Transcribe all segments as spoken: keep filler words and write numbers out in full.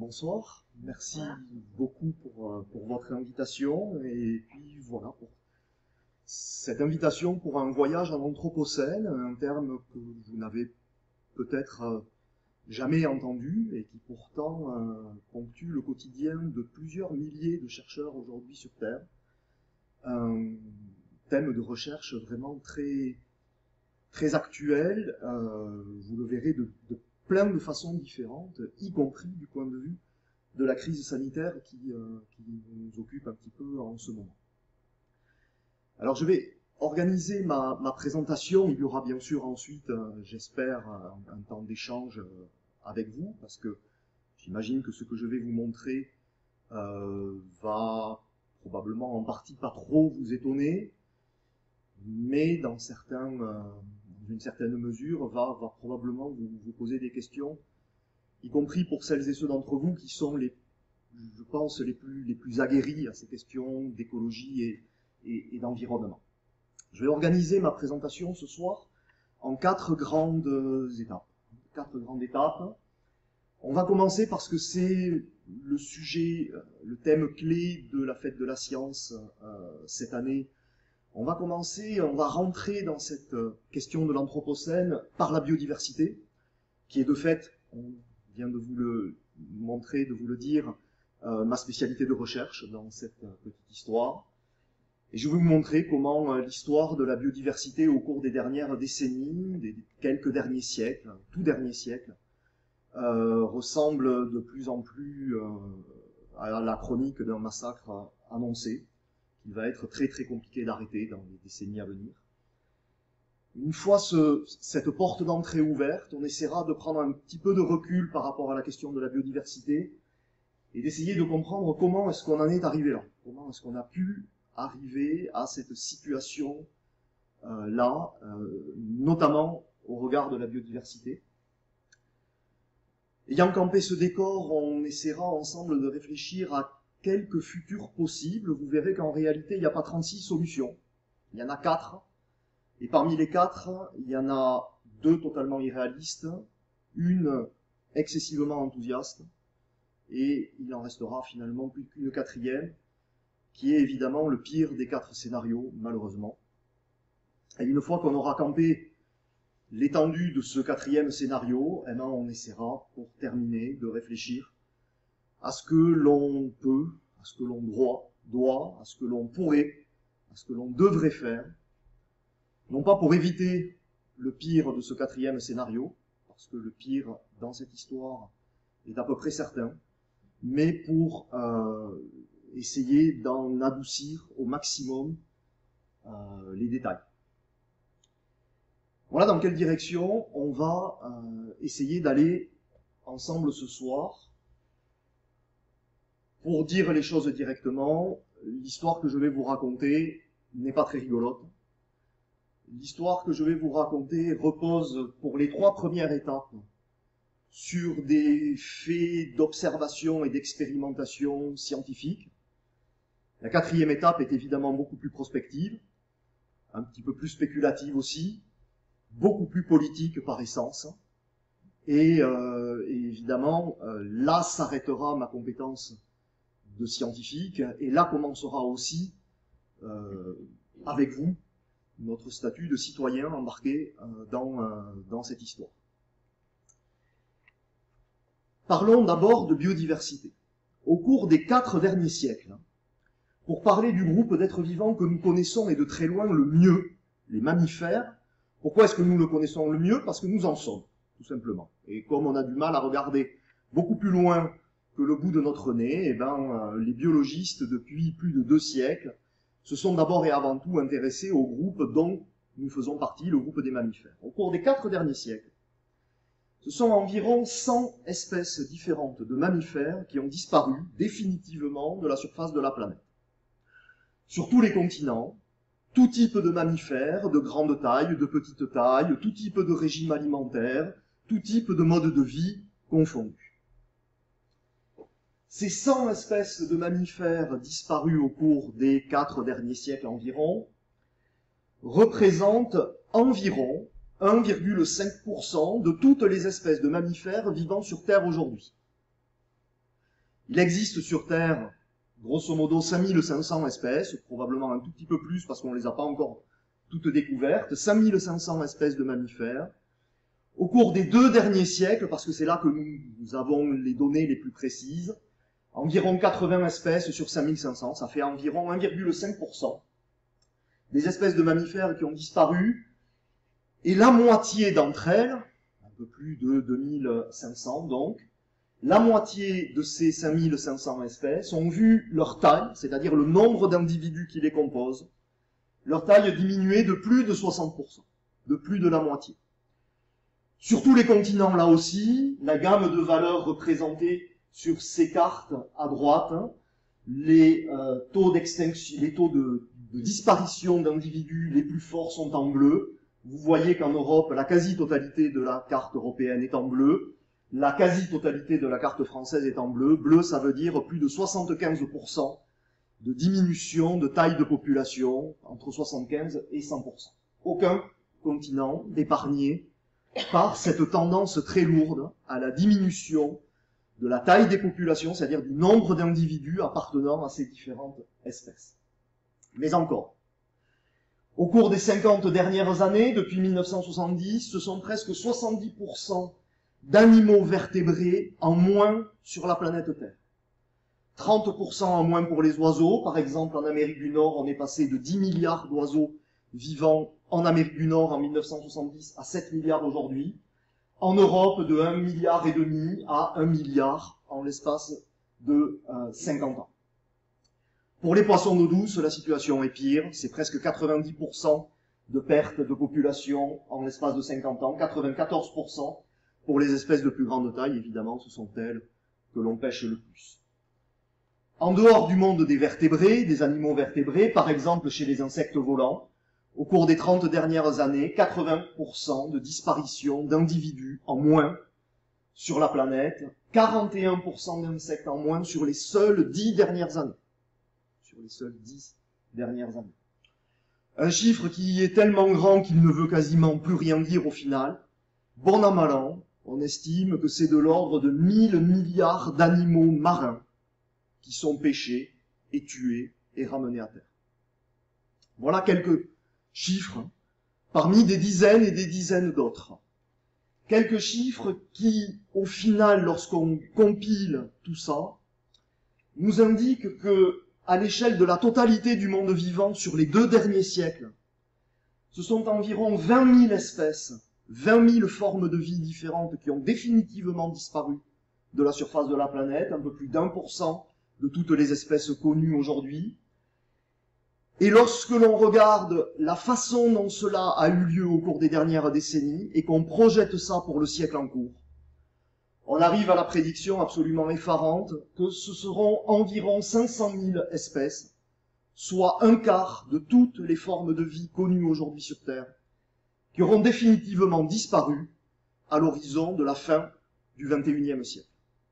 bonsoir. Merci beaucoup pour, pour votre invitation et puis voilà pour cette invitation pour un voyage en Anthropocène, un terme que vous n'avez peut-être jamais entendu et qui pourtant euh, ponctue le quotidien de plusieurs milliers de chercheurs aujourd'hui sur Terre. Un thème de recherche vraiment très, très actuel, euh, vous le verrez de, de plein de façons différentes, y compris du point de vue de la crise sanitaire qui, euh, qui nous occupe un petit peu en ce moment. Alors je vais organiser ma, ma présentation, il y aura bien sûr ensuite, euh, j'espère, un, un temps d'échange euh, avec vous, parce que j'imagine que ce que je vais vous montrer euh, va probablement en partie pas trop vous étonner, mais dans, certains, euh, dans une certaine mesure va, va probablement vous, vous poser des questions, y compris pour celles et ceux d'entre vous qui sont, les, je pense, les plus, les plus aguerris à ces questions d'écologie et, et, et d'environnement. Je vais organiser ma présentation ce soir en quatre grandes étapes. Quatre grandes étapes. On va commencer parce que c'est le sujet, le thème clé de la fête de la science euh, cette année. On va commencer, on va rentrer dans cette question de l'Anthropocène par la biodiversité, qui est de fait, on vient de vous le montrer, de vous le dire, euh, ma spécialité de recherche dans cette petite histoire. Et je vais vous montrer comment euh, l'histoire de la biodiversité au cours des dernières décennies, des quelques derniers siècles, tout dernier siècle, euh, ressemble de plus en plus euh, à la chronique d'un massacre annoncé, qu'il va être très très compliqué d'arrêter dans les décennies à venir. Une fois ce, cette porte d'entrée ouverte, on essaiera de prendre un petit peu de recul par rapport à la question de la biodiversité et d'essayer de comprendre comment est-ce qu'on en est arrivé là, comment est-ce qu'on a pu arriver à cette situation euh, là, euh, notamment au regard de la biodiversité. Ayant campé ce décor, on essaiera ensemble de réfléchir à quelques futurs possibles. Vous verrez qu'en réalité, il n'y a pas trente-six solutions. Il y en a quatre. Et parmi les quatre, il y en a deux totalement irréalistes, une excessivement enthousiaste, et il en restera finalement plus qu'une quatrième, qui est évidemment le pire des quatre scénarios, malheureusement. Et une fois qu'on aura campé l'étendue de ce quatrième scénario, eh ben on essaiera, pour terminer, de réfléchir à ce que l'on peut, à ce que l'on doit, doit, à ce que l'on pourrait, à ce que l'on devrait faire, non pas pour éviter le pire de ce quatrième scénario, parce que le pire dans cette histoire est à peu près certain, mais pour euh, essayer d'en adoucir au maximum euh, les détails. Voilà dans quelle direction on va euh, essayer d'aller ensemble ce soir. Pour dire les choses directement, l'histoire que je vais vous raconter n'est pas très rigolote. L'histoire que je vais vous raconter repose pour les trois premières étapes sur des faits d'observation et d'expérimentation scientifique. La quatrième étape est évidemment beaucoup plus prospective, un petit peu plus spéculative aussi, beaucoup plus politique par essence. Et, euh, et évidemment, euh, là s'arrêtera ma compétence de scientifique, et là commencera aussi, euh, avec vous, notre statut de citoyen embarqué euh, dans, euh, dans cette histoire. Parlons d'abord de biodiversité. Au cours des quatre derniers siècles, pour parler du groupe d'êtres vivants que nous connaissons et de très loin le mieux, les mammifères, pourquoi est-ce que nous le connaissons le mieux? Parce que nous en sommes, tout simplement. Et comme on a du mal à regarder beaucoup plus loin que le bout de notre nez, eh ben, euh, les biologistes, depuis plus de deux siècles, se sont d'abord et avant tout intéressés au groupe dont nous faisons partie, le groupe des mammifères. Au cours des quatre derniers siècles, ce sont environ cent espèces différentes de mammifères qui ont disparu définitivement de la surface de la planète. Sur tous les continents, tout type de mammifères, de grande taille, de petite taille, tout type de régime alimentaire, tout type de mode de vie confondus. Ces cent espèces de mammifères disparues au cours des quatre derniers siècles environ représentent environ un virgule cinq pour cent de toutes les espèces de mammifères vivant sur Terre aujourd'hui. Il existe sur Terre, grosso modo, cinq mille cinq cents espèces, probablement un tout petit peu plus parce qu'on ne les a pas encore toutes découvertes, cinq mille cinq cents espèces de mammifères. Au cours des deux derniers siècles, parce que c'est là que nous, nous avons les données les plus précises, environ quatre-vingts espèces sur cinq mille cinq cents, ça fait environ un virgule cinq pour cent des espèces de mammifères qui ont disparu, et la moitié d'entre elles, un peu plus de deux mille cinq cents donc, la moitié de ces cinq mille cinq cents espèces ont vu leur taille, c'est-à-dire le nombre d'individus qui les composent, leur taille diminuer de plus de soixante pour cent, de plus de la moitié. Sur tous les continents, là aussi, la gamme de valeurs représentées sur ces cartes à droite, hein, les euh, taux d'extinction, les taux de, de disparition d'individus les plus forts sont en bleu. Vous voyez qu'en Europe, la quasi-totalité de la carte européenne est en bleu. La quasi-totalité de la carte française est en bleu. Bleu, ça veut dire plus de soixante-quinze pour cent de diminution de taille de population, entre soixante-quinze et cent pour cent. Aucun continent épargné par cette tendance très lourde à la diminution de la taille des populations, c'est-à-dire du nombre d'individus appartenant à ces différentes espèces. Mais encore, au cours des cinquante dernières années, depuis mille neuf cent soixante-dix, ce sont presque soixante-dix pour cent d'animaux vertébrés en moins sur la planète Terre. trente pour cent en moins pour les oiseaux. Par exemple, en Amérique du Nord, on est passé de dix milliards d'oiseaux vivant en Amérique du Nord en mille neuf cent soixante-dix à sept milliards aujourd'hui. En Europe, de un milliard et demi à un milliard en l'espace de euh, cinquante ans. Pour les poissons d'eau douce, la situation est pire. C'est presque quatre-vingt-dix pour cent de perte de population en l'espace de cinquante ans. quatre-vingt-quatorze pour cent pour les espèces de plus grande taille, évidemment, ce sont elles que l'on pêche le plus. En dehors du monde des vertébrés, des animaux vertébrés, par exemple chez les insectes volants, au cours des trente dernières années, quatre-vingts pour cent de disparition d'individus en moins sur la planète, quarante et un pour cent d'insectes en moins sur les seules dix dernières années. Sur les seules dix dernières années. Un chiffre qui est tellement grand qu'il ne veut quasiment plus rien dire au final. Bon an mal an, on estime que c'est de l'ordre de mille milliards d'animaux marins qui sont pêchés et tués et ramenés à terre. Voilà quelques chiffres parmi des dizaines et des dizaines d'autres. Quelques chiffres qui, au final, lorsqu'on compile tout ça, nous indiquent que, à l'échelle de la totalité du monde vivant sur les deux derniers siècles, ce sont environ vingt mille espèces, vingt mille formes de vie différentes qui ont définitivement disparu de la surface de la planète, un peu plus d'un pour cent de toutes les espèces connues aujourd'hui. Et lorsque l'on regarde la façon dont cela a eu lieu au cours des dernières décennies et qu'on projette ça pour le siècle en cours, on arrive à la prédiction absolument effarante que ce seront environ cinq cent mille espèces, soit un quart de toutes les formes de vie connues aujourd'hui sur Terre, qui auront définitivement disparu à l'horizon de la fin du vingt et unième siècle.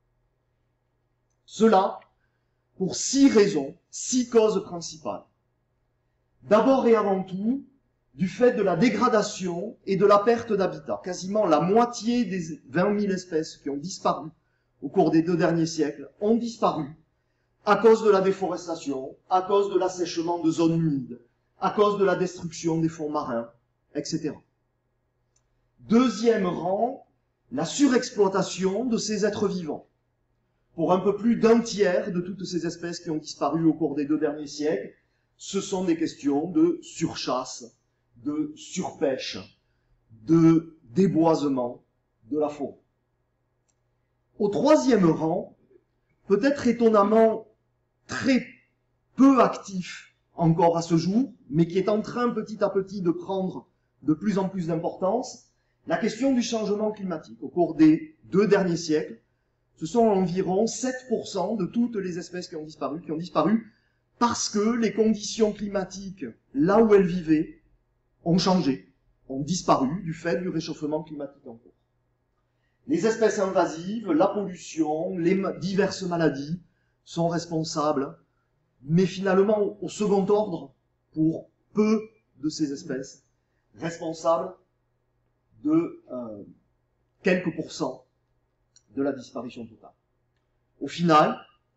Cela pour six raisons, six causes principales. D'abord et avant tout, du fait de la dégradation et de la perte d'habitat. Quasiment la moitié des vingt mille espèces qui ont disparu au cours des deux derniers siècles ont disparu à cause de la déforestation, à cause de l'assèchement de zones humides, à cause de la destruction des fonds marins, et cetera. Deuxième rang, la surexploitation de ces êtres vivants. Pour un peu plus d'un tiers de toutes ces espèces qui ont disparu au cours des deux derniers siècles, ce sont des questions de surchasse, de surpêche, de déboisement de la faune. Au troisième rang, peut-être étonnamment très peu actif encore à ce jour, mais qui est en train petit à petit de prendre de plus en plus d'importance, la question du changement climatique. Au cours des deux derniers siècles, ce sont environ sept pour cent de toutes les espèces qui ont disparu, qui ont disparu parce que les conditions climatiques, là où elles vivaient, ont changé, ont disparu du fait du réchauffement climatique en cours. Les espèces invasives, la pollution, les diverses maladies sont responsables, mais finalement au second ordre, pour peu de ces espèces, responsables de euh, quelques pourcents de la disparition totale. Au final,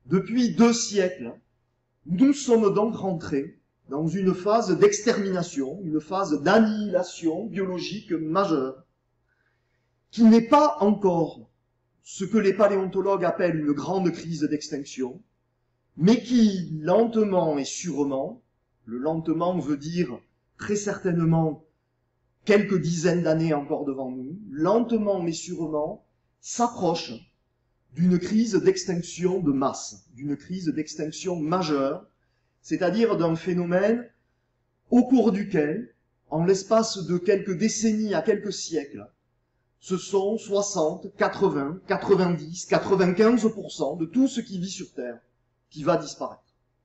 Depuis deux siècles, nous sommes donc rentrés dans une phase d'extermination, une phase d'annihilation biologique majeure, qui n'est pas encore ce que les paléontologues appellent une grande crise d'extinction, mais qui, lentement et sûrement, le lentement veut dire très certainement quelques dizaines d'années encore devant nous, lentement mais sûrement, s'approche d'une crise d'extinction de masse, d'une crise d'extinction majeure, c'est-à-dire d'un phénomène au cours duquel, en l'espace de quelques décennies à quelques siècles, ce sont soixante, quatre-vingts, quatre-vingt-dix, quatre-vingt-quinze pour cent de tout ce qui vit sur Terre qui va disparaître.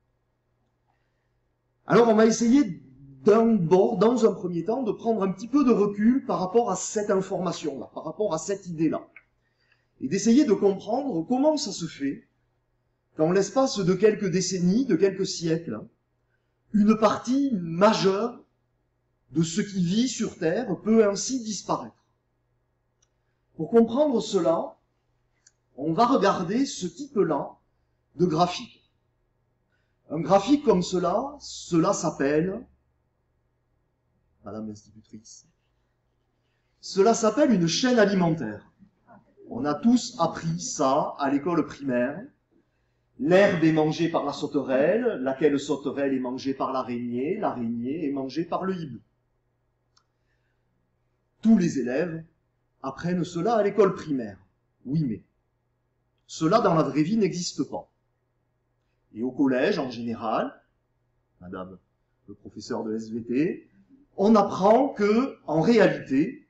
Alors on va essayer d'abord, dans un premier temps, de prendre un petit peu de recul par rapport à cette information-là, par rapport à cette idée-là, et d'essayer de comprendre comment ça se fait qu'en l'espace de quelques décennies, de quelques siècles, une partie majeure de ce qui vit sur Terre peut ainsi disparaître. Pour comprendre cela, on va regarder ce type-là de graphique. Un graphique comme cela, cela s'appelle, Madame l'institutrice, cela s'appelle une chaîne alimentaire. On a tous appris ça à l'école primaire. L'herbe est mangée par la sauterelle, laquelle sauterelle est mangée par l'araignée, l'araignée est mangée par le hibou. Tous les élèves apprennent cela à l'école primaire. Oui, mais cela dans la vraie vie n'existe pas. Et au collège, en général, Madame le professeur de S V T, on apprend que, en réalité,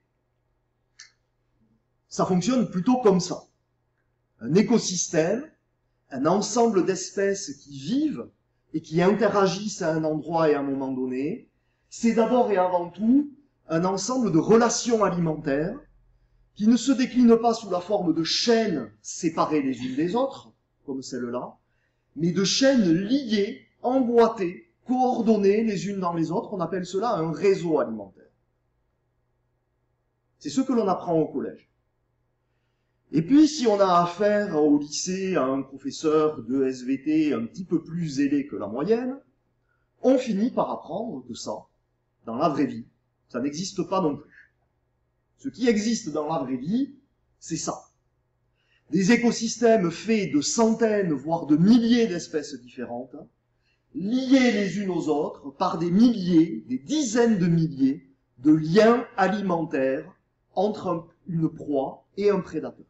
ça fonctionne plutôt comme ça. Un écosystème, un ensemble d'espèces qui vivent et qui interagissent à un endroit et à un moment donné, c'est d'abord et avant tout un ensemble de relations alimentaires qui ne se déclinent pas sous la forme de chaînes séparées les unes des autres, comme celle-là, mais de chaînes liées, emboîtées, coordonnées les unes dans les autres. On appelle cela un réseau alimentaire. C'est ce que l'on apprend au collège. Et puis, si on a affaire au lycée à un professeur de S V T un petit peu plus zélé que la moyenne, on finit par apprendre que ça, dans la vraie vie, ça n'existe pas non plus. Ce qui existe dans la vraie vie, c'est ça. Des écosystèmes faits de centaines, voire de milliers d'espèces différentes, liées les unes aux autres par des milliers, des dizaines de milliers de liens alimentaires entre une proie et un prédateur.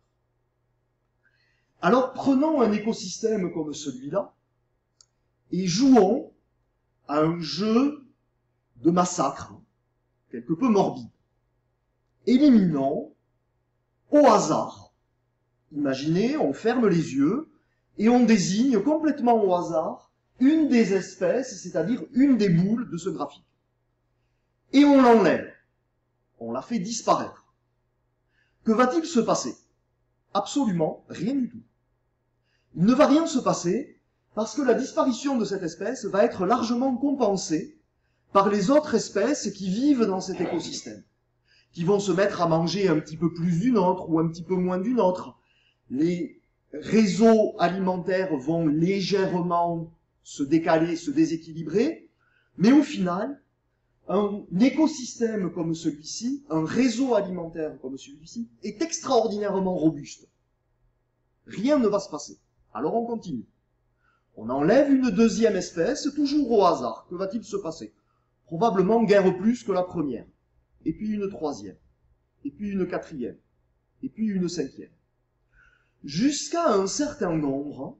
Alors prenons un écosystème comme celui-là et jouons à un jeu de massacre quelque peu morbide. Éliminons au hasard. Imaginez, on ferme les yeux et on désigne complètement au hasard une des espèces, c'est-à-dire une des boules de ce graphique. Et on l'enlève. On la fait disparaître. Que va-t-il se passer? Absolument rien du tout. Il ne va rien se passer parce que la disparition de cette espèce va être largement compensée par les autres espèces qui vivent dans cet écosystème, qui vont se mettre à manger un petit peu plus d'une autre ou un petit peu moins d'une autre. Les réseaux alimentaires vont légèrement se décaler, se déséquilibrer, mais au final, un écosystème comme celui-ci, un réseau alimentaire comme celui-ci, est extraordinairement robuste. Rien ne va se passer. Alors on continue. On enlève une deuxième espèce, toujours au hasard. Que va-t-il se passer? Probablement guère plus que la première. Et puis une troisième. Et puis une quatrième. Et puis une cinquième. Jusqu'à un certain nombre,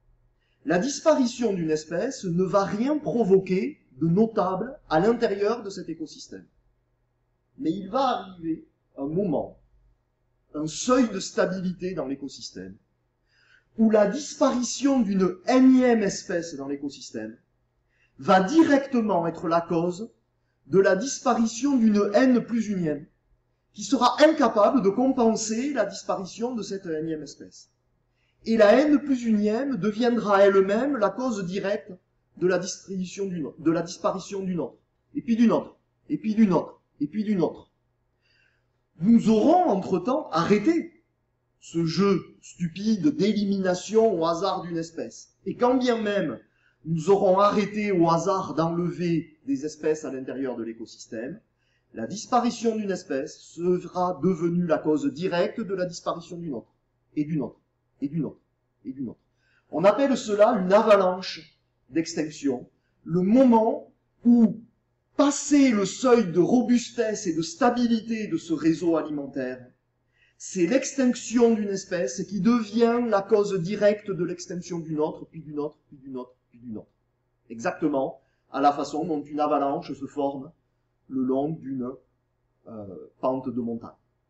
la disparition d'une espèce ne va rien provoquer de notable à l'intérieur de cet écosystème. Mais il va arriver un moment, un seuil de stabilité dans l'écosystème, où la disparition d'une énième espèce dans l'écosystème va directement être la cause de la disparition d'une N plus unième, qui sera incapable de compenser la disparition de cette énième espèce. Et la N plus unième deviendra elle-même la cause directe de la disparition d'une autre, de la disparition d'une autre, et puis d'une autre, et puis d'une autre, et puis d'une autre. Nous aurons entre-temps arrêté ce jeu stupide d'élimination au hasard d'une espèce. Et quand bien même nous aurons arrêté au hasard d'enlever des espèces à l'intérieur de l'écosystème, la disparition d'une espèce sera devenue la cause directe de la disparition d'une autre, et d'une autre, et d'une autre, et d'une autre. On appelle cela une avalanche d'extinction, le moment où, passé le seuil de robustesse et de stabilité de ce réseau alimentaire, c'est l'extinction d'une espèce qui devient la cause directe de l'extinction d'une autre, puis d'une autre, puis d'une autre, puis d'une autre. Exactement à la façon dont une avalanche se forme le long d'une euh, pente de montagne.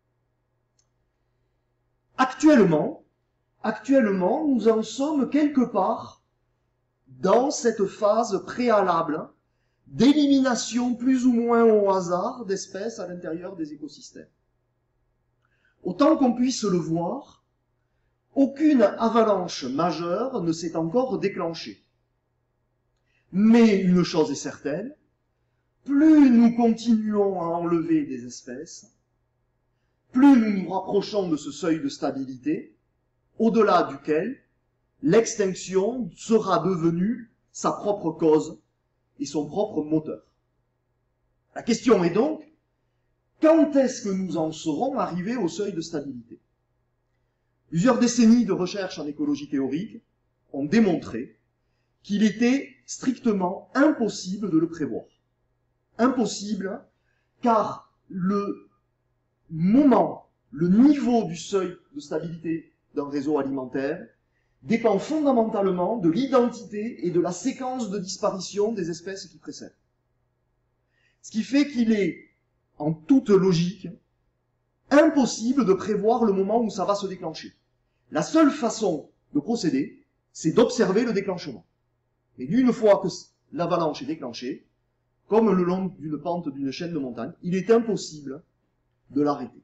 Actuellement, actuellement, nous en sommes quelque part dans cette phase préalable d'élimination plus ou moins au hasard d'espèces à l'intérieur des écosystèmes. Autant qu'on puisse le voir, aucune avalanche majeure ne s'est encore déclenchée. Mais une chose est certaine, plus nous continuons à enlever des espèces, plus nous nous rapprochons de ce seuil de stabilité, au-delà duquel l'extinction sera devenue sa propre cause et son propre moteur. La question est donc, quand est-ce que nous en serons arrivés au seuil de stabilité? Plusieurs décennies de recherche en écologie théorique ont démontré qu'il était strictement impossible de le prévoir. Impossible, car le moment, le niveau du seuil de stabilité d'un réseau alimentaire dépend fondamentalement de l'identité et de la séquence de disparition des espèces qui précèdent. Ce qui fait qu'il est, en toute logique, impossible de prévoir le moment où ça va se déclencher. La seule façon de procéder, c'est d'observer le déclenchement. Et une fois que l'avalanche est déclenchée, comme le long d'une pente d'une chaîne de montagne, il est impossible de l'arrêter.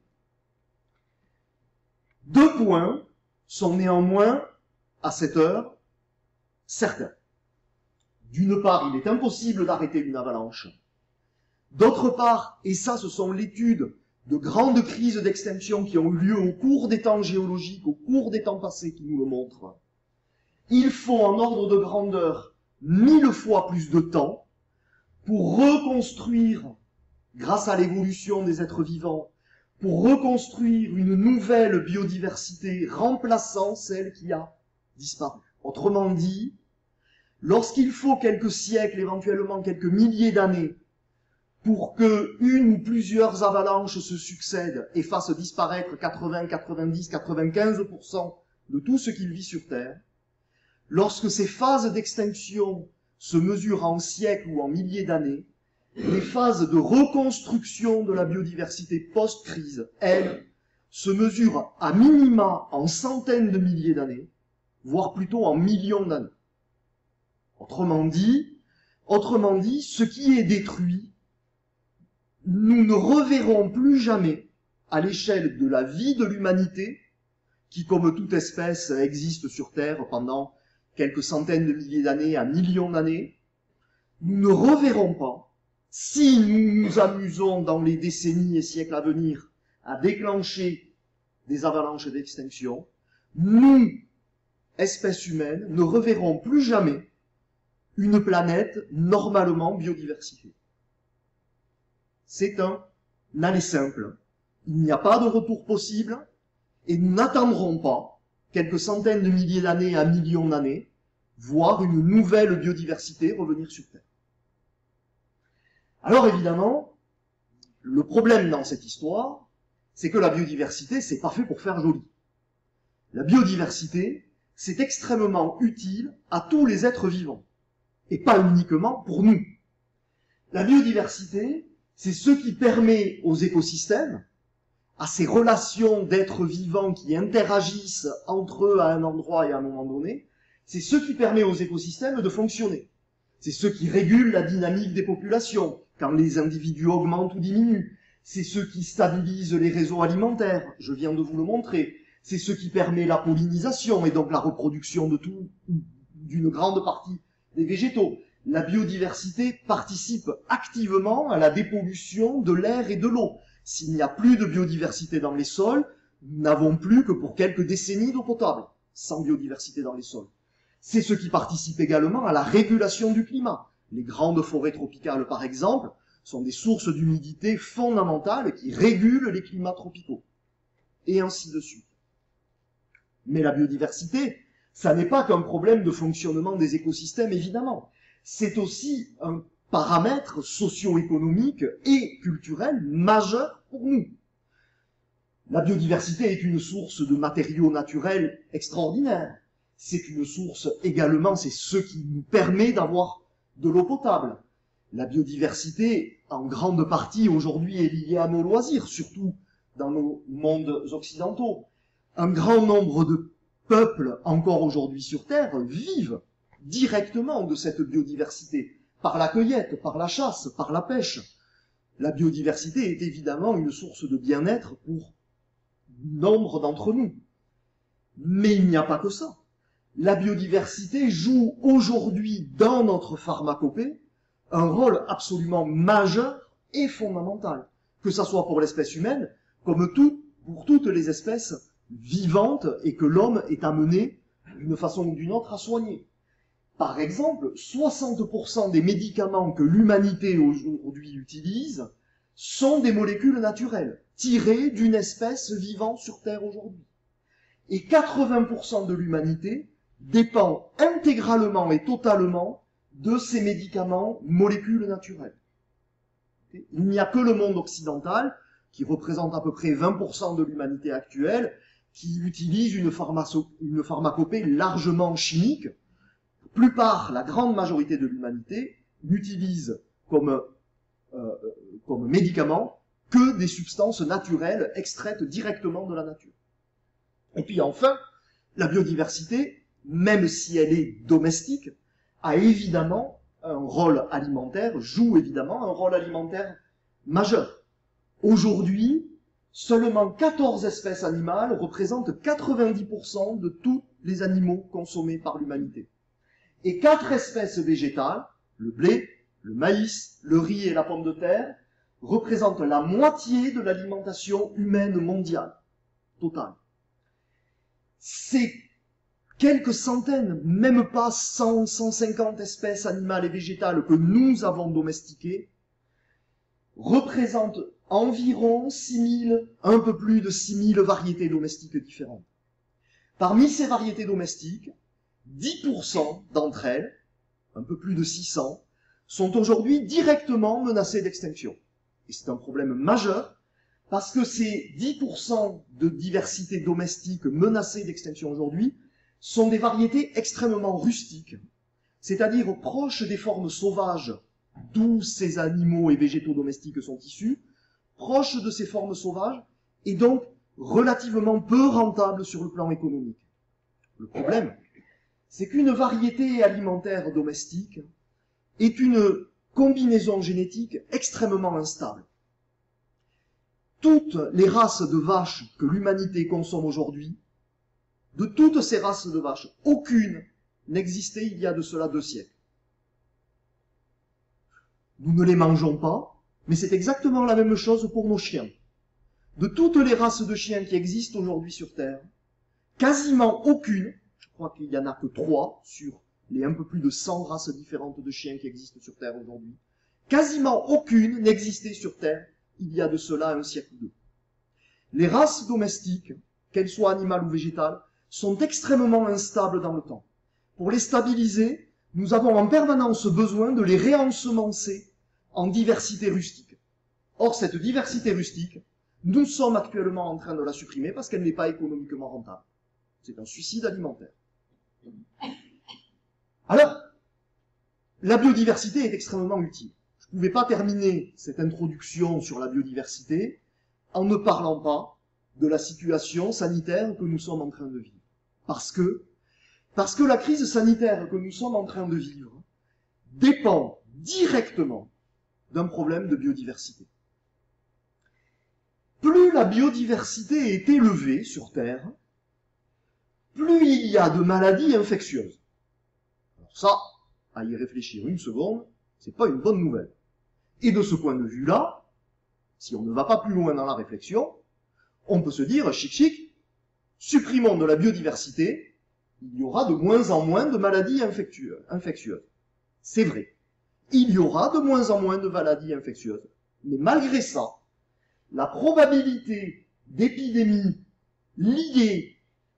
Deux points sont néanmoins, à cette heure, certains. D'une part, il est impossible d'arrêter une avalanche. D'autre part, et ça ce sont l'étude de grandes crises d'extinction qui ont eu lieu au cours des temps géologiques, au cours des temps passés qui nous le montrent, il faut en ordre de grandeur mille fois plus de temps pour reconstruire, grâce à l'évolution des êtres vivants, pour reconstruire une nouvelle biodiversité remplaçant celle qui a disparu. Autrement dit, lorsqu'il faut quelques siècles, éventuellement quelques milliers d'années, pour que une ou plusieurs avalanches se succèdent et fassent disparaître quatre-vingts, quatre-vingt-dix, quatre-vingt-quinze pour cent de tout ce qui vit sur Terre, lorsque ces phases d'extinction se mesurent en siècles ou en milliers d'années, les phases de reconstruction de la biodiversité post-crise, elles, se mesurent à minima en centaines de milliers d'années, voire plutôt en millions d'années. Autrement dit, autrement dit, ce qui est détruit, nous ne reverrons plus jamais, à l'échelle de la vie de l'humanité, qui, comme toute espèce, existe sur Terre pendant quelques centaines de milliers d'années à millions d'années, nous ne reverrons pas, si nous nous amusons dans les décennies et siècles à venir à déclencher des avalanches d'extinction, nous, espèces humaines, ne reverrons plus jamais une planète normalement biodiversifiée. C'est un aller simple. Il n'y a pas de retour possible et nous n'attendrons pas quelques centaines de milliers d'années à millions d'années voir une nouvelle biodiversité revenir sur Terre. Alors évidemment, le problème dans cette histoire, c'est que la biodiversité, c'est pas fait pour faire joli. La biodiversité, c'est extrêmement utile à tous les êtres vivants, et pas uniquement pour nous. La biodiversité, c'est ce qui permet aux écosystèmes, à ces relations d'êtres vivants qui interagissent entre eux à un endroit et à un moment donné, c'est ce qui permet aux écosystèmes de fonctionner. C'est ce qui régule la dynamique des populations, quand les individus augmentent ou diminuent. C'est ce qui stabilise les réseaux alimentaires, je viens de vous le montrer. C'est ce qui permet la pollinisation et donc la reproduction de tout, d'une grande partie des végétaux. La biodiversité participe activement à la dépollution de l'air et de l'eau. S'il n'y a plus de biodiversité dans les sols, nous n'avons plus que pour quelques décennies d'eau potable, sans biodiversité dans les sols. C'est ce qui participe également à la régulation du climat. Les grandes forêts tropicales, par exemple, sont des sources d'humidité fondamentales qui régulent les climats tropicaux. Et ainsi de suite. Mais la biodiversité, ça n'est pas qu'un problème de fonctionnement des écosystèmes, évidemment. C'est aussi un paramètre socio-économique et culturel majeur pour nous. La biodiversité est une source de matériaux naturels extraordinaires. C'est une source également, c'est ce qui nous permet d'avoir de l'eau potable. La biodiversité, en grande partie aujourd'hui, est liée à nos loisirs, surtout dans nos mondes occidentaux. Un grand nombre de peuples, encore aujourd'hui sur Terre, vivent directement de cette biodiversité, par la cueillette, par la chasse, par la pêche. La biodiversité est évidemment une source de bien-être pour nombre d'entre nous. Mais il n'y a pas que ça. La biodiversité joue aujourd'hui dans notre pharmacopée un rôle absolument majeur et fondamental, que ce soit pour l'espèce humaine, comme tout, pour toutes les espèces vivantes et que l'homme est amené d'une façon ou d'une autre à soigner. Par exemple, soixante pour cent des médicaments que l'humanité aujourd'hui utilise sont des molécules naturelles, tirées d'une espèce vivant sur Terre aujourd'hui. Et quatre-vingts pour cent de l'humanité dépend intégralement et totalement de ces médicaments molécules naturelles. Il n'y a que le monde occidental, qui représente à peu près vingt pour cent de l'humanité actuelle, qui utilise une, une pharmacopée largement chimique. La plupart, la grande majorité de l'humanité, n'utilise comme, euh, comme médicament que des substances naturelles extraites directement de la nature. Et puis enfin, la biodiversité, même si elle est domestique, a évidemment un rôle alimentaire, joue évidemment un rôle alimentaire majeur. Aujourd'hui, seulement quatorze espèces animales représentent quatre-vingt-dix pour cent de tous les animaux consommés par l'humanité. Et quatre espèces végétales, le blé, le maïs, le riz et la pomme de terre, représentent la moitié de l'alimentation humaine mondiale, totale. Ces quelques centaines, même pas cent, cent cinquante espèces animales et végétales que nous avons domestiquées, représentent environ six mille, un peu plus de six mille variétés domestiques différentes. Parmi ces variétés domestiques, dix pour cent d'entre elles, un peu plus de six cents, sont aujourd'hui directement menacées d'extinction. Et c'est un problème majeur, parce que ces dix pour cent de diversité domestique menacées d'extinction aujourd'hui sont des variétés extrêmement rustiques, c'est-à-dire proches des formes sauvages d'où ces animaux et végétaux domestiques sont issus, proches de ces formes sauvages, et donc relativement peu rentables sur le plan économique. Le problème, c'est qu'une variété alimentaire domestique est une combinaison génétique extrêmement instable. Toutes les races de vaches que l'humanité consomme aujourd'hui, de toutes ces races de vaches, aucune n'existait il y a de cela deux siècles. Nous ne les mangeons pas, mais c'est exactement la même chose pour nos chiens. De toutes les races de chiens qui existent aujourd'hui sur Terre, quasiment aucune, je crois qu'il n'y en a que trois sur les un peu plus de cent races différentes de chiens qui existent sur Terre aujourd'hui, quasiment aucune n'existait sur Terre il y a de cela un siècle ou deux. Les races domestiques, qu'elles soient animales ou végétales, sont extrêmement instables dans le temps. Pour les stabiliser, nous avons en permanence besoin de les réensemencer en diversité rustique. Or, cette diversité rustique, nous sommes actuellement en train de la supprimer parce qu'elle n'est pas économiquement rentable. C'est un suicide alimentaire. Alors, la biodiversité est extrêmement utile. Je ne pouvais pas terminer cette introduction sur la biodiversité en ne parlant pas de la situation sanitaire que nous sommes en train de vivre. Parce que, parce que la crise sanitaire que nous sommes en train de vivre dépend directement d'un problème de biodiversité. Plus la biodiversité est élevée sur Terre, plus il y a de maladies infectieuses. Alors ça, à y réfléchir une seconde, c'est pas une bonne nouvelle. Et de ce point de vue-là, si on ne va pas plus loin dans la réflexion, on peut se dire, chic chic, supprimons de la biodiversité, il y aura de moins en moins de maladies infectieuses. C'est vrai. Il y aura de moins en moins de maladies infectieuses. Mais malgré ça, la probabilité d'épidémies liées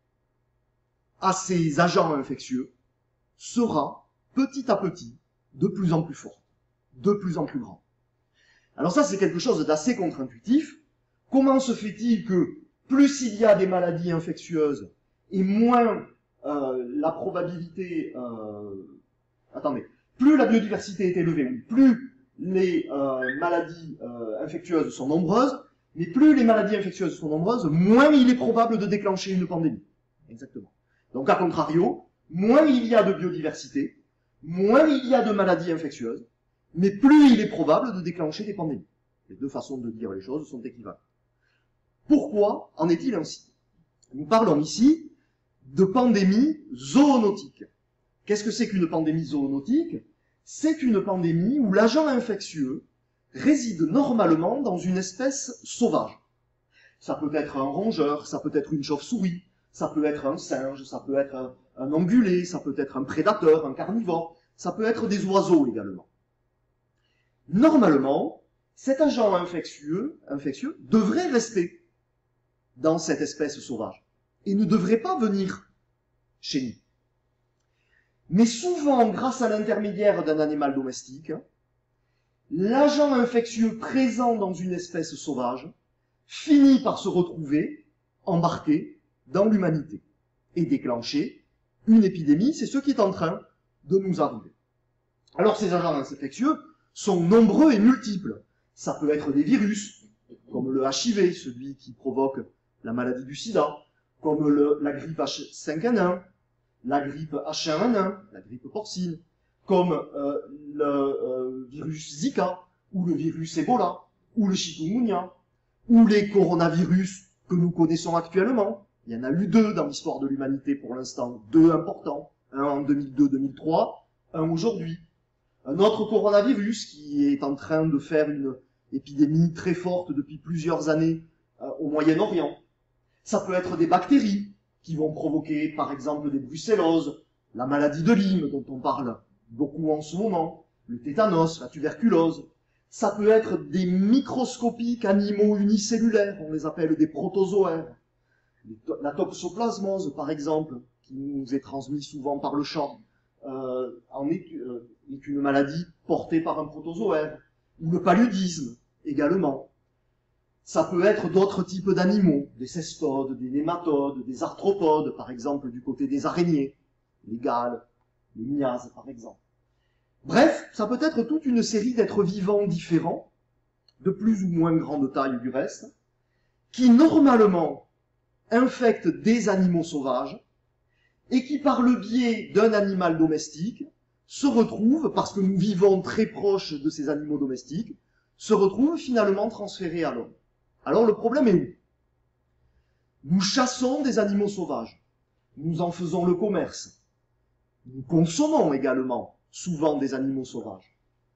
à ces agents infectieux sera petit à petit de plus en plus forte, de plus en plus grande. Alors ça, c'est quelque chose d'assez contre-intuitif. Comment se fait-il que plus il y a des maladies infectieuses et moins euh, la probabilité... Euh, attendez, plus la biodiversité est élevée, oui, plus les euh, maladies euh, infectieuses sont nombreuses, mais plus les maladies infectieuses sont nombreuses, moins il est probable de déclencher une pandémie. Exactement. Donc, à contrario, moins il y a de biodiversité, moins il y a de maladies infectieuses, mais plus il est probable de déclencher des pandémies. Les deux façons de dire les choses sont équivalentes. Pourquoi en est-il ainsi? Nous parlons ici de pandémie zoonotique. Qu'est-ce que c'est qu'une pandémie zoonotique? C'est une pandémie où l'agent infectieux réside normalement dans une espèce sauvage. Ça peut être un rongeur, ça peut être une chauve-souris, ça peut être un singe, ça peut être un, un ongulé, ça peut être un prédateur, un carnivore, ça peut être des oiseaux également. Normalement, cet agent infectieux, infectieux devrait rester dans cette espèce sauvage et ne devrait pas venir chez nous. Mais souvent, grâce à l'intermédiaire d'un animal domestique, l'agent infectieux présent dans une espèce sauvage finit par se retrouver embarqué dans l'humanité et déclencher une épidémie. C'est ce qui est en train de nous arriver. Alors ces agents infectieux sont nombreux et multiples. Ça peut être des virus, comme le H I V, celui qui provoque la maladie du sida, comme le, la grippe H cinq N un, la grippe H un N un, la grippe porcine, comme euh, le euh, virus Zika, ou le virus Ebola, ou le chikungunya, ou les coronavirus que nous connaissons actuellement. Il y en a eu deux dans l'histoire de l'humanité pour l'instant, deux importants, un en deux mille deux deux mille trois, un aujourd'hui. Un autre coronavirus qui est en train de faire une épidémie très forte depuis plusieurs années euh, au Moyen-Orient. Ça peut être des bactéries qui vont provoquer par exemple des brucelloses, la maladie de Lyme dont on parle beaucoup en ce moment, le tétanos, la tuberculose. Ça peut être des microscopiques animaux unicellulaires, on les appelle des protozoaires. La toxoplasmose par exemple, qui nous est transmise souvent par le chat, euh, en est, euh, est une maladie portée par un protozoaire. Ou le paludisme également. Ça peut être d'autres types d'animaux, des cestodes, des nématodes, des arthropodes, par exemple du côté des araignées, les gales, les miasmes par exemple. Bref, ça peut être toute une série d'êtres vivants différents, de plus ou moins grande taille du reste, qui normalement infectent des animaux sauvages, et qui par le biais d'un animal domestique, se retrouvent, parce que nous vivons très proches de ces animaux domestiques, se retrouvent finalement transférés à l'homme. Alors le problème est où? Nous chassons des animaux sauvages, nous en faisons le commerce, nous consommons également souvent des animaux sauvages.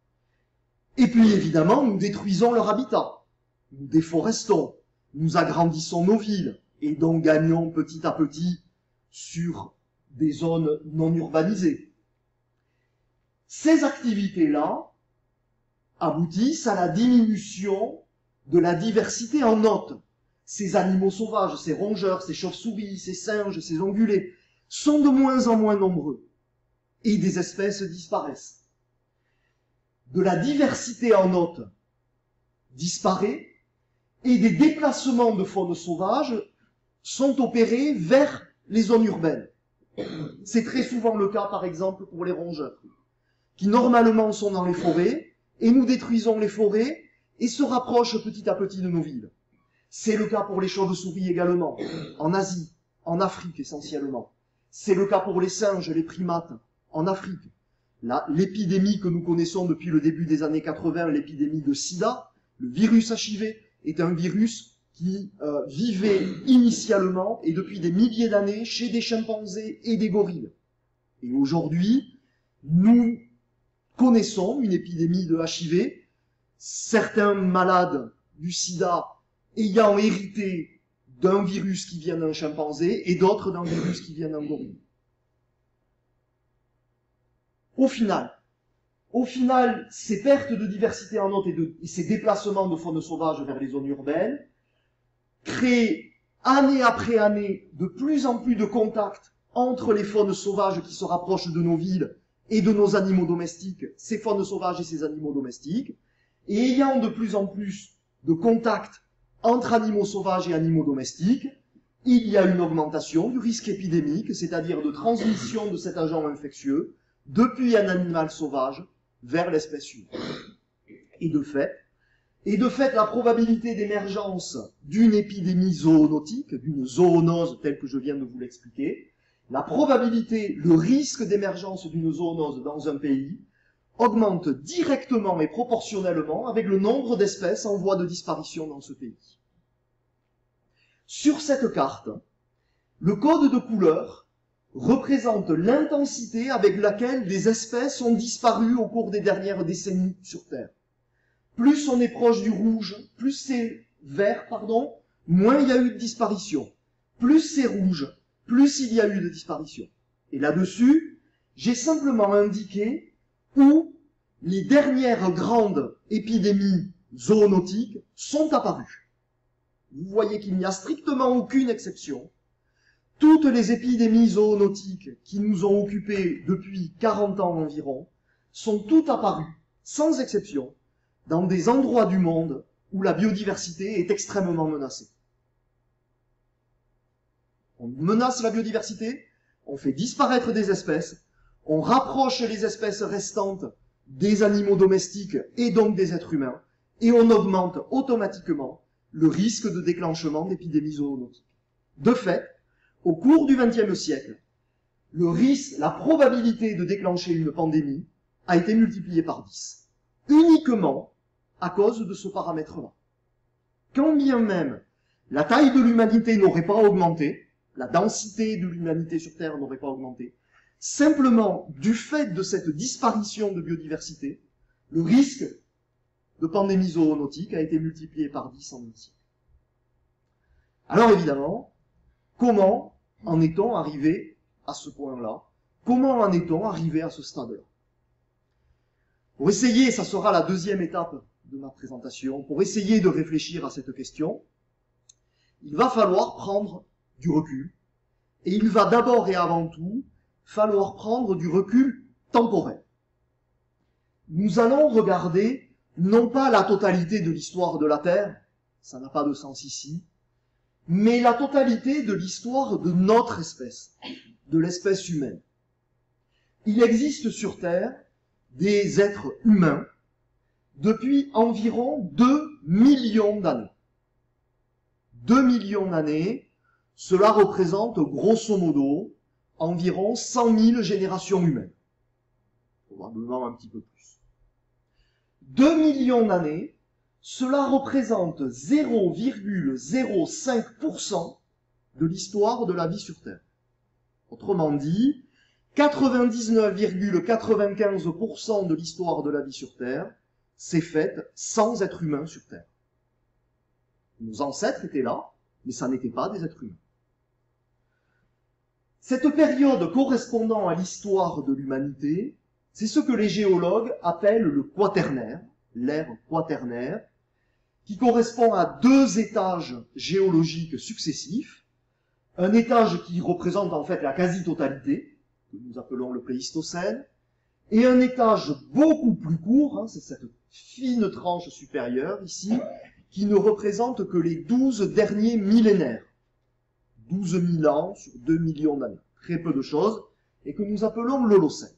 Et puis évidemment, nous détruisons leur habitat, nous déforestons, nous agrandissons nos villes, et donc gagnons petit à petit sur des zones non urbanisées. Ces activités-là aboutissent à la diminution de la diversité en hôtes. Ces animaux sauvages, ces rongeurs, ces chauves-souris, ces singes, ces ongulés, sont de moins en moins nombreux. Et des espèces disparaissent. De la diversité en hôtes disparaît, et des déplacements de faune sauvage sont opérés vers les zones urbaines. C'est très souvent le cas, par exemple, pour les rongeurs, qui normalement sont dans les forêts, et nous détruisons les forêts, et se rapprochent petit à petit de nos villes. C'est le cas pour les chauves-souris également, en Asie, en Afrique essentiellement. C'est le cas pour les singes, les primates, en Afrique. L'épidémie que nous connaissons depuis le début des années quatre-vingts, l'épidémie de sida, le virus H I V, est un virus qui euh, vivait initialement et depuis des milliers d'années chez des chimpanzés et des gorilles. Et aujourd'hui, nous connaissons une épidémie de H I V, certains malades du sida ayant hérité d'un virus qui vient d'un chimpanzé et d'autres d'un virus qui vient d'un gorille. Au final, au final, ces pertes de diversité en hôte et, de, et ces déplacements de faune sauvage vers les zones urbaines créent année après année de plus en plus de contacts entre les faunes sauvages qui se rapprochent de nos villes et de nos animaux domestiques, ces faunes sauvages et ces animaux domestiques, et ayant de plus en plus de contacts entre animaux sauvages et animaux domestiques, il y a une augmentation du risque épidémique, c'est-à-dire de transmission de cet agent infectieux depuis un animal sauvage vers l'espèce humaine. Et de fait, et de fait, la probabilité d'émergence d'une épidémie zoonotique, d'une zoonose telle que je viens de vous l'expliquer, la probabilité, le risque d'émergence d'une zoonose dans un pays augmente directement et proportionnellement avec le nombre d'espèces en voie de disparition dans ce pays. Sur cette carte, le code de couleur représente l'intensité avec laquelle des espèces ont disparu au cours des dernières décennies sur Terre. Plus on est proche du rouge, plus c'est vert, pardon, moins il y a eu de disparition. Plus c'est rouge, plus il y a eu de disparition. Et là-dessus, j'ai simplement indiqué où les dernières grandes épidémies zoonotiques sont apparues. Vous voyez qu'il n'y a strictement aucune exception. Toutes les épidémies zoonotiques qui nous ont occupés depuis quarante ans environ sont toutes apparues, sans exception, dans des endroits du monde où la biodiversité est extrêmement menacée. On menace la biodiversité, on fait disparaître des espèces, on rapproche les espèces restantes des animaux domestiques et donc des êtres humains, et on augmente automatiquement le risque de déclenchement d'épidémies zoonotiques. De fait, au cours du vingtième siècle, le risque, la probabilité de déclencher une pandémie a été multipliée par dix, uniquement à cause de ce paramètre-là. Quand bien même la taille de l'humanité n'aurait pas augmenté, la densité de l'humanité sur Terre n'aurait pas augmenté, simplement du fait de cette disparition de biodiversité, le risque de pandémie zoonotique a été multiplié par dix en un siècle. Alors évidemment, comment en est-on arrivé à ce point-là? Comment en est-on arrivé à ce stade-là? Pour essayer, ça sera la deuxième étape de ma présentation, pour essayer de réfléchir à cette question, il va falloir prendre du recul, et il va d'abord et avant tout falloir prendre du recul temporel. Nous allons regarder non pas la totalité de l'histoire de la Terre, ça n'a pas de sens ici, mais la totalité de l'histoire de notre espèce, de l'espèce humaine. Il existe sur Terre des êtres humains depuis environ deux millions d'années. deux millions d'années, cela représente grosso modo environ cent mille générations humaines. Probablement un petit peu plus. deux millions d'années, cela représente zéro virgule zéro cinq pour cent de l'histoire de la vie sur Terre. Autrement dit, quatre-vingt-dix-neuf virgule quatre-vingt-quinze pour cent de l'histoire de la vie sur Terre s'est faite sans être humain sur Terre. Nos ancêtres étaient là, mais ça n'était pas des êtres humains. Cette période correspondant à l'histoire de l'humanité, c'est ce que les géologues appellent le quaternaire, l'ère quaternaire, qui correspond à deux étages géologiques successifs, un étage qui représente en fait la quasi-totalité, que nous appelons le Pléistocène, et un étage beaucoup plus court, hein, c'est cette fine tranche supérieure ici, qui ne représente que les douze derniers millénaires. douze mille ans sur deux millions d'années. Très peu de choses, et que nous appelons l'Holocène.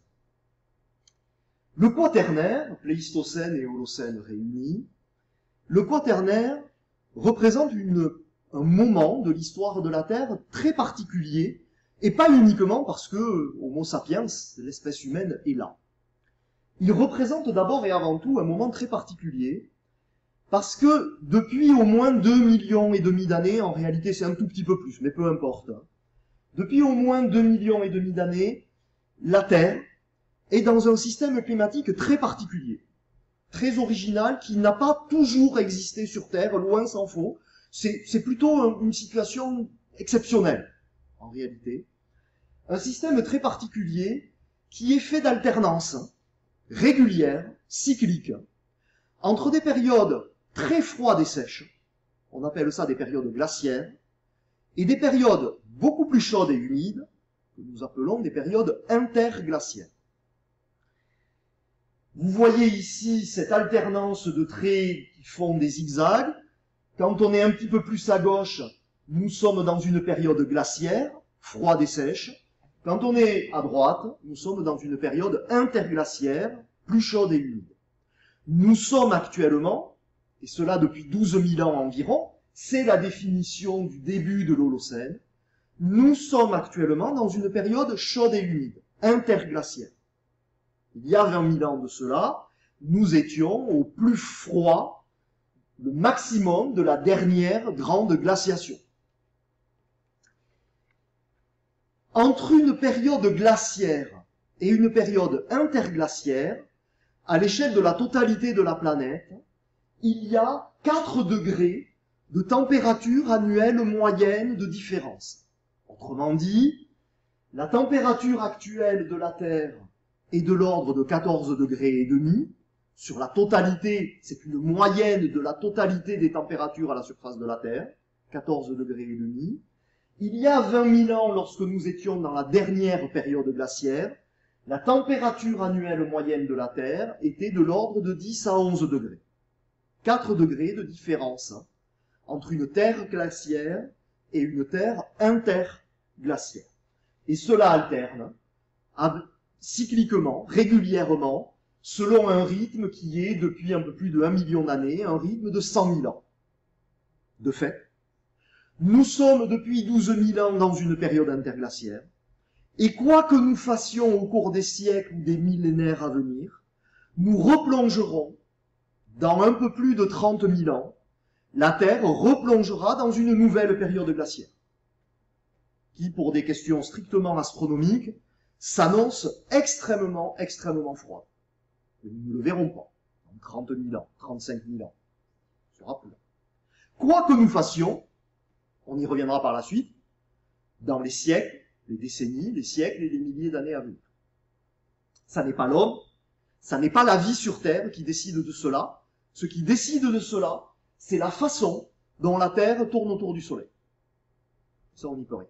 Le quaternaire, Pléistocène et Holocène réunis, le quaternaire représente une, un moment de l'histoire de la Terre très particulier, et pas uniquement parce que Homo sapiens, l'espèce humaine, est là. Il représente d'abord et avant tout un moment très particulier, parce que depuis au moins deux millions et demi d'années, en réalité c'est un tout petit peu plus, mais peu importe, hein, depuis au moins deux millions et demi d'années, la Terre est dans un système climatique très particulier, très original, qui n'a pas toujours existé sur Terre, loin s'en faut, C'est, c'est plutôt une situation exceptionnelle, en réalité. Un système très particulier qui est fait d'alternance régulière, cyclique, entre des périodes très froides et sèches, on appelle ça des périodes glaciaires, et des périodes beaucoup plus chaudes et humides, que nous appelons des périodes interglaciaires. Vous voyez ici cette alternance de traits qui font des zigzags. Quand on est un petit peu plus à gauche, nous sommes dans une période glaciaire, froide et sèche. Quand on est à droite, nous sommes dans une période interglaciaire, plus chaude et humide. Nous sommes actuellement, et cela depuis douze mille ans environ, c'est la définition du début de l'Holocène, nous sommes actuellement dans une période chaude et humide, interglaciaire. Il y a vingt mille ans de cela, nous étions au plus froid, le maximum de la dernière grande glaciation. Entre une période glaciaire et une période interglaciaire, à l'échelle de la totalité de la planète, il y a quatre degrés de température annuelle moyenne de différence. Autrement dit, la température actuelle de la Terre est de l'ordre de quatorze degrés et demi. Sur la totalité, c'est une moyenne de la totalité des températures à la surface de la Terre, quatorze degrés et demi. Il y a vingt mille ans, lorsque nous étions dans la dernière période glaciaire, la température annuelle moyenne de la Terre était de l'ordre de dix à onze degrés. quatre degrés de différence entre une Terre glaciaire et une Terre interglaciaire. Et cela alterne cycliquement, régulièrement, selon un rythme qui est, depuis un peu plus de un million d'années, un rythme de cent mille ans. De fait, nous sommes depuis douze mille ans dans une période interglaciaire, et quoi que nous fassions au cours des siècles ou des millénaires à venir, nous replongerons, dans un peu plus de trente mille ans, la Terre replongera dans une nouvelle période glaciaire, qui, pour des questions strictement astronomiques, s'annonce extrêmement, extrêmement froide. Et nous ne le verrons pas, dans trente mille ans, trente-cinq mille ans. Ce sera plus long. Quoi que nous fassions, on y reviendra par la suite, dans les siècles, les décennies, les siècles et les milliers d'années à venir. Ça n'est pas l'homme, ça n'est pas la vie sur Terre qui décide de cela. Ce qui décide de cela, c'est la façon dont la Terre tourne autour du Soleil. Ça, on n'y peut rien.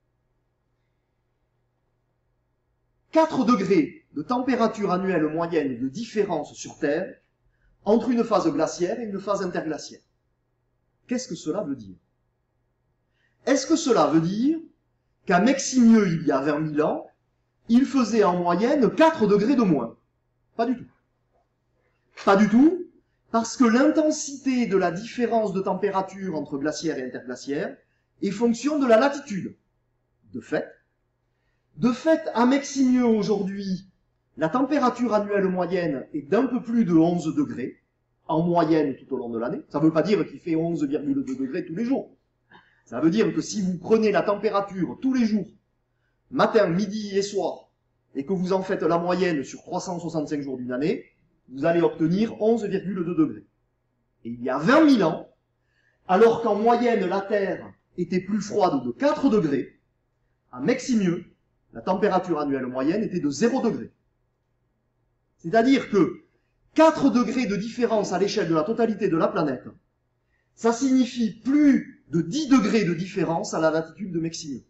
quatre degrés de température annuelle moyenne de différence sur Terre entre une phase glaciaire et une phase interglaciaire. Qu'est-ce que cela veut dire? Est-ce que cela veut dire qu'à Meximieux, il y a vingt mille ans, il faisait en moyenne quatre degrés de moins? Pas du tout. Pas du tout, parce que l'intensité de la différence de température entre glaciaire et interglaciaire est fonction de la latitude. De fait, de fait, à Meximieux aujourd'hui, la température annuelle moyenne est d'un peu plus de onze degrés, en moyenne tout au long de l'année. Ça ne veut pas dire qu'il fait onze virgule deux degrés tous les jours. Ça veut dire que si vous prenez la température tous les jours, matin, midi et soir, et que vous en faites la moyenne sur trois cent soixante-cinq jours d'une année, vous allez obtenir onze virgule deux degrés. Et il y a vingt mille ans, alors qu'en moyenne la Terre était plus froide de quatre degrés, à Meximieux, la température annuelle moyenne était de zéro degré. C'est-à-dire que quatre degrés de différence à l'échelle de la totalité de la planète, ça signifie plus de dix degrés de différence à la latitude de Meximieux.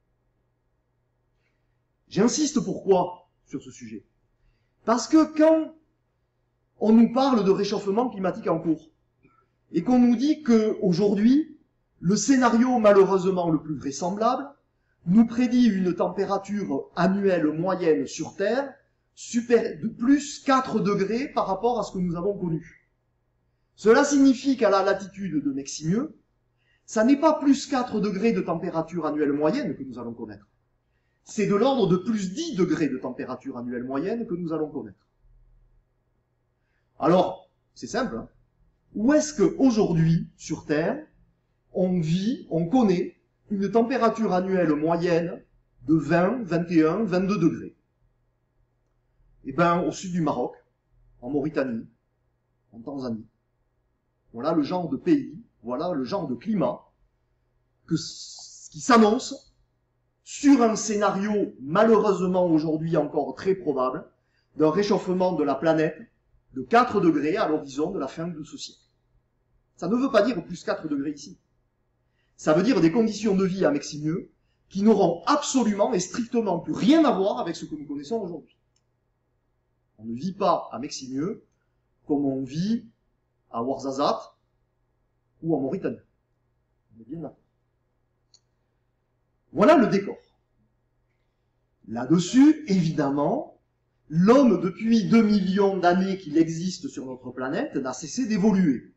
J'insiste pourquoi sur ce sujet? Parce que quand on nous parle de réchauffement climatique en cours, et qu'on nous dit qu'aujourd'hui, le scénario malheureusement le plus vraisemblable nous prédit une température annuelle moyenne sur Terre super, de plus quatre degrés par rapport à ce que nous avons connu. Cela signifie qu'à la latitude de Meximieux, ça n'est pas plus quatre degrés de température annuelle moyenne que nous allons connaître. C'est de l'ordre de plus dix degrés de température annuelle moyenne que nous allons connaître. Alors, c'est simple, hein. Où est-ce qu'aujourd'hui, sur Terre, on vit, on connaît une température annuelle moyenne de vingt, vingt et un, vingt-deux degrés? Eh bien, au sud du Maroc, en Mauritanie, en Tanzanie. Voilà le genre de pays Voilà le genre de climat que, qui s'annonce sur un scénario malheureusement aujourd'hui encore très probable d'un réchauffement de la planète de quatre degrés à l'horizon de la fin de ce siècle. Ça ne veut pas dire plus quatre degrés ici. Ça veut dire des conditions de vie à Meximieux qui n'auront absolument et strictement plus rien à voir avec ce que nous connaissons aujourd'hui. On ne vit pas à Meximieux comme on vit à Ouarzazate ou en Mauritanie. On est bien d'accord. Voilà le décor. Là-dessus, évidemment, l'homme, depuis deux millions d'années qu'il existe sur notre planète, n'a cessé d'évoluer.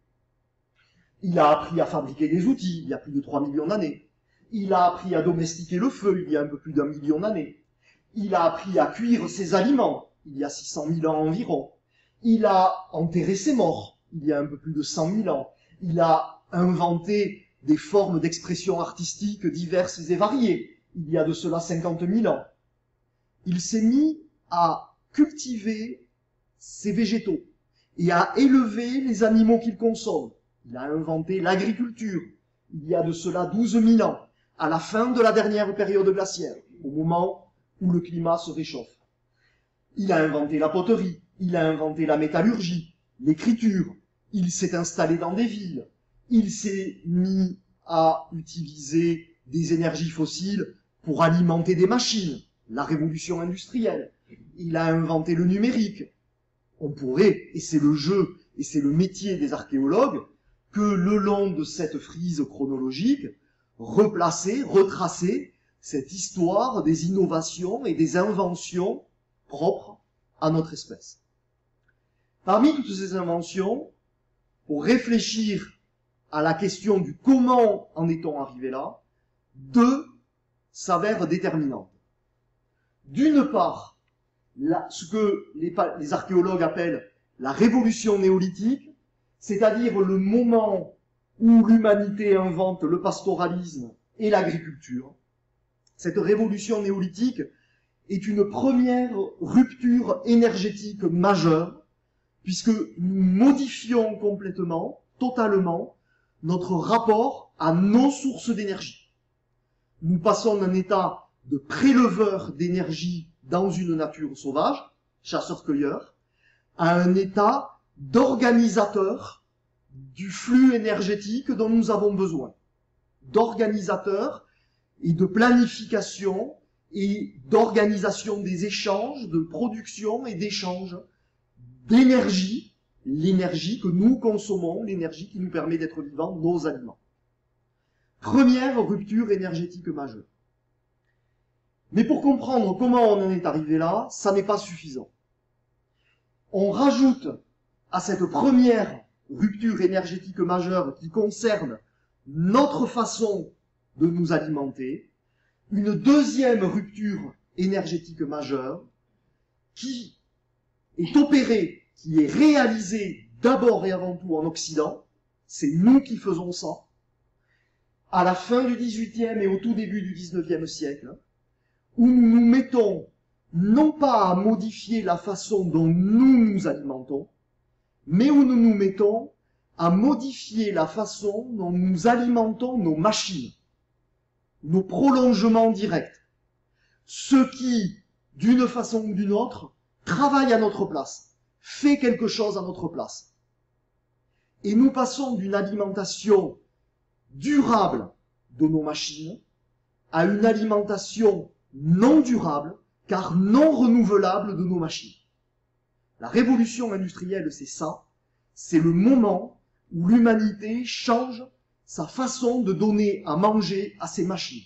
Il a appris à fabriquer des outils il y a plus de trois millions d'années. Il a appris à domestiquer le feu il y a un peu plus d'un million d'années. Il a appris à cuire ses aliments il y a six cent mille ans environ. Il a enterré ses morts il y a un peu plus de cent mille ans. Il a inventé des formes d'expression artistique diverses et variées il y a de cela cinquante mille ans. Il s'est mis à cultiver ses végétaux et à élever les animaux qu'il consomme. Il a inventé l'agriculture il y a de cela douze mille ans, à la fin de la dernière période glaciaire, au moment où le climat se réchauffe. Il a inventé la poterie, il a inventé la métallurgie, l'écriture, il s'est installé dans des villes, il s'est mis à utiliser des énergies fossiles pour alimenter des machines, la révolution industrielle. Il a inventé le numérique. On pourrait, et c'est le jeu, et c'est le métier des archéologues, que le long de cette frise chronologique, replacer, retracer cette histoire des innovations et des inventions propres à notre espèce. Parmi toutes ces inventions, pour réfléchir à la question du comment en est-on arrivé là, deux s'avèrent déterminantes. D'une part, la, ce que les, les archéologues appellent la révolution néolithique, c'est-à-dire le moment où l'humanité invente le pastoralisme et l'agriculture. Cette révolution néolithique est une première rupture énergétique majeure, puisque nous modifions complètement, totalement, notre rapport à nos sources d'énergie. Nous passons d'un état de préleveur d'énergie dans une nature sauvage, chasseur-cueilleur, à un état d'organisateur du flux énergétique dont nous avons besoin, d'organisateur et de planification et d'organisation des échanges, de production et d'échange d'énergie, l'énergie que nous consommons, l'énergie qui nous permet d'être vivants, nos aliments. Première rupture énergétique majeure. Mais pour comprendre comment on en est arrivé là, ça n'est pas suffisant. On rajoute à cette première rupture énergétique majeure qui concerne notre façon de nous alimenter, une deuxième rupture énergétique majeure qui est opérée, qui est réalisée d'abord et avant tout en Occident, c'est nous qui faisons ça, à la fin du dix-huitième et au tout début du dix-neuvième siècle, où nous nous mettons non pas à modifier la façon dont nous nous alimentons, mais où nous nous mettons à modifier la façon dont nous alimentons nos machines, nos prolongements directs, ce qui, d'une façon ou d'une autre, travaille à notre place, fait quelque chose à notre place. Et nous passons d'une alimentation durable de nos machines à une alimentation non durable, car non renouvelable de nos machines. La révolution industrielle, c'est ça, c'est le moment où l'humanité change sa façon de donner à manger à ses machines.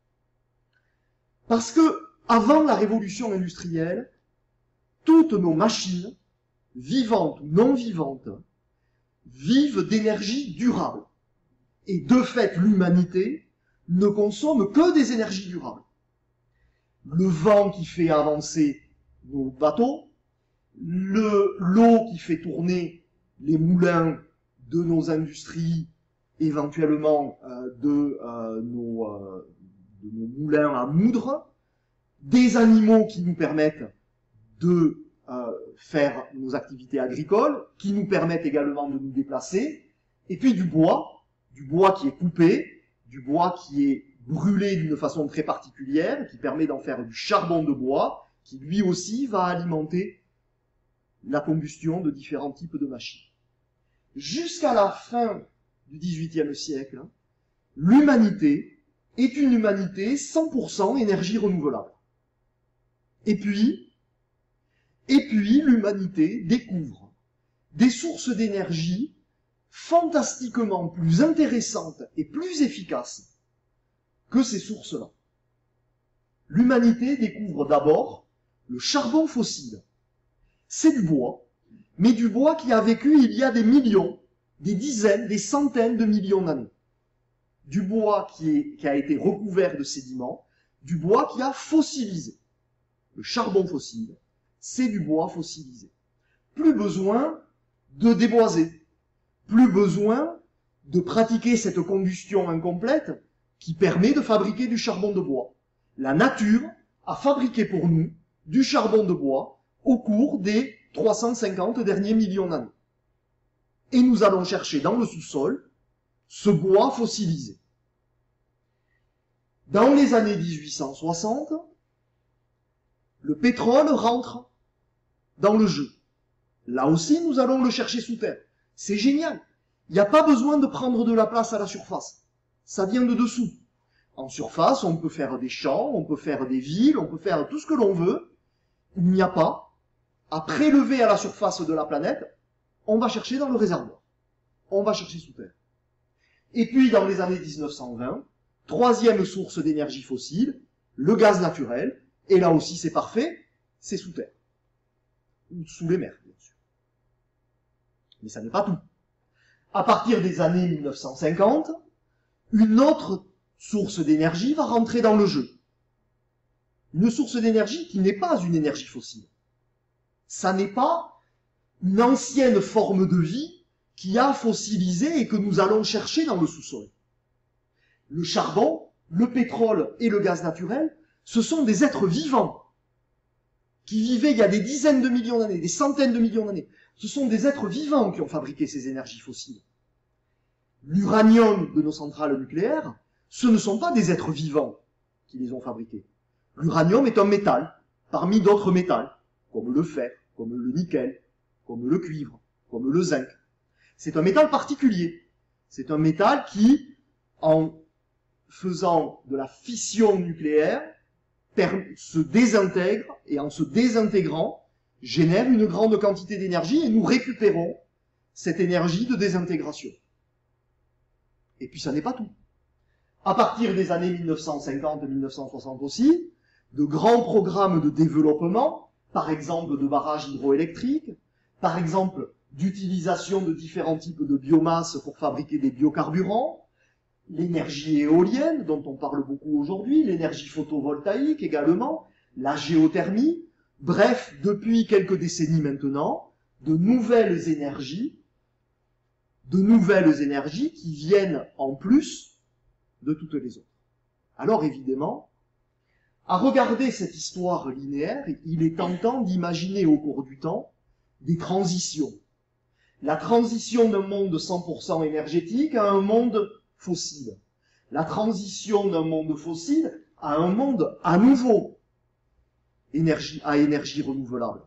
Parce que, avant la révolution industrielle, toutes nos machines, vivantes ou non vivantes, vivent d'énergie durable. Et de fait, l'humanité ne consomme que des énergies durables. Le vent qui fait avancer nos bateaux, le, l'eau qui fait tourner les moulins de nos industries, éventuellement euh, de, euh, nos, euh, de nos moulins à moudre, des animaux qui nous permettent de euh, faire nos activités agricoles, qui nous permettent également de nous déplacer, et puis du bois, du bois qui est coupé, du bois qui est brûlé d'une façon très particulière, qui permet d'en faire du charbon de bois, qui lui aussi va alimenter la combustion de différents types de machines. Jusqu'à la fin du dix-huitième siècle, l'humanité est une humanité cent pour cent énergie renouvelable. Et puis, et puis l'humanité découvre des sources d'énergie fantastiquement plus intéressantes et plus efficaces que ces sources-là. L'humanité découvre d'abord le charbon fossile. C'est du bois, mais du bois qui a vécu il y a des millions, des dizaines, des centaines de millions d'années. Du bois qui, est, qui a été recouvert de sédiments, du bois qui a fossilisé. Le charbon fossile, c'est du bois fossilisé. Plus besoin de déboiser, plus besoin de pratiquer cette combustion incomplète qui permet de fabriquer du charbon de bois. La nature a fabriqué pour nous du charbon de bois au cours des trois cent cinquante derniers millions d'années. Et nous allons chercher dans le sous-sol ce bois fossilisé. Dans les années mille huit cent soixante, le pétrole rentre dans le jeu. Là aussi, nous allons le chercher sous terre. C'est génial. Il n'y a pas besoin de prendre de la place à la surface. Ça vient de dessous. En surface, on peut faire des champs, on peut faire des villes, on peut faire tout ce que l'on veut. Il n'y a pas à prélever à la surface de la planète. On va chercher dans le réservoir. On va chercher sous terre. Et puis, dans les années mille neuf cent vingt, troisième source d'énergie fossile, le gaz naturel. Et là aussi, c'est parfait, c'est sous terre. Ou sous les mers, bien sûr. Mais ça n'est pas tout. À partir des années mille neuf cent cinquante, une autre source d'énergie va rentrer dans le jeu. Une source d'énergie qui n'est pas une énergie fossile. Ça n'est pas une ancienne forme de vie qui a fossilisé et que nous allons chercher dans le sous-sol. Le charbon, le pétrole et le gaz naturel, ce sont des êtres vivants qui vivaient il y a des dizaines de millions d'années, des centaines de millions d'années. Ce sont des êtres vivants qui ont fabriqué ces énergies fossiles. L'uranium de nos centrales nucléaires, ce ne sont pas des êtres vivants qui les ont fabriqués. L'uranium est un métal, parmi d'autres métals, comme le fer, comme le nickel, comme le cuivre, comme le zinc. C'est un métal particulier. C'est un métal qui, en faisant de la fission nucléaire, se désintègre, et en se désintégrant, génère une grande quantité d'énergie, et nous récupérons cette énergie de désintégration. Et puis ça n'est pas tout. À partir des années mille neuf cent cinquante mille neuf cent soixante aussi, de grands programmes de développement, par exemple de barrages hydroélectriques, par exemple d'utilisation de différents types de biomasse pour fabriquer des biocarburants, l'énergie éolienne, dont on parle beaucoup aujourd'hui, l'énergie photovoltaïque également, la géothermie, bref, depuis quelques décennies maintenant, de nouvelles énergies, de nouvelles énergies qui viennent en plus de toutes les autres. Alors évidemment, à regarder cette histoire linéaire, il est tentant d'imaginer au cours du temps des transitions. La transition d'un monde cent pour cent énergétique à un monde fossile. La transition d'un monde fossile à un monde à nouveau énergie, à énergie renouvelable.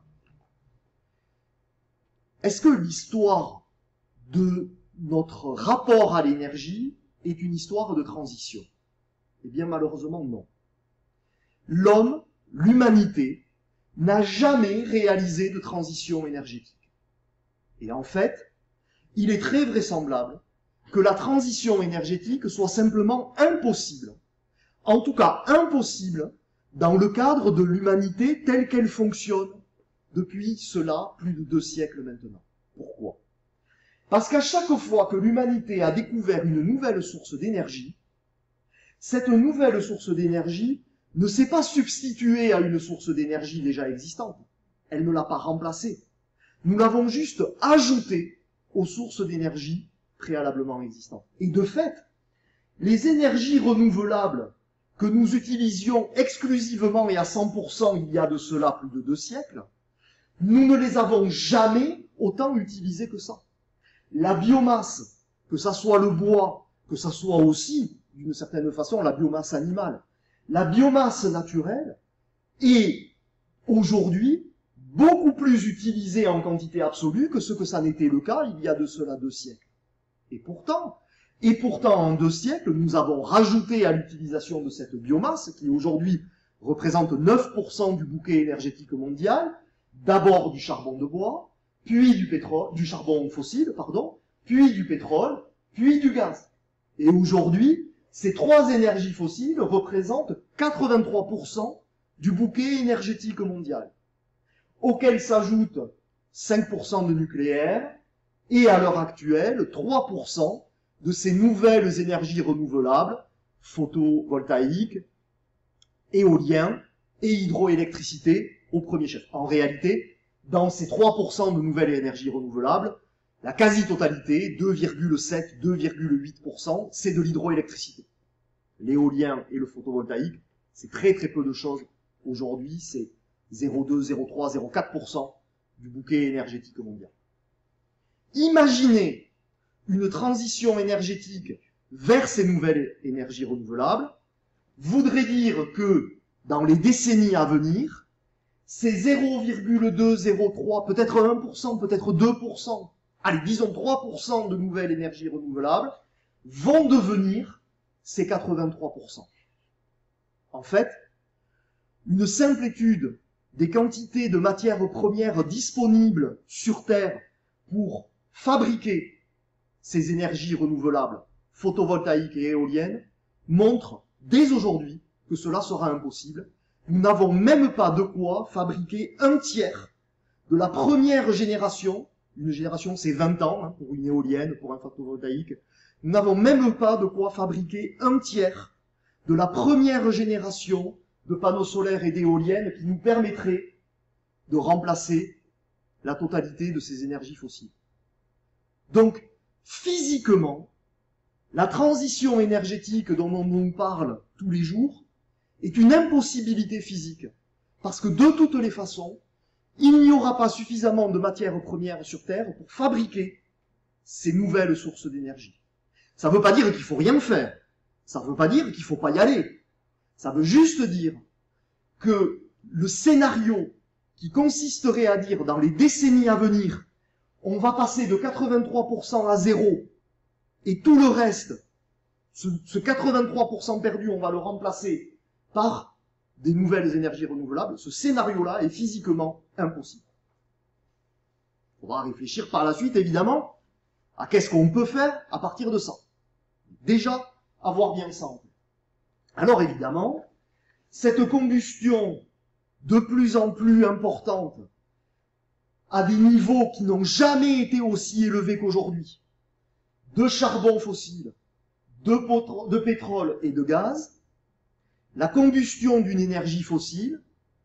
Est-ce que l'histoire de notre rapport à l'énergie est une histoire de transition? Eh bien, malheureusement, non. L'homme, l'humanité, n'a jamais réalisé de transition énergétique. Et en fait, il est très vraisemblable que la transition énergétique soit simplement impossible. En tout cas, impossible dans le cadre de l'humanité telle qu'elle fonctionne depuis cela plus de deux siècles maintenant. Pourquoi? Parce qu'à chaque fois que l'humanité a découvert une nouvelle source d'énergie, cette nouvelle source d'énergie ne s'est pas substituée à une source d'énergie déjà existante. Elle ne l'a pas remplacée. Nous l'avons juste ajoutée aux sources d'énergie préalablement existantes. Et de fait, les énergies renouvelables que nous utilisions exclusivement et à cent pour cent il y a de cela plus de deux siècles, nous ne les avons jamais autant utilisées que ça. La biomasse, que ça soit le bois que ça soit aussi, d'une certaine façon, la biomasse animale. La biomasse naturelle est aujourd'hui beaucoup plus utilisée en quantité absolue que ce que ça n'était le cas il y a de cela deux siècles. Et pourtant, et pourtant, en deux siècles, nous avons rajouté à l'utilisation de cette biomasse, qui aujourd'hui représente neuf pour cent du bouquet énergétique mondial, d'abord du charbon de bois, puis du pétrole, du charbon fossile, pardon, puis du pétrole, puis du gaz. Et aujourd'hui, ces trois énergies fossiles représentent quatre-vingt-trois pour cent du bouquet énergétique mondial, auquel s'ajoutent cinq pour cent de nucléaire, et à l'heure actuelle, trois pour cent de ces nouvelles énergies renouvelables, photovoltaïques, éolien et hydroélectricité au premier chef. En réalité, dans ces trois pour cent de nouvelles énergies renouvelables, la quasi-totalité, deux virgule sept, deux virgule huit pour cent, c'est de l'hydroélectricité. L'éolien et le photovoltaïque, c'est très très peu de choses. Aujourd'hui, c'est zéro virgule deux, zéro virgule trois, zéro virgule quatre pour cent du bouquet énergétique mondial. Imaginez une transition énergétique vers ces nouvelles énergies renouvelables voudrait dire que dans les décennies à venir, ces zéro virgule deux, zéro virgule trois, peut-être un pour cent, peut-être deux pour cent, allez, disons trois pour cent de nouvelles énergies renouvelables vont devenir ces quatre-vingt-trois pour cent. En fait, une simple étude des quantités de matières premières disponibles sur Terre pour fabriquer ces énergies renouvelables, photovoltaïques et éoliennes, montre dès aujourd'hui que cela sera impossible. Nous n'avons même pas de quoi fabriquer un tiers de la première génération. Une génération, c'est vingt ans, hein, pour une éolienne, pour un photovoltaïque. Nous n'avons même pas de quoi fabriquer un tiers de la première génération de panneaux solaires et d'éoliennes qui nous permettrait de remplacer la totalité de ces énergies fossiles. Donc, physiquement, la transition énergétique dont on nous parle tous les jours est une impossibilité physique. Parce que de toutes les façons, il n'y aura pas suffisamment de matières premières sur Terre pour fabriquer ces nouvelles sources d'énergie. Ça ne veut pas dire qu'il faut rien faire. Ça ne veut pas dire qu'il ne faut pas y aller. Ça veut juste dire que le scénario qui consisterait à dire dans les décennies à venir, on va passer de quatre-vingt-trois pour cent à zéro, et tout le reste, ce, ce quatre-vingt-trois pour cent perdu, on va le remplacer par des nouvelles énergies renouvelables, ce scénario-là est physiquement impossible. Il faudra réfléchir par la suite, évidemment, à qu'est-ce qu'on peut faire à partir de ça. Déjà, avoir bien ça en tête. Alors évidemment, cette combustion de plus en plus importante, à des niveaux qui n'ont jamais été aussi élevés qu'aujourd'hui, de charbon fossile, de, de pétrole et de gaz, la combustion d'une énergie fossile,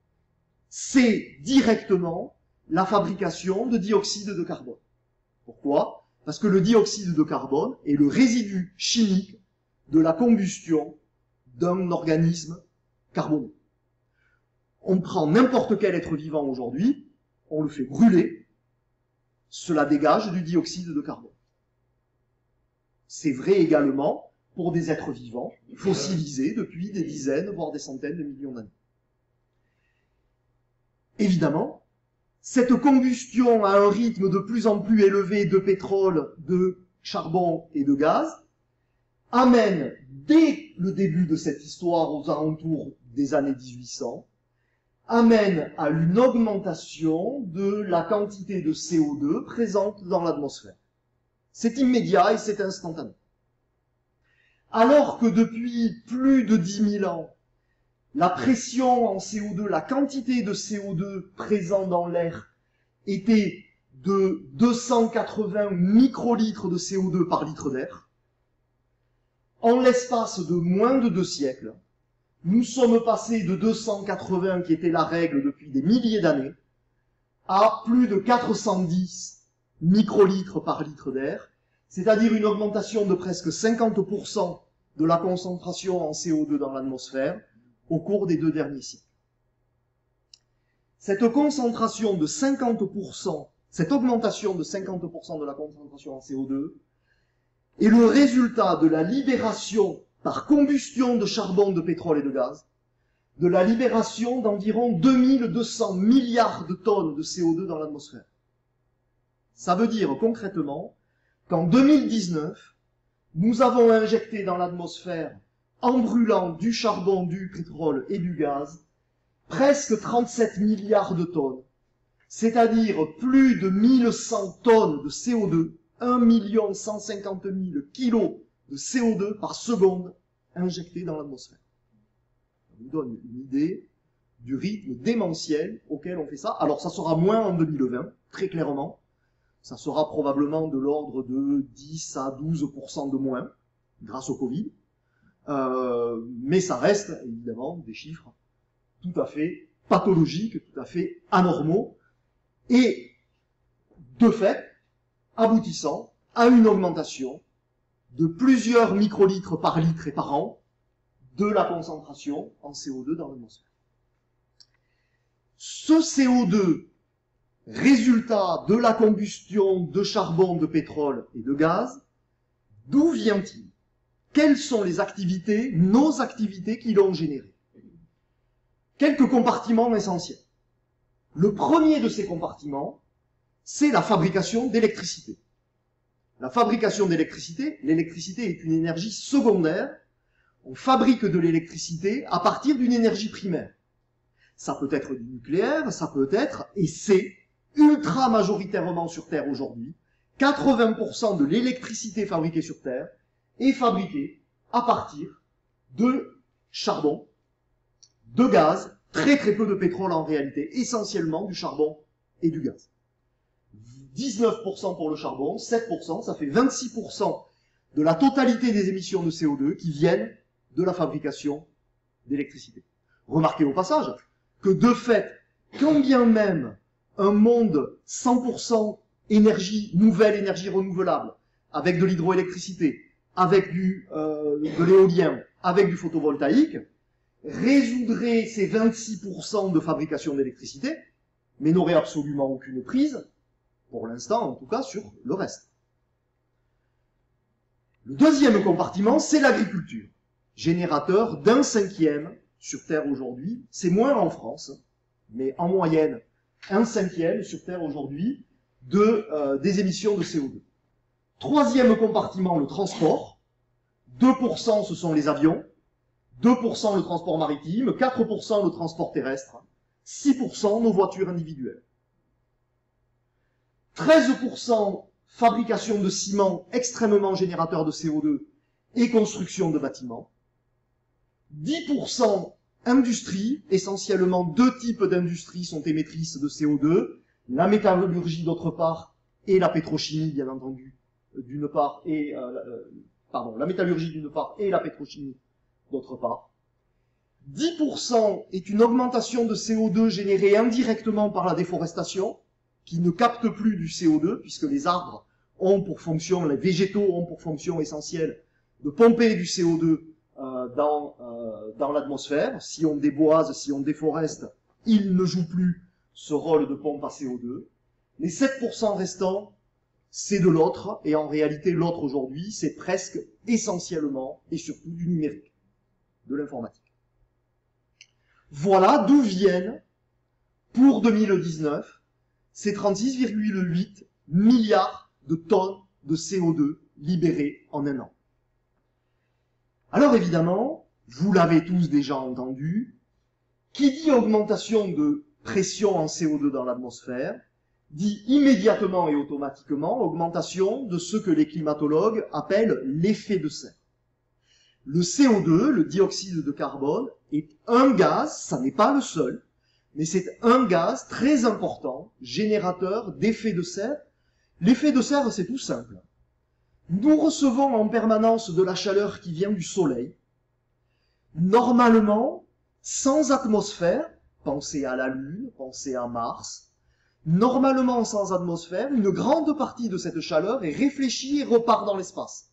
c'est directement la fabrication de dioxyde de carbone. Pourquoi? Parce que le dioxyde de carbone est le résidu chimique de la combustion d'un organisme carboné. On prend n'importe quel être vivant aujourd'hui, on le fait brûler, cela dégage du dioxyde de carbone. C'est vrai également pour des êtres vivants, fossilisés depuis des dizaines, voire des centaines de millions d'années. Évidemment, cette combustion à un rythme de plus en plus élevé de pétrole, de charbon et de gaz amène, dès le début de cette histoire, aux alentours des années mille huit cents, amène à une augmentation de la quantité de C O deux présente dans l'atmosphère. C'est immédiat et c'est instantané. Alors que depuis plus de dix mille ans, la pression en C O deux, la quantité de C O deux présent dans l'air était de deux cent quatre-vingts microlitres de C O deux par litre d'air, en l'espace de moins de deux siècles, nous sommes passés de deux cent quatre-vingts, qui était la règle depuis des milliers d'années, à plus de quatre cent dix microlitres par litre d'air, c'est-à-dire une augmentation de presque cinquante pour cent de la concentration en C O deux dans l'atmosphère au cours des deux derniers siècles. Cette concentration de cinquante pour cent, cette augmentation de cinquante pour cent de la concentration en C O deux est le résultat de la libération par combustion de charbon, de pétrole et de gaz, de la libération d'environ deux mille deux cents milliards de tonnes de C O deux dans l'atmosphère. Ça veut dire concrètement qu'en deux mille dix-neuf, nous avons injecté dans l'atmosphère, en brûlant du charbon, du pétrole et du gaz, presque trente-sept milliards de tonnes, c'est-à-dire plus de mille cent tonnes de C O deux, un million cent cinquante mille kilos de C O deux par seconde injectés dans l'atmosphère. Ça vous donne une idée du rythme démentiel auquel on fait ça. Alors ça sera moins en deux mille vingt, très clairement. Ça sera probablement de l'ordre de dix à douze pour cent de moins, grâce au Covid. Euh, mais ça reste, évidemment, des chiffres tout à fait pathologiques, tout à fait anormaux, et, de fait, aboutissant à une augmentation de plusieurs microlitres par litre et par an de la concentration en C O deux dans l'atmosphère. Ce C O deux, résultat de la combustion de charbon, de pétrole et de gaz, d'où vient-il? Quelles sont les activités, nos activités qui l'ont généré? Quelques compartiments essentiels. Le premier de ces compartiments, c'est la fabrication d'électricité. La fabrication d'électricité, l'électricité est une énergie secondaire. On fabrique de l'électricité à partir d'une énergie primaire. Ça peut être du nucléaire, ça peut être, et c'est ultra majoritairement sur Terre aujourd'hui, quatre-vingts pour cent de l'électricité fabriquée sur Terre est fabriquée à partir de charbon, de gaz, très très peu de pétrole en réalité, essentiellement du charbon et du gaz. dix-neuf pour cent pour le charbon, sept pour cent, ça fait vingt-six pour cent de la totalité des émissions de C O deux qui viennent de la fabrication d'électricité. Remarquez au passage que de fait, quand bien même un monde cent pour cent énergie nouvelle, énergie renouvelable, avec de l'hydroélectricité, avec du, euh, de l'éolien, avec du photovoltaïque, résoudrait ces vingt-six pour cent de fabrication d'électricité, mais n'aurait absolument aucune prise, pour l'instant en tout cas, sur le reste. Le deuxième compartiment, c'est l'agriculture, générateur d'un cinquième sur Terre aujourd'hui, c'est moins en France, mais en moyenne, un cinquième sur Terre aujourd'hui de, euh, des émissions de C O deux. Troisième compartiment, le transport. deux pour cent ce sont les avions, deux pour cent le transport maritime, quatre pour cent le transport terrestre, six pour cent nos voitures individuelles. treize pour cent fabrication de ciment extrêmement générateur de C O deux et construction de bâtiments. dix pour cent industrie, essentiellement deux types d'industries sont émettrices de C O deux, la métallurgie d'autre part et la pétrochimie bien entendu d'une part et euh, euh, pardon, la métallurgie d'une part et la pétrochimie d'autre part. dix pour cent est une augmentation de C O deux générée indirectement par la déforestation, qui ne capte plus du C O deux, puisque les arbres ont pour fonction, les végétaux ont pour fonction essentielle de pomper du C O deux euh, dans, euh, dans l'atmosphère. Si on déboise, si on déforeste, ils ne jouent plus ce rôle de pompe à C O deux. Les sept pour cent restants, c'est de l'autre, et en réalité l'autre aujourd'hui, c'est presque essentiellement et surtout du numérique, de l'informatique. Voilà d'où viennent, pour deux mille dix-neuf, ces trente-six virgule huit milliards de tonnes de C O deux libérées en un an. Alors évidemment, vous l'avez tous déjà entendu, qui dit augmentation de pression en C O deux dans l'atmosphère, dit immédiatement et automatiquement augmentation de ce que les climatologues appellent l'effet de serre. Le C O deux, le dioxyde de carbone, est un gaz, ça n'est pas le seul, mais c'est un gaz très important, générateur d'effet de serre. L'effet de serre, c'est tout simple. Nous recevons en permanence de la chaleur qui vient du soleil. Normalement, sans atmosphère, pensez à la Lune, pensez à Mars, normalement sans atmosphère, une grande partie de cette chaleur est réfléchie et repart dans l'espace.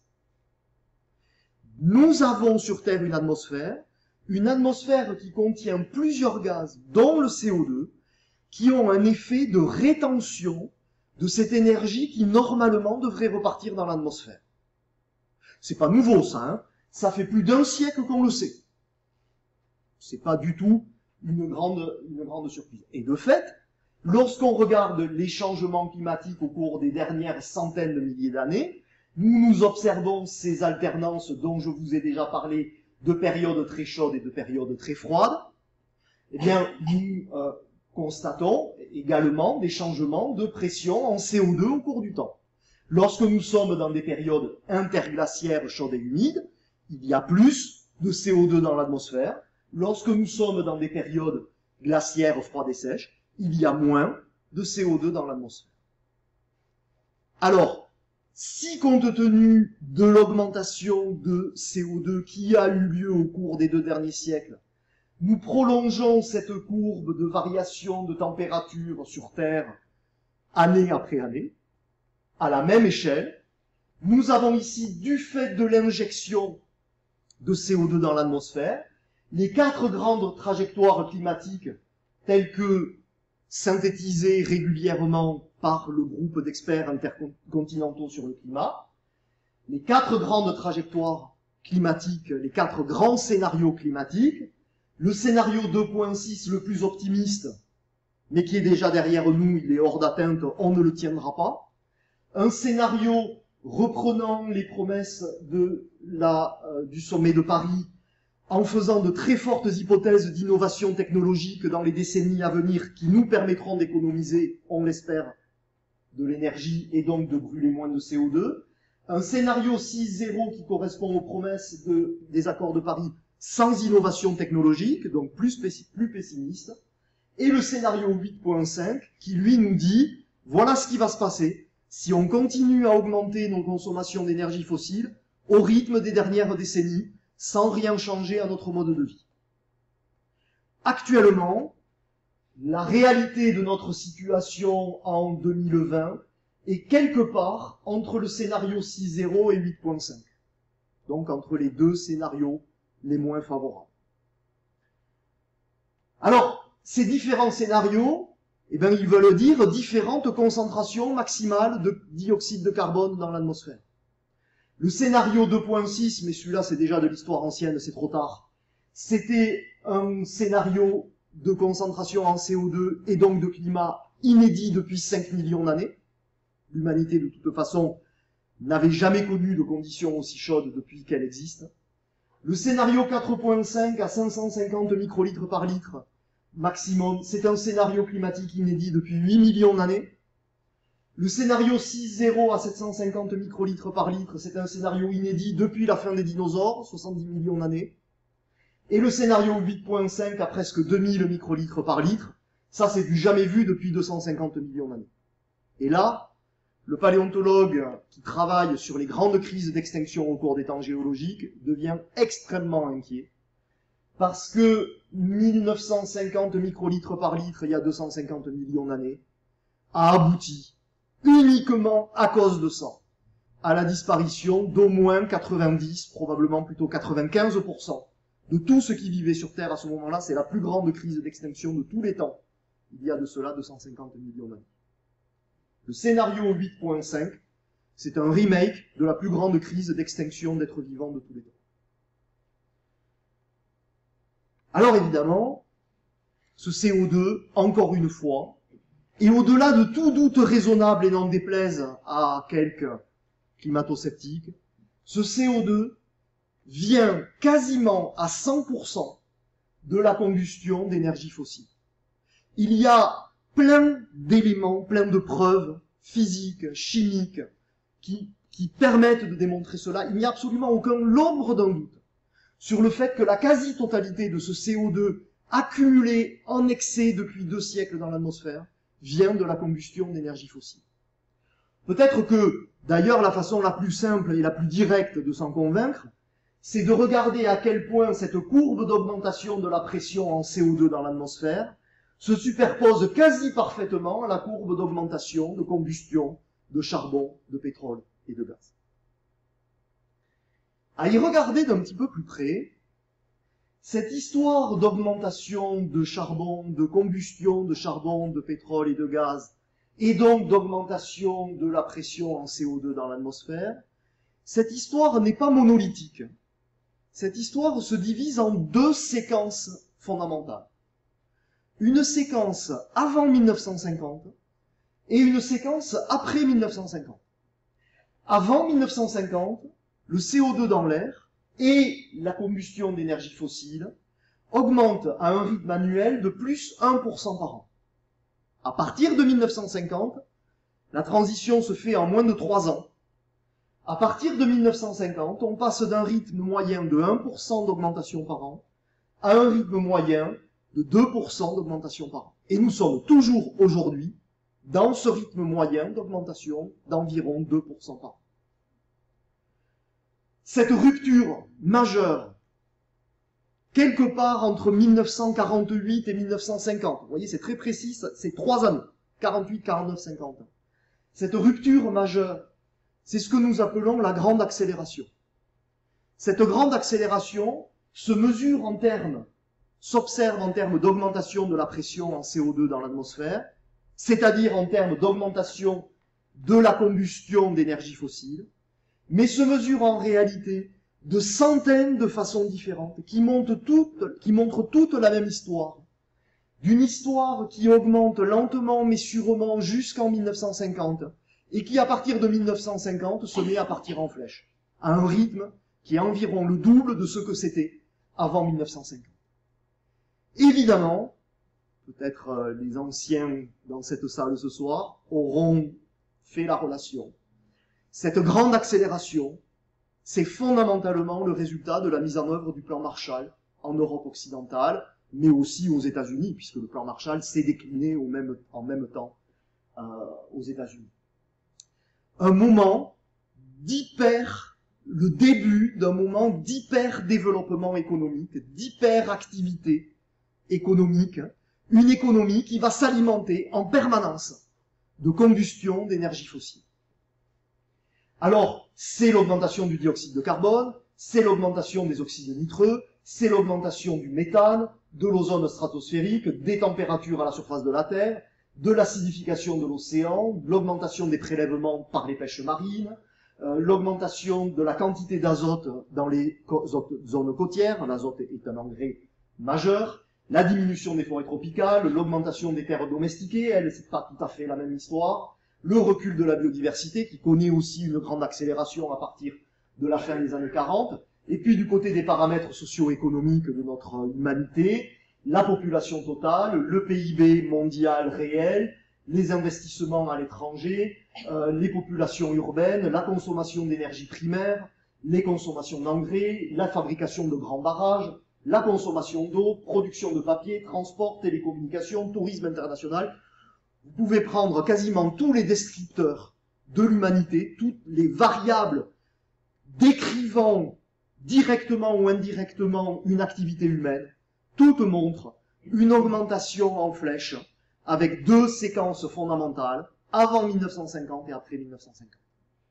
Nous avons sur Terre une atmosphère, une atmosphère qui contient plusieurs gaz, dont le C O deux, qui ont un effet de rétention de cette énergie qui normalement devrait repartir dans l'atmosphère. C'est pas nouveau, ça, hein. Ça fait plus d'un siècle qu'on le sait. C'est pas du tout une grande, une grande surprise. Et de fait, lorsqu'on regarde les changements climatiques au cours des dernières centaines de milliers d'années, nous nous observons ces alternances dont je vous ai déjà parlé, de périodes très chaudes et de périodes très froides. Eh bien, nous euh, constatons également des changements de pression en C O deux au cours du temps. Lorsque nous sommes dans des périodes interglaciaires chaudes et humides, il y a plus de C O deux dans l'atmosphère. Lorsque nous sommes dans des périodes glaciaires froides et sèches, il y a moins de C O deux dans l'atmosphère. Alors, si compte tenu de l'augmentation de C O deux qui a eu lieu au cours des deux derniers siècles, nous prolongeons cette courbe de variation de température sur Terre année après année, à la même échelle, nous avons ici, du fait de l'injection de C O deux dans l'atmosphère, les quatre grandes trajectoires climatiques telles que synthétisées régulièrement par le groupe d'experts intercontinentaux sur le climat, les quatre grandes trajectoires climatiques, les quatre grands scénarios climatiques, le scénario deux point six le plus optimiste, mais qui est déjà derrière nous, il est hors d'atteinte, on ne le tiendra pas, un scénario reprenant les promesses de la, euh, du sommet de Paris, en faisant de très fortes hypothèses d'innovation technologique dans les décennies à venir qui nous permettront d'économiser, on l'espère, de l'énergie et donc de brûler moins de C O deux. Un scénario six zéro qui correspond aux promesses de, des accords de Paris sans innovation technologique, donc plus, plus pessimiste. Et le scénario huit point cinq qui lui nous dit, voilà ce qui va se passer si on continue à augmenter nos consommations d'énergie fossile au rythme des dernières décennies, sans rien changer à notre mode de vie. Actuellement, la réalité de notre situation en deux mille vingt est quelque part entre le scénario six zéro et huit point cinq. Donc entre les deux scénarios les moins favorables. Alors, ces différents scénarios, eh bien, ils veulent dire différentes concentrations maximales de dioxyde de carbone dans l'atmosphère. Le scénario deux point six, mais celui-là c'est déjà de l'histoire ancienne, c'est trop tard, c'était un scénario de concentration en C O deux et donc de climat inédit depuis cinq millions d'années. L'humanité de toute façon n'avait jamais connu de conditions aussi chaudes depuis qu'elle existe. Le scénario quatre point cinq à cinq cent cinquante microlitres par litre maximum, c'est un scénario climatique inédit depuis huit millions d'années. Le scénario six zéro à sept cent cinquante microlitres par litre, c'est un scénario inédit depuis la fin des dinosaures, soixante-dix millions d'années. Et le scénario huit point cinq à presque deux mille microlitres par litre, ça c'est du jamais vu depuis deux cent cinquante millions d'années. Et là, le paléontologue qui travaille sur les grandes crises d'extinction au cours des temps géologiques devient extrêmement inquiet. Parce que mille neuf cent cinquante microlitres par litre il y a deux cent cinquante millions d'années a abouti uniquement à cause de ça, à la disparition d'au moins quatre-vingt-dix, probablement plutôt quatre-vingt-quinze pour cent de tout ce qui vivait sur Terre à ce moment-là. C'est la plus grande crise d'extinction de tous les temps, il y a de cela deux cent cinquante millions d'années. Le scénario huit point cinq, c'est un remake de la plus grande crise d'extinction d'êtres vivants de tous les temps. Alors évidemment, ce C O deux, encore une fois, et au-delà de tout doute raisonnable et n'en déplaise à quelques climato-sceptiques, ce C O deux vient quasiment à cent pour cent de la combustion d'énergie fossile. Il y a plein d'éléments, plein de preuves physiques, chimiques, qui, qui permettent de démontrer cela. Il n'y a absolument aucun l'ombre d'un doute sur le fait que la quasi-totalité de ce C O deux accumulé en excès depuis deux siècles dans l'atmosphère vient de la combustion d'énergie fossile. Peut-être que, d'ailleurs, la façon la plus simple et la plus directe de s'en convaincre, c'est de regarder à quel point cette courbe d'augmentation de la pression en C O deux dans l'atmosphère se superpose quasi parfaitement à la courbe d'augmentation de combustion de charbon, de pétrole et de gaz. À y regarder d'un petit peu plus près, cette histoire d'augmentation de charbon, de combustion de charbon, de pétrole et de gaz, et donc d'augmentation de la pression en C O deux dans l'atmosphère, cette histoire n'est pas monolithique. Cette histoire se divise en deux séquences fondamentales. Une séquence avant mille neuf cent cinquante et une séquence après mille neuf cent cinquante. Avant mille neuf cent cinquante, le C O deux dans l'air et la combustion d'énergie fossile augmentent à un rythme annuel de plus un pour cent par an. À partir de mille neuf cent cinquante, la transition se fait en moins de trois ans. À partir de mille neuf cent cinquante, on passe d'un rythme moyen de un pour cent d'augmentation par an à un rythme moyen de deux pour cent d'augmentation par an. Et nous sommes toujours aujourd'hui dans ce rythme moyen d'augmentation d'environ deux pour cent par an. Cette rupture majeure, quelque part entre mille neuf cent quarante-huit et mille neuf cent cinquante, vous voyez, c'est très précis, c'est trois années, quarante-huit, quarante-neuf, cinquante. Cette rupture majeure, c'est ce que nous appelons la grande accélération. Cette grande accélération se mesure en termes, s'observe en termes d'augmentation de la pression en C O deux dans l'atmosphère, c'est-à-dire en termes d'augmentation de la combustion d'énergie fossile, mais se mesure en réalité de centaines de façons différentes qui montrent toutes, qui montrent toutes la même histoire. D'une histoire qui augmente lentement mais sûrement jusqu'en mille neuf cent cinquante et qui à partir de mille neuf cent cinquante se met à partir en flèche, à un rythme qui est environ le double de ce que c'était avant mille neuf cent cinquante. Évidemment, peut-être euh, les anciens dans cette salle ce soir auront fait la relation. Cette grande accélération, c'est fondamentalement le résultat de la mise en œuvre du plan Marshall en Europe occidentale, mais aussi aux États-Unis, puisque le plan Marshall s'est décliné au même, en même temps euh, aux États-Unis. Un moment d'hyper, le début d'un moment d'hyper-développement économique, d'hyper-activité économique, une économie qui va s'alimenter en permanence de combustion d'énergie fossile. Alors, c'est l'augmentation du dioxyde de carbone, c'est l'augmentation des oxydes nitreux, c'est l'augmentation du méthane, de l'ozone stratosphérique, des températures à la surface de la Terre, de l'acidification de l'océan, de l'augmentation des prélèvements par les pêches marines, euh, l'augmentation de la quantité d'azote dans les zones côtières, l'azote est un engrais majeur, la diminution des forêts tropicales, l'augmentation des terres domestiquées, elle, c'est pas tout à fait la même histoire, le recul de la biodiversité qui connaît aussi une grande accélération à partir de la fin des années quarante, et puis du côté des paramètres socio-économiques de notre humanité, la population totale, le P I B mondial réel, les investissements à l'étranger, euh, les populations urbaines, la consommation d'énergie primaire, les consommations d'engrais, la fabrication de grands barrages, la consommation d'eau, production de papier, transport, télécommunications, tourisme international. Vous pouvez prendre quasiment tous les descripteurs de l'humanité, toutes les variables décrivant directement ou indirectement une activité humaine, toutes montrent une augmentation en flèche avec deux séquences fondamentales, avant mille neuf cent cinquante et après mille neuf cent cinquante.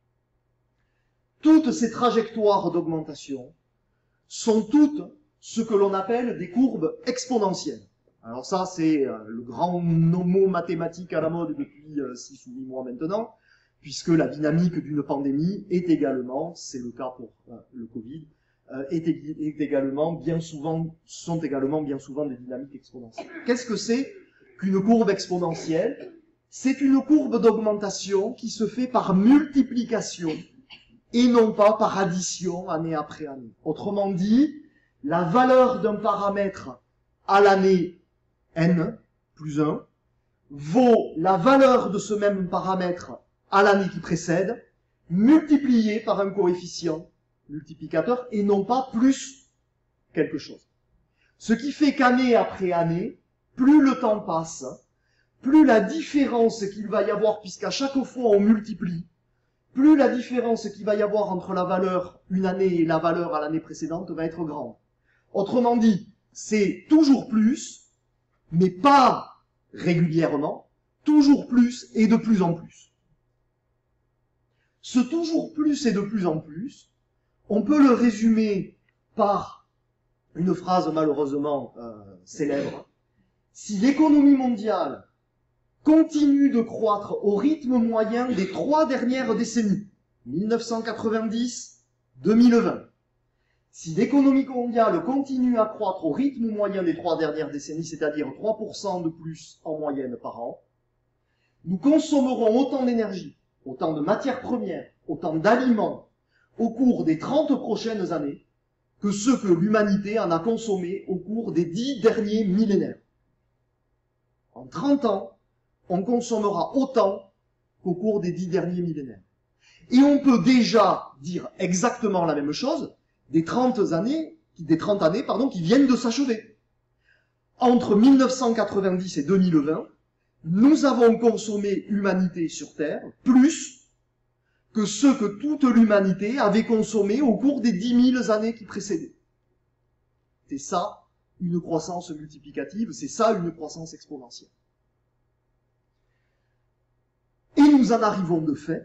Toutes ces trajectoires d'augmentation sont toutes ce que l'on appelle des courbes exponentielles. Alors ça, c'est euh, le grand mot mathématique à la mode depuis euh, six ou huit mois maintenant, puisque la dynamique d'une pandémie est également, c'est le cas pour euh, le Covid, euh, est, est également bien souvent, sont également bien souvent des dynamiques exponentielles. Qu'est-ce que c'est qu'une courbe exponentielle? C'est une courbe d'augmentation qui se fait par multiplication et non pas par addition année après année. Autrement dit, la valeur d'un paramètre à l'année n plus un vaut la valeur de ce même paramètre à l'année qui précède, multiplié par un coefficient multiplicateur et non pas plus quelque chose. Ce qui fait qu'année après année, plus le temps passe, plus la différence qu'il va y avoir, puisqu'à chaque fois on multiplie, plus la différence qu'il va y avoir entre la valeur une année et la valeur à l'année précédente va être grande. Autrement dit, c'est toujours plus, mais pas régulièrement, toujours plus et de plus en plus. Ce toujours plus et de plus en plus, on peut le résumer par une phrase malheureusement euh, célèbre. Si l'économie mondiale continue de croître au rythme moyen des trois dernières décennies, mille neuf cent quatre-vingt-dix à deux mille vingt. Si l'économie mondiale continue à croître au rythme moyen des trois dernières décennies, c'est-à-dire trois pour cent de plus en moyenne par an, nous consommerons autant d'énergie, autant de matières premières, autant d'aliments au cours des trente prochaines années que ce que l'humanité en a consommé au cours des dix derniers millénaires. En trente ans, on consommera autant qu'au cours des dix derniers millénaires. Et on peut déjà dire exactement la même chose des trente années, des trente années, pardon, qui viennent de s'achever. Entre mille neuf cent quatre-vingt-dix et deux mille vingt, nous avons consommé, humanité sur Terre, plus que ce que toute l'humanité avait consommé au cours des dix mille années qui précédaient. C'est ça, une croissance multiplicative, c'est ça, une croissance exponentielle. Et nous en arrivons de fait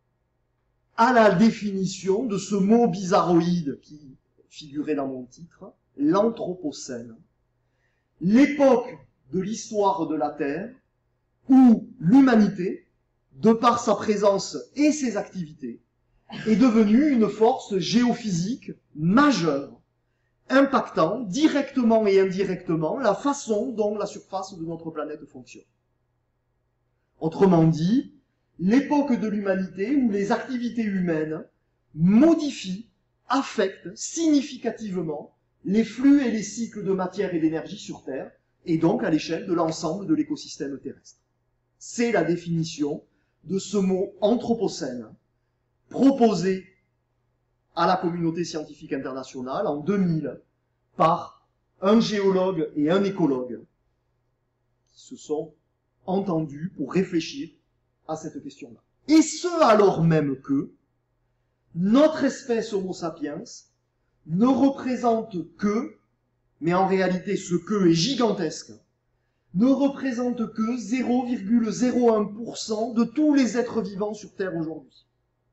à la définition de ce mot bizarroïde qui figurait dans mon titre, l'Anthropocène, l'époque de l'histoire de la Terre où l'humanité, de par sa présence et ses activités, est devenue une force géophysique majeure, impactant directement et indirectement la façon dont la surface de notre planète fonctionne. Autrement dit, l'époque de l'humanité où les activités humaines modifient, affectent significativement les flux et les cycles de matière et d'énergie sur Terre, et donc à l'échelle de l'ensemble de l'écosystème terrestre. C'est la définition de ce mot Anthropocène, proposé à la communauté scientifique internationale en deux mille par un géologue et un écologue qui se sont entendus pour réfléchir à cette question-là. Et ce, alors même que notre espèce Homo sapiens ne représente que, mais en réalité ce que est gigantesque, ne représente que zéro virgule zéro un pour cent de tous les êtres vivants sur Terre aujourd'hui.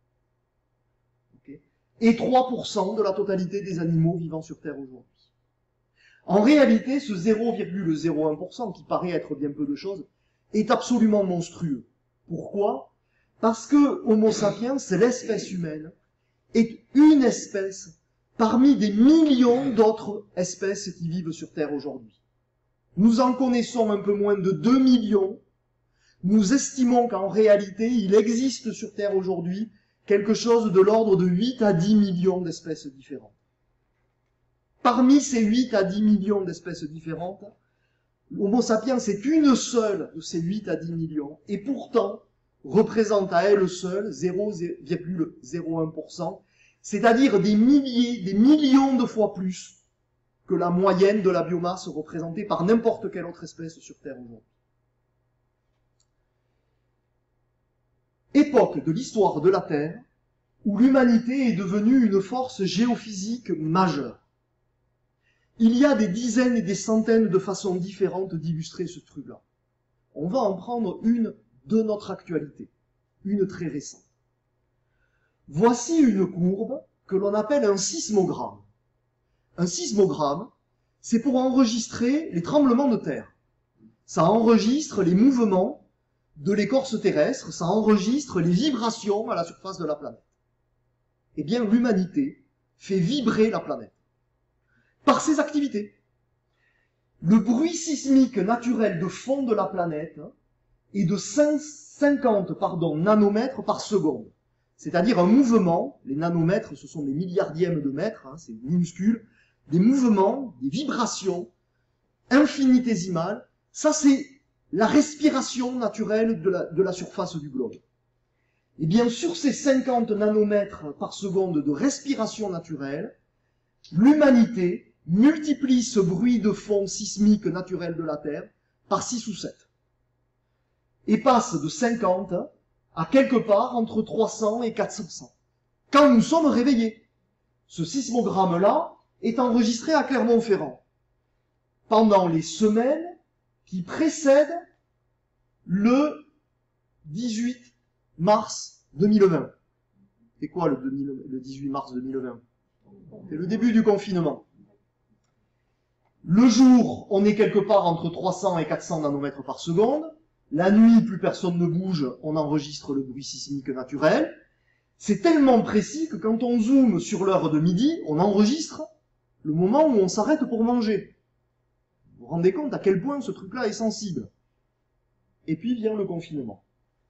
Okay. Et trois pour cent de la totalité des animaux vivant sur Terre aujourd'hui. En réalité, ce zéro virgule zéro un pour cent, qui paraît être bien peu de choses, est absolument monstrueux. Pourquoi? Parce que Homo sapiens, l'espèce humaine, est une espèce parmi des millions d'autres espèces qui vivent sur Terre aujourd'hui. Nous en connaissons un peu moins de deux millions. Nous estimons qu'en réalité, il existe sur Terre aujourd'hui quelque chose de l'ordre de huit à dix millions d'espèces différentes. Parmi ces huit à dix millions d'espèces différentes, l'Homo sapiens est une seule de ces huit à dix millions, et pourtant représente à elle seule zéro virgule zéro un pour cent, c'est-à-dire des milliers, des millions de fois plus que la moyenne de la biomasse représentée par n'importe quelle autre espèce sur Terre aujourd'hui. Époque de l'histoire de la Terre où l'humanité est devenue une force géophysique majeure. Il y a des dizaines et des centaines de façons différentes d'illustrer ce truc-là. On va en prendre une de notre actualité, une très récente. Voici une courbe que l'on appelle un sismogramme. Un sismogramme, c'est pour enregistrer les tremblements de terre. Ça enregistre les mouvements de l'écorce terrestre, ça enregistre les vibrations à la surface de la planète. Eh bien, l'humanité fait vibrer la planète par ses activités. Le bruit sismique naturel de fond de la planète est de cinquante pardon, nanomètres par seconde. C'est-à-dire un mouvement, les nanomètres, ce sont des milliardièmes de mètres, hein, c'est minuscule, des mouvements, des vibrations infinitésimales. Ça, c'est la respiration naturelle de la, de la surface du globe. Et bien, sur ces cinquante nanomètres par seconde de respiration naturelle, l'humanité multiplie ce bruit de fond sismique naturel de la Terre par six ou sept. Et passe de cinquante à quelque part entre trois cents et quatre cents. Quand nous sommes réveillés, ce sismogramme-là est enregistré à Clermont-Ferrand pendant les semaines qui précèdent le dix-huit mars deux mille vingt. C'est quoi le, le dix-huit mars deux mille vingt? C'est le début du confinement. Le jour, on est quelque part entre trois cents et quatre cents nanomètres par seconde. La nuit, plus personne ne bouge, on enregistre le bruit sismique naturel. C'est tellement précis que quand on zoome sur l'heure de midi, on enregistre le moment où on s'arrête pour manger. Vous vous rendez compte à quel point ce truc-là est sensible. Et puis vient le confinement.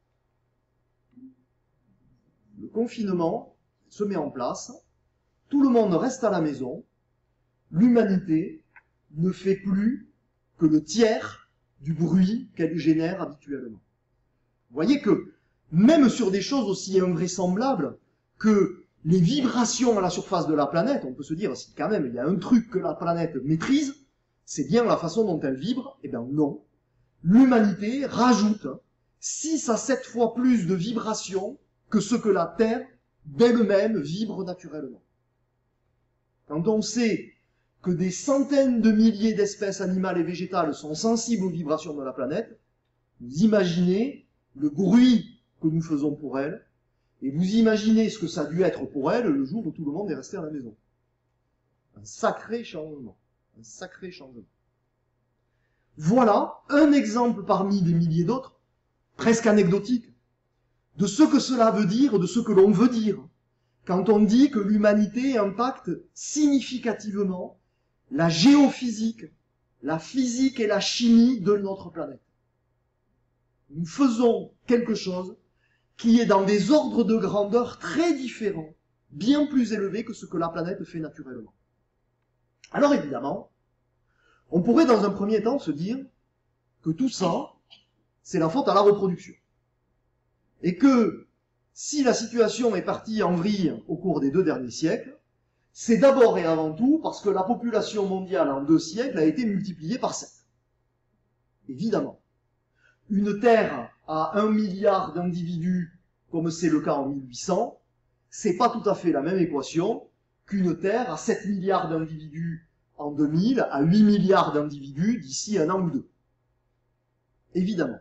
Le confinement se met en place, tout le monde reste à la maison, l'humanité ne fait plus que le tiers du bruit qu'elle génère habituellement. Vous voyez que même sur des choses aussi invraisemblables que les vibrations à la surface de la planète, on peut se dire, si quand même il y a un truc que la planète maîtrise, c'est bien la façon dont elle vibre. Eh bien non. L'humanité rajoute six à sept fois plus de vibrations que ce que la Terre d'elle-même vibre naturellement. Quand on sait que des centaines de milliers d'espèces animales et végétales sont sensibles aux vibrations de la planète, vous imaginez le bruit que nous faisons pour elles, et vous imaginez ce que ça a dû être pour elles le jour où tout le monde est resté à la maison. Un sacré changement. Un sacré changement. Voilà un exemple parmi des milliers d'autres, presque anecdotiques, de ce que cela veut dire, de ce que l'on veut dire, quand on dit que l'humanité impacte significativement la géophysique, la physique et la chimie de notre planète. Nous faisons quelque chose qui est dans des ordres de grandeur très différents, bien plus élevés que ce que la planète fait naturellement. Alors évidemment, on pourrait dans un premier temps se dire que tout ça, c'est la faute à la reproduction. Et que si la situation est partie en vrille au cours des deux derniers siècles, c'est d'abord et avant tout parce que la population mondiale en deux siècles a été multipliée par sept. Évidemment. Une Terre à un milliard d'individus, comme c'est le cas en mille huit cents, c'est pas tout à fait la même équation qu'une Terre à sept milliards d'individus en deux mille, à huit milliards d'individus d'ici un an ou deux. Évidemment.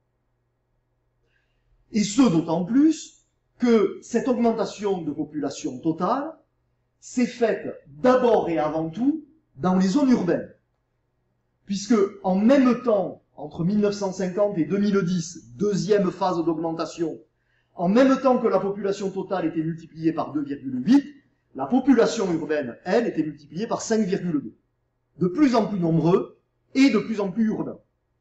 Et ce d'autant plus que cette augmentation de population totale s'est faite d'abord et avant tout dans les zones urbaines. Puisque en même temps, entre mille neuf cent cinquante et deux mille dix, deuxième phase d'augmentation, en même temps que la population totale était multipliée par deux virgule huit, la population urbaine, elle, était multipliée par cinq virgule deux. De plus en plus nombreux et de plus en plus urbains.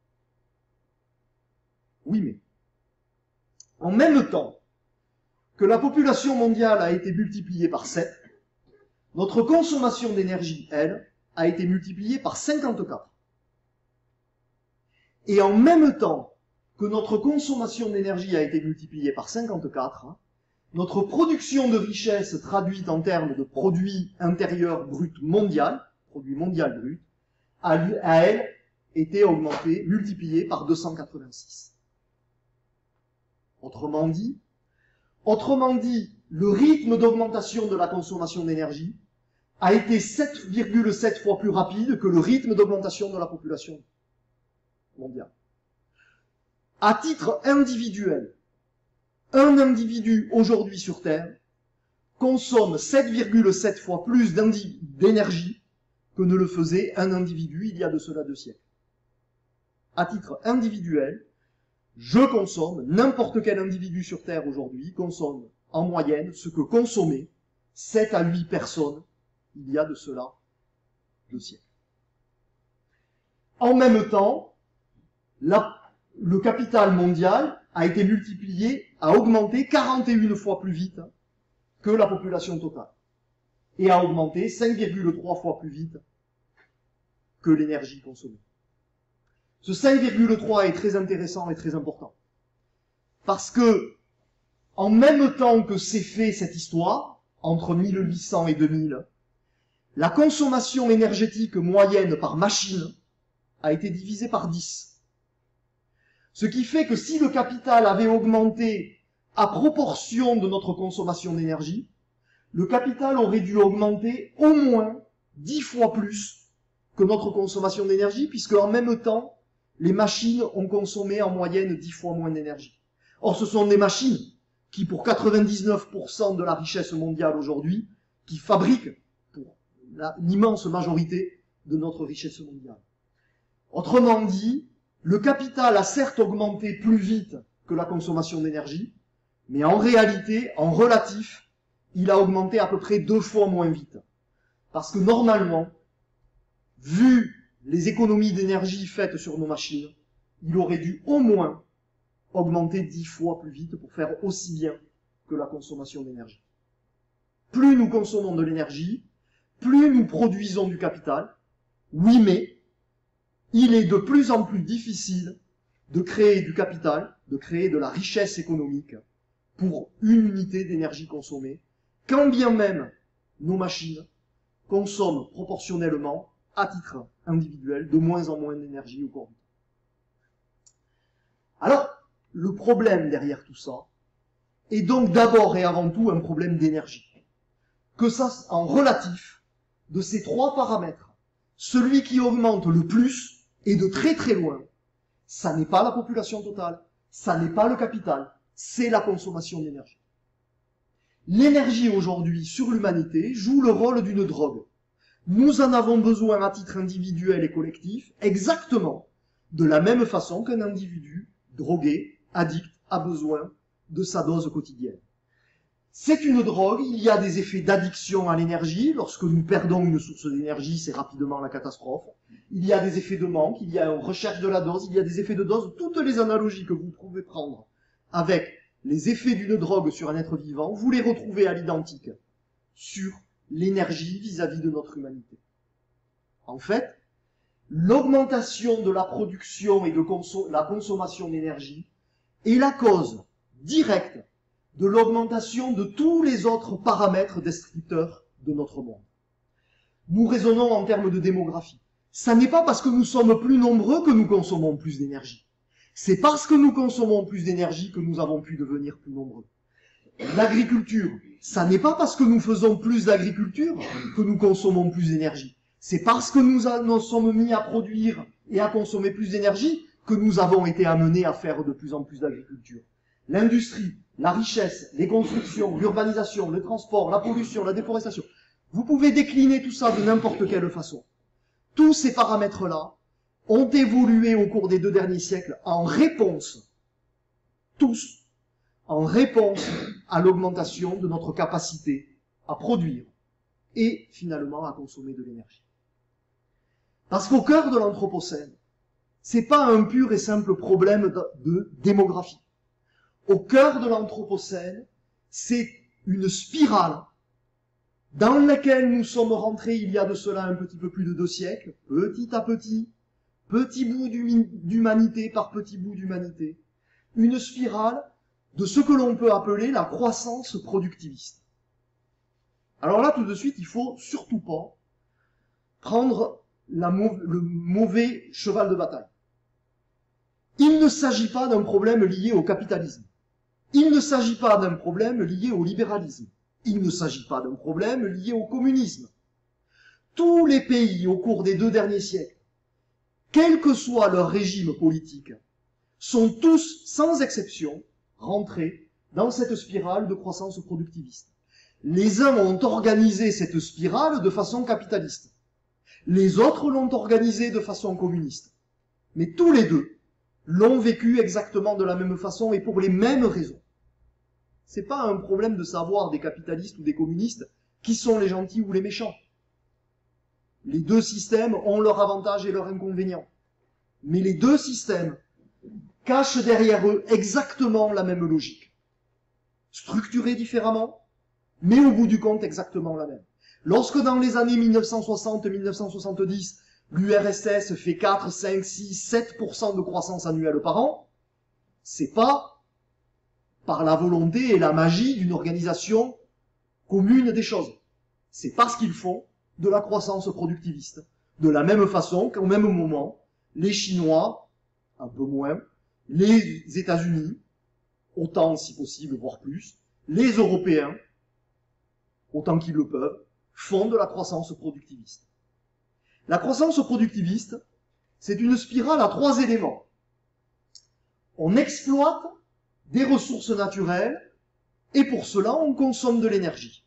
Oui, mais en même temps que la population mondiale a été multipliée par sept, notre consommation d'énergie, elle, a été multipliée par cinquante-quatre. Et en même temps que notre consommation d'énergie a été multipliée par cinquante-quatre, notre production de richesse traduite en termes de produit intérieur brut mondial, produit mondial brut, a, a elle été augmentée, multipliée par deux cent quatre-vingt-six. Autrement dit, autrement dit, le rythme d'augmentation de la consommation d'énergie a été sept virgule sept fois plus rapide que le rythme d'augmentation de la population mondiale. À titre individuel, un individu aujourd'hui sur Terre consomme sept virgule sept fois plus d'énergie que ne le faisait un individu il y a de cela deux siècles. À titre individuel, je consomme, n'importe quel individu sur Terre aujourd'hui consomme en moyenne ce que consommaient sept à huit personnes il y a de cela deux siècles. En même temps, la, le capital mondial a été multiplié, a augmenté quarante et une fois plus vite que la population totale. Et a augmenté cinq virgule trois fois plus vite que l'énergie consommée. Ce cinq virgule trois est très intéressant et très important. Parce que, en même temps que s'est fait cette histoire, entre mille huit cents et deux mille, la consommation énergétique moyenne par machine a été divisée par dix. Ce qui fait que si le capital avait augmenté à proportion de notre consommation d'énergie, le capital aurait dû augmenter au moins dix fois plus que notre consommation d'énergie, puisque en même temps, les machines ont consommé en moyenne dix fois moins d'énergie. Or, ce sont des machines qui, pour quatre-vingt-dix-neuf pour cent de la richesse mondiale aujourd'hui, qui fabriquent pour l'immense majorité de notre richesse mondiale. Autrement dit, le capital a certes augmenté plus vite que la consommation d'énergie, Mais en réalité, en relatif, il a augmenté à peu près deux fois moins vite. Parce que normalement, vu les économies d'énergie faites sur nos machines, il aurait dû au moins augmenter dix fois plus vite pour faire aussi bien que la consommation d'énergie. Plus nous consommons de l'énergie, plus nous produisons du capital. Oui, mais il est de plus en plus difficile de créer du capital, de créer de la richesse économique pour une unité d'énergie consommée, quand bien même nos machines consomment proportionnellement, à titre individuel, de moins en moins d'énergie au cours du temps. Alors, le problème derrière tout ça est donc d'abord et avant tout un problème d'énergie. Que ça, en relatif, de ces trois paramètres, celui qui augmente le plus, et de très très loin, ça n'est pas la population totale, ça n'est pas le capital, c'est la consommation d'énergie. L'énergie aujourd'hui sur l'humanité joue le rôle d'une drogue. Nous en avons besoin à titre individuel et collectif, exactement de la même façon qu'un individu drogué, addict, a besoin de sa dose quotidienne. C'est une drogue, il y a des effets d'addiction à l'énergie. Lorsque nous perdons une source d'énergie, c'est rapidement la catastrophe. Il y a des effets de manque, il y a une recherche de la dose, il y a des effets de dose. Toutes les analogies que vous pouvez prendre avec les effets d'une drogue sur un être vivant, vous les retrouvez à l'identique sur l'énergie vis-à-vis de notre humanité. En fait, l'augmentation de la production et de conso- la consommation d'énergie est la cause directe de l'augmentation de tous les autres paramètres descripteurs de notre monde. Nous raisonnons en termes de démographie. Ça n'est pas parce que nous sommes plus nombreux que nous consommons plus d'énergie. C'est parce que nous consommons plus d'énergie que nous avons pu devenir plus nombreux. L'agriculture, ça n'est pas parce que nous faisons plus d'agriculture que nous consommons plus d'énergie. C'est parce que nous nous sommes mis à produire et à consommer plus d'énergie que nous avons été amenés à faire de plus en plus d'agriculture. L'industrie, la richesse, les constructions, l'urbanisation, le transport, la pollution, la déforestation. Vous pouvez décliner tout ça de n'importe quelle façon. Tous ces paramètres-là ont évolué au cours des deux derniers siècles en réponse, tous, en réponse à l'augmentation de notre capacité à produire et finalement à consommer de l'énergie. Parce qu'au cœur de l'Anthropocène, c'est pas un pur et simple problème de, de démographie. Au cœur de l'Anthropocène, c'est une spirale dans laquelle nous sommes rentrés il y a de cela un petit peu plus de deux siècles, petit à petit, petit bout d'humanité par petit bout d'humanité, une spirale de ce que l'on peut appeler la croissance productiviste. Alors là, tout de suite, il faut surtout pas prendre la mau- le mauvais cheval de bataille. Il ne s'agit pas d'un problème lié au capitalisme. Il ne s'agit pas d'un problème lié au libéralisme. Il ne s'agit pas d'un problème lié au communisme. Tous les pays au cours des deux derniers siècles, quel que soit leur régime politique, sont tous, sans exception, rentrés dans cette spirale de croissance productiviste. Les uns ont organisé cette spirale de façon capitaliste. Les autres l'ont organisée de façon communiste. Mais tous les deux l'ont vécu exactement de la même façon et pour les mêmes raisons. C'est pas un problème de savoir des capitalistes ou des communistes qui sont les gentils ou les méchants. Les deux systèmes ont leurs avantages et leurs inconvénients. Mais les deux systèmes cachent derrière eux exactement la même logique. Structurée différemment, mais au bout du compte exactement la même. Lorsque dans les années mille neuf cent soixante à mille neuf cent soixante-dix, l'U R S S fait quatre, cinq, six, sept pour cent de croissance annuelle par an, c'est pas par la volonté et la magie d'une organisation commune des choses. C'est parce qu'ils font de la croissance productiviste. De la même façon qu'au même moment, les Chinois, un peu moins, les États-Unis, autant si possible, voire plus, les Européens, autant qu'ils le peuvent, font de la croissance productiviste. La croissance productiviste, c'est une spirale à trois éléments. On exploite des ressources naturelles et pour cela, on consomme de l'énergie.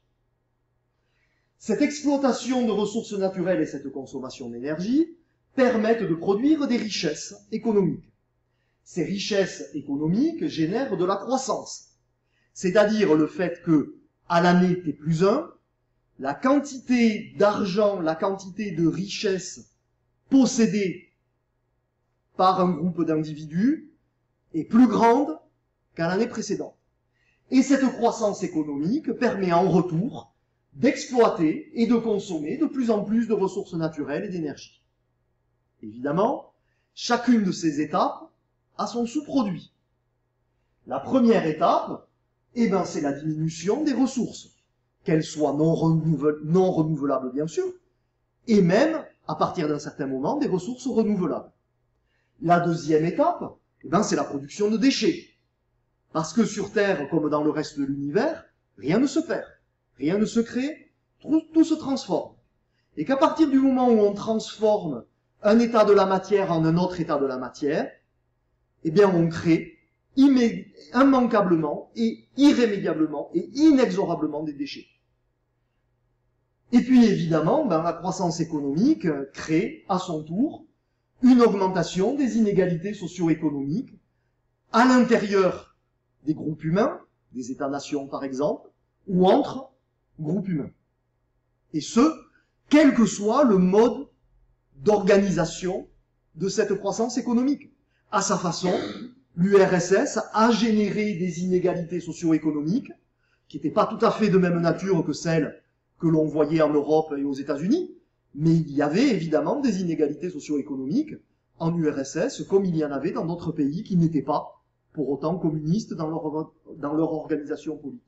Cette exploitation de ressources naturelles et cette consommation d'énergie permettent de produire des richesses économiques. Ces richesses économiques génèrent de la croissance. c'est-à-dire le fait que, à l'année T plus un, la quantité d'argent, la quantité de richesse possédée par un groupe d'individus est plus grande qu'à l'année précédente. Et cette croissance économique permet en retour d'exploiter et de consommer de plus en plus de ressources naturelles et d'énergie. Évidemment, chacune de ces étapes a son sous-produit. La première étape, eh ben, c'est la diminution des ressources, qu'elles soient non, renouvel- non renouvelables bien sûr, et même, à partir d'un certain moment, des ressources renouvelables. La deuxième étape, eh ben, c'est la production de déchets. Parce que sur Terre, comme dans le reste de l'univers, rien ne se perd, rien ne se crée, tout, tout se transforme. Et qu'à partir du moment où on transforme un état de la matière en un autre état de la matière, eh bien on crée immé- immanquablement et irrémédiablement et inexorablement des déchets. Et puis évidemment, ben, la croissance économique crée à son tour une augmentation des inégalités socio-économiques à l'intérieur des groupes humains, des États-nations par exemple, ou entre groupes humains. Et ce, quel que soit le mode d'organisation de cette croissance économique. À sa façon, l'U R S S a généré des inégalités socio-économiques qui n'étaient pas tout à fait de même nature que celles que l'on voyait en Europe et aux États-Unis, mais il y avait évidemment des inégalités socio-économiques en U R S S comme il y en avait dans d'autres pays qui n'étaient pas pour autant communistes dans leur, dans leur organisation politique.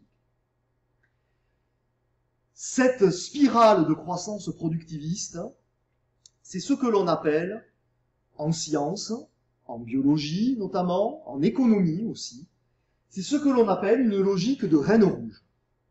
Cette spirale de croissance productiviste, c'est ce que l'on appelle, en sciences, en biologie notamment, en économie aussi, c'est ce que l'on appelle une logique de reine rouge.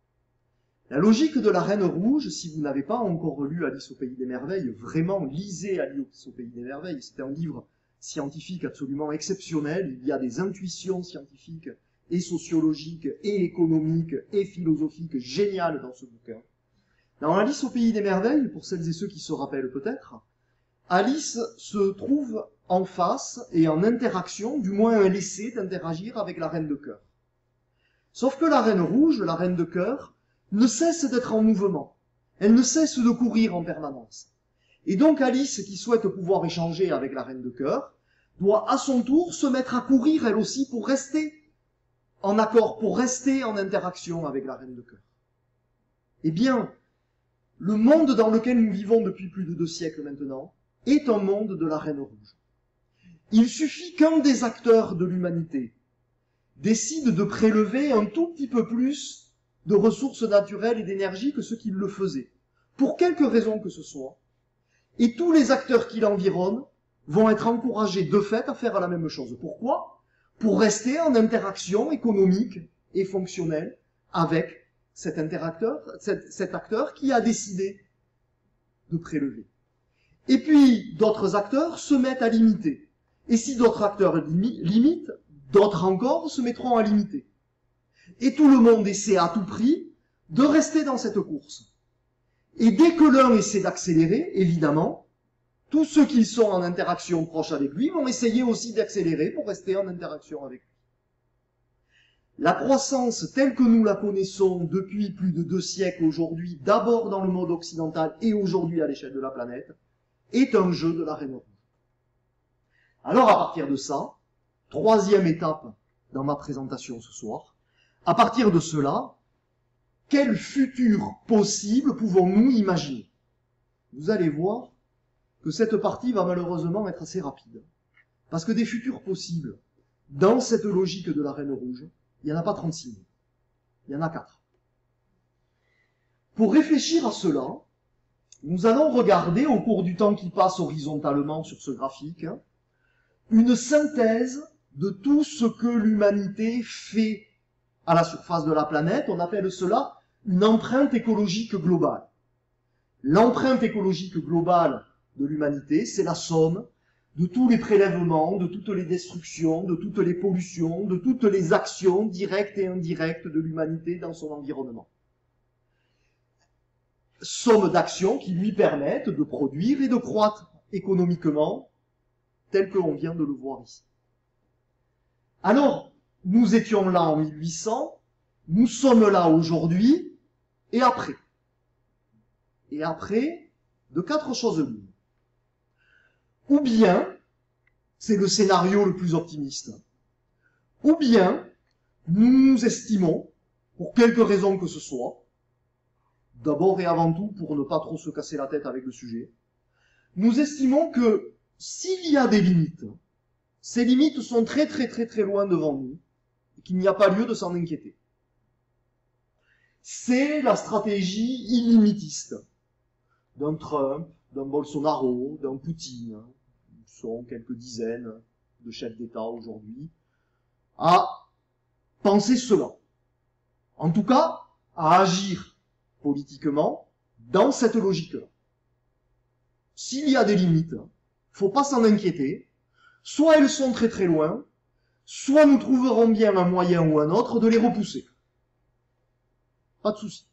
La logique de la reine rouge, si vous n'avez pas encore lu Alice au Pays des Merveilles, vraiment lisez Alice au Pays des Merveilles, c'est un livre scientifique absolument exceptionnel, il y a des intuitions scientifiques et sociologiques et économiques et philosophiques géniales dans ce bouquin. Dans Alice au Pays des Merveilles, pour celles et ceux qui se rappellent peut-être, Alice se trouve en face et en interaction, du moins elle essaie d'interagir avec la reine de cœur. Sauf que la reine rouge, la reine de cœur, ne cesse d'être en mouvement. Elle ne cesse de courir en permanence. Et donc Alice, qui souhaite pouvoir échanger avec la reine de cœur, doit à son tour se mettre à courir elle aussi pour rester en accord, pour rester en interaction avec la reine de cœur. Eh bien, le monde dans lequel nous vivons depuis plus de deux siècles maintenant est un monde de la reine rouge. Il suffit qu'un des acteurs de l'humanité décide de prélever un tout petit peu plus de ressources naturelles et d'énergie que ceux qui le faisaient, pour quelque raison que ce soit, et tous les acteurs qui l'environnent vont être encouragés de fait à faire la même chose. Pourquoi ? Pour rester en interaction économique et fonctionnelle avec cet interacteur, cet, cet acteur qui a décidé de prélever. Et puis, d'autres acteurs se mettent à limiter. Et si d'autres acteurs limi- limitent, d'autres encore se mettront à limiter. Et tout le monde essaie à tout prix de rester dans cette course. Et dès que l'un essaie d'accélérer, évidemment, tous ceux qui sont en interaction proche avec lui vont essayer aussi d'accélérer pour rester en interaction avec lui. La croissance telle que nous la connaissons depuis plus de deux siècles aujourd'hui, d'abord dans le monde occidental et aujourd'hui à l'échelle de la planète, est un jeu de la reine rouge. Alors à partir de ça, troisième étape dans ma présentation ce soir, à partir de cela, quel futur possible pouvons-nous imaginer? Vous allez voir que cette partie va malheureusement être assez rapide. Parce que des futurs possibles, dans cette logique de la reine rouge, il n'y en a pas trente-six mille. Il y en a quatre. Pour réfléchir à cela, nous allons regarder, au cours du temps qui passe horizontalement sur ce graphique, une synthèse de tout ce que l'humanité fait à la surface de la planète. On appelle cela une empreinte écologique globale. L'empreinte écologique globale de l'humanité, c'est la somme de tous les prélèvements, de toutes les destructions, de toutes les pollutions, de toutes les actions directes et indirectes de l'humanité dans son environnement. Somme d'actions qui lui permettent de produire et de croître économiquement, tel que l'on vient de le voir ici. Alors, nous étions là en mille huit cents, Nous sommes là aujourd'hui et après. Et après, de quatre choses l'une. Ou bien, c'est le scénario le plus optimiste, ou bien, nous estimons, pour quelque raison que ce soit, d'abord et avant tout pour ne pas trop se casser la tête avec le sujet, nous estimons que s'il y a des limites, ces limites sont très très très très loin devant nous, et qu'il n'y a pas lieu de s'en inquiéter. C'est la stratégie illimitiste d'un Trump, d'un Bolsonaro, d'un Poutine. Nous sont quelques dizaines de chefs d'État aujourd'hui à penser cela. En tout cas, à agir politiquement dans cette logique-là. S'il y a des limites, faut pas s'en inquiéter. Soit elles sont très très loin, soit nous trouverons bien un moyen ou un autre de les repousser. Pas de souci.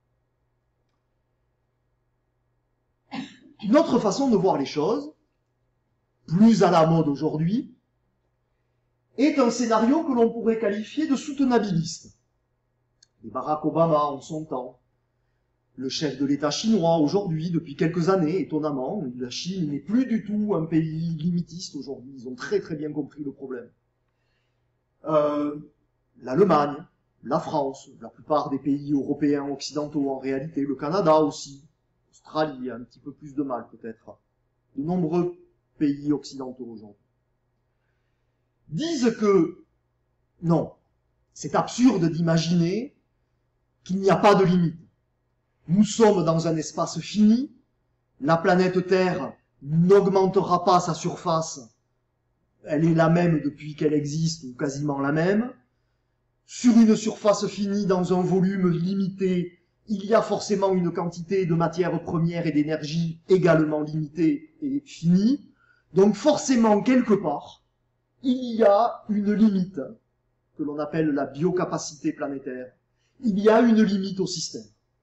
Une autre façon de voir les choses, plus à la mode aujourd'hui, est un scénario que l'on pourrait qualifier de soutenabiliste. Et Barack Obama en son temps, le chef de l'État chinois aujourd'hui, depuis quelques années, étonnamment, la Chine n'est plus du tout un pays limitiste aujourd'hui, ils ont très très bien compris le problème. Euh, L'Allemagne, la France, la plupart des pays européens occidentaux en réalité, le Canada aussi, l'Australie a un petit peu plus de mal peut-être, de nombreux pays occidentaux aujourd'hui, disent que non, c'est absurde d'imaginer qu'il n'y a pas de limite. Nous sommes dans un espace fini, la planète Terre n'augmentera pas sa surface, elle est la même depuis qu'elle existe, ou quasiment la même. Sur une surface finie, dans un volume limité, il y a forcément une quantité de matières premières et d'énergie également limitée et finie. Donc forcément, quelque part, il y a une limite, que l'on appelle la biocapacité planétaire. Il y a une limite au système.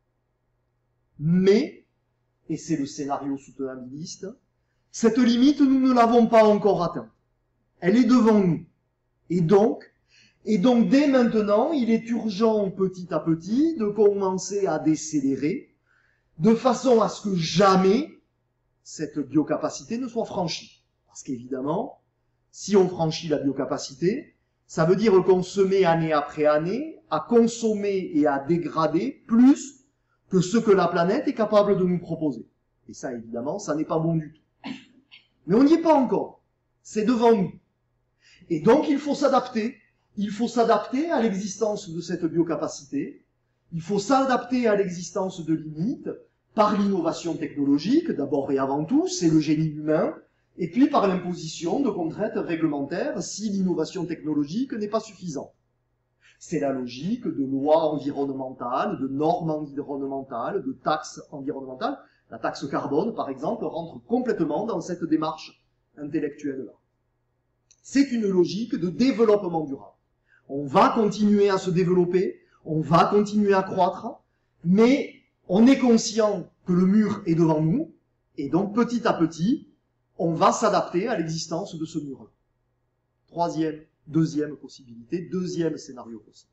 Mais, et c'est le scénario soutenabiliste, cette limite, nous ne l'avons pas encore atteinte. Elle est devant nous. Et donc, et donc dès maintenant, il est urgent petit à petit de commencer à décélérer, de façon à ce que jamais cette biocapacité ne soit franchie. Parce qu'évidemment, si on franchit la biocapacité, ça veut dire qu'on se met année après année à consommer et à dégrader plus que ce que la planète est capable de nous proposer. Et ça, évidemment, ça n'est pas bon du tout. Mais on n'y est pas encore. C'est devant nous. Et donc, il faut s'adapter. Il faut s'adapter à l'existence de cette biocapacité. Il faut s'adapter à l'existence de limites par l'innovation technologique, d'abord et avant tout, c'est le génie humain, et puis par l'imposition de contraintes réglementaires si l'innovation technologique n'est pas suffisante. C'est la logique de lois environnementales, de normes environnementales, de taxes environnementales. La taxe carbone, par exemple, rentre complètement dans cette démarche intellectuelle-là. C'est une logique de développement durable. On va continuer à se développer, on va continuer à croître, mais on est conscient que le mur est devant nous, et donc petit à petit, on va s'adapter à l'existence de ce mur-là. Troisième, deuxième possibilité, deuxième scénario possible.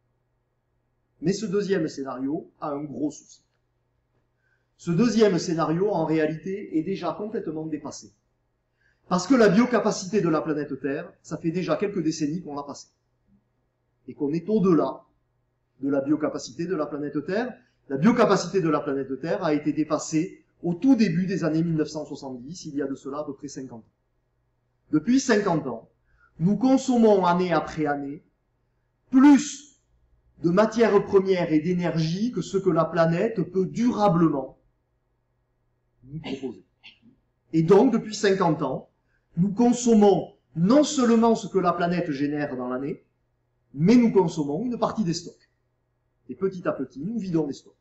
Mais ce deuxième scénario a un gros souci. Ce deuxième scénario, en réalité, est déjà complètement dépassé. Parce que la biocapacité de la planète Terre, ça fait déjà quelques décennies qu'on l'a passée. Et qu'on est au-delà de la biocapacité de la planète Terre. La biocapacité de la planète Terre a été dépassée au tout début des années mille neuf cent soixante-dix, il y a de cela à peu près cinquante ans. Depuis cinquante ans, nous consommons année après année plus de matières premières et d'énergie que ce que la planète peut durablement nous proposer. Et donc, depuis cinquante ans, nous consommons non seulement ce que la planète génère dans l'année, mais nous consommons une partie des stocks. Et petit à petit, nous vidons les stocks.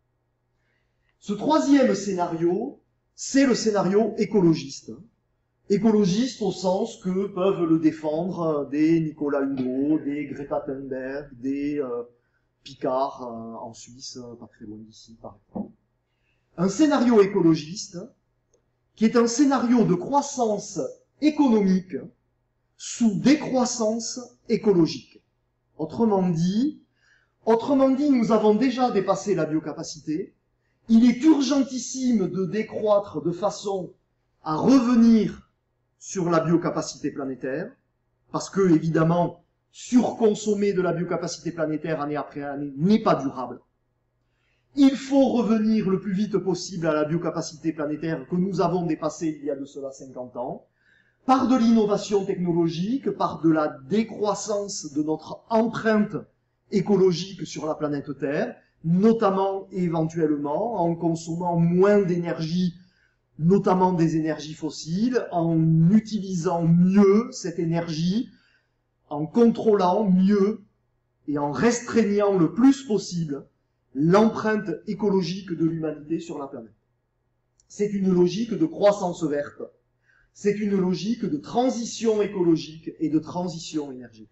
Ce troisième scénario, c'est le scénario écologiste. Écologiste au sens que peuvent le défendre des Nicolas Hulot, des Greta Thunberg, des euh, Picard euh, en Suisse, pas très loin d'ici, par exemple. Un scénario écologiste qui est un scénario de croissance économique sous décroissance écologique. Autrement dit, Autrement dit, nous avons déjà dépassé la biocapacité. Il est urgentissime de décroître de façon à revenir sur la biocapacité planétaire, parce que, évidemment, surconsommer de la biocapacité planétaire année après année n'est pas durable. Il faut revenir le plus vite possible à la biocapacité planétaire que nous avons dépassée il y a de cela cinquante ans, par de l'innovation technologique, par de la décroissance de notre empreinte écologique sur la planète Terre, notamment et éventuellement en consommant moins d'énergie, notamment des énergies fossiles, en utilisant mieux cette énergie, en contrôlant mieux et en restreignant le plus possible l'empreinte écologique de l'humanité sur la planète. C'est une logique de croissance verte, c'est une logique de transition écologique et de transition énergétique.